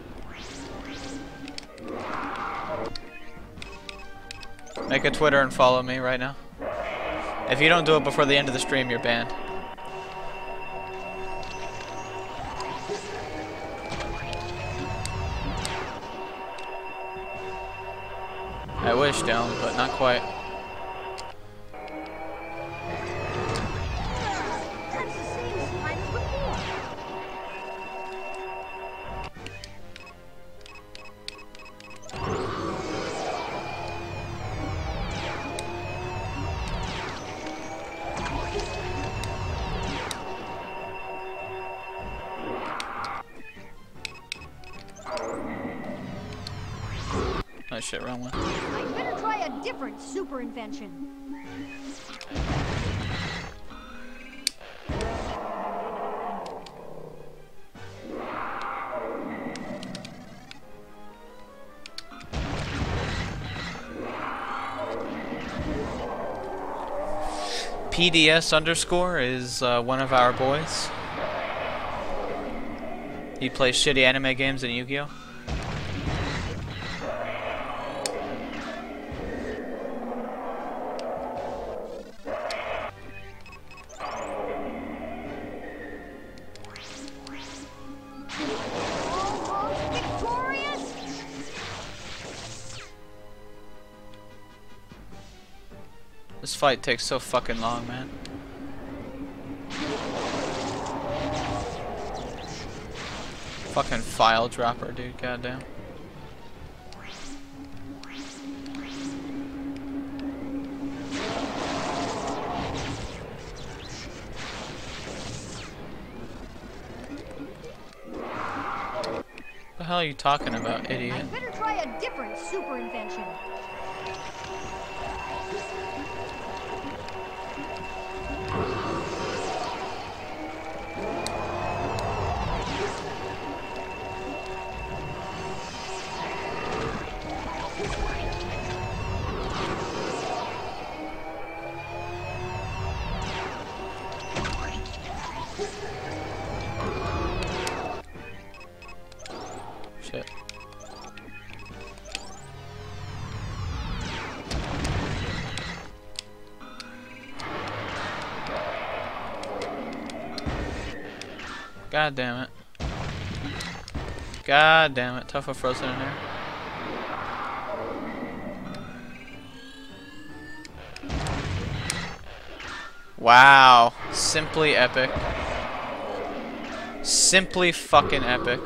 Make a Twitter and follow me right now. If you don't do it before the end of the stream, you're banned. I wish, down, but not quite. Oh shit, wrong one. I better try a different super invention. P D S underscore is uh, one of our boys. He plays shitty anime games in Yu-Gi-Oh! This fight takes so fucking long, man. Fucking file dropper, dude, goddamn. What the hell are you talking about, idiot? I better try a different super invention. Shit. God damn it. God damn it. Tough of frozen in here. Wow. Simply epic. Simply fucking epic.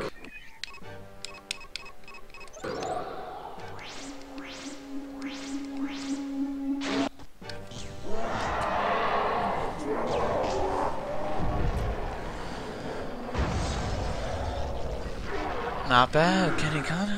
Not bad, Kenny Kana.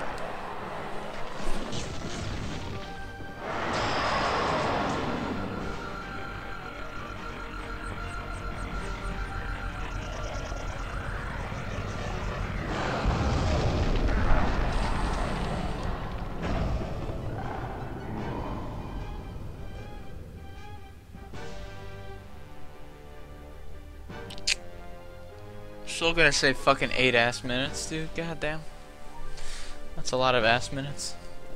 Still gonna say fucking eight ass minutes, dude. God damn. That's a lot of ass minutes.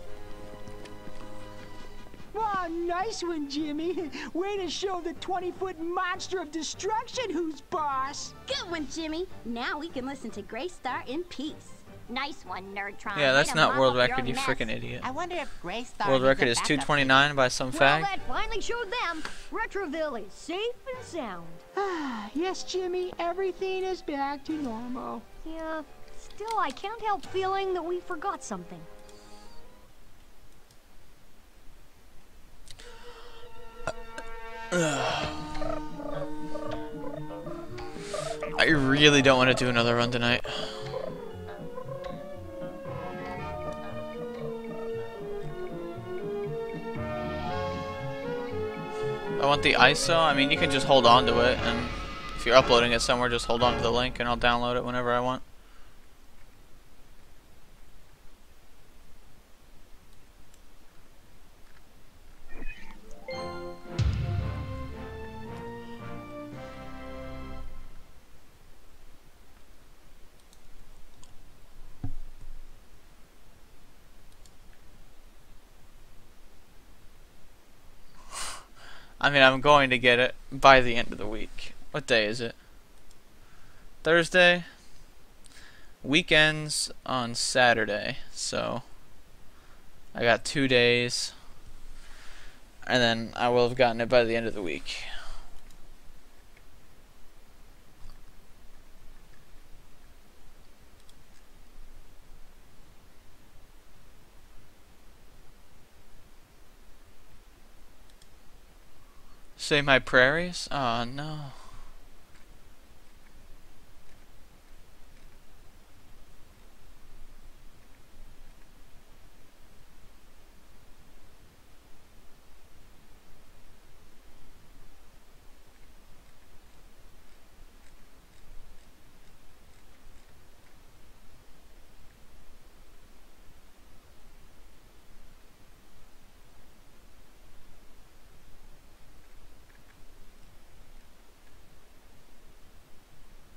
Oh, nice one, Jimmy. Way to show the twenty-foot monster of destruction who's boss. Good one, Jimmy. Now we can listen to Greystar in peace. Nice one, Nerdtron. Yeah, that's Way to not mop world up your record, you mess. freaking idiot. I wonder if Greystar World needs record a is backup two twenty-nine by some Well, fag. that finally showed them Retroville is safe and sound. Ah, yes, Jimmy, everything is back to normal. Yeah, still I can't help feeling that we forgot something. I really don't want to do another run tonight. I want the I S O. I mean, you can just hold on to it, and if you're uploading it somewhere, just hold on to the link and I'll download it whenever I want. I mean, I'm going to get it by the end of the week. What day is it? Thursday? Weekends on Saturday, so I got two days, and then I will have gotten it by the end of the week. Say my prairies? Oh no.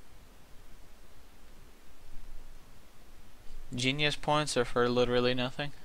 Genius points are for literally nothing.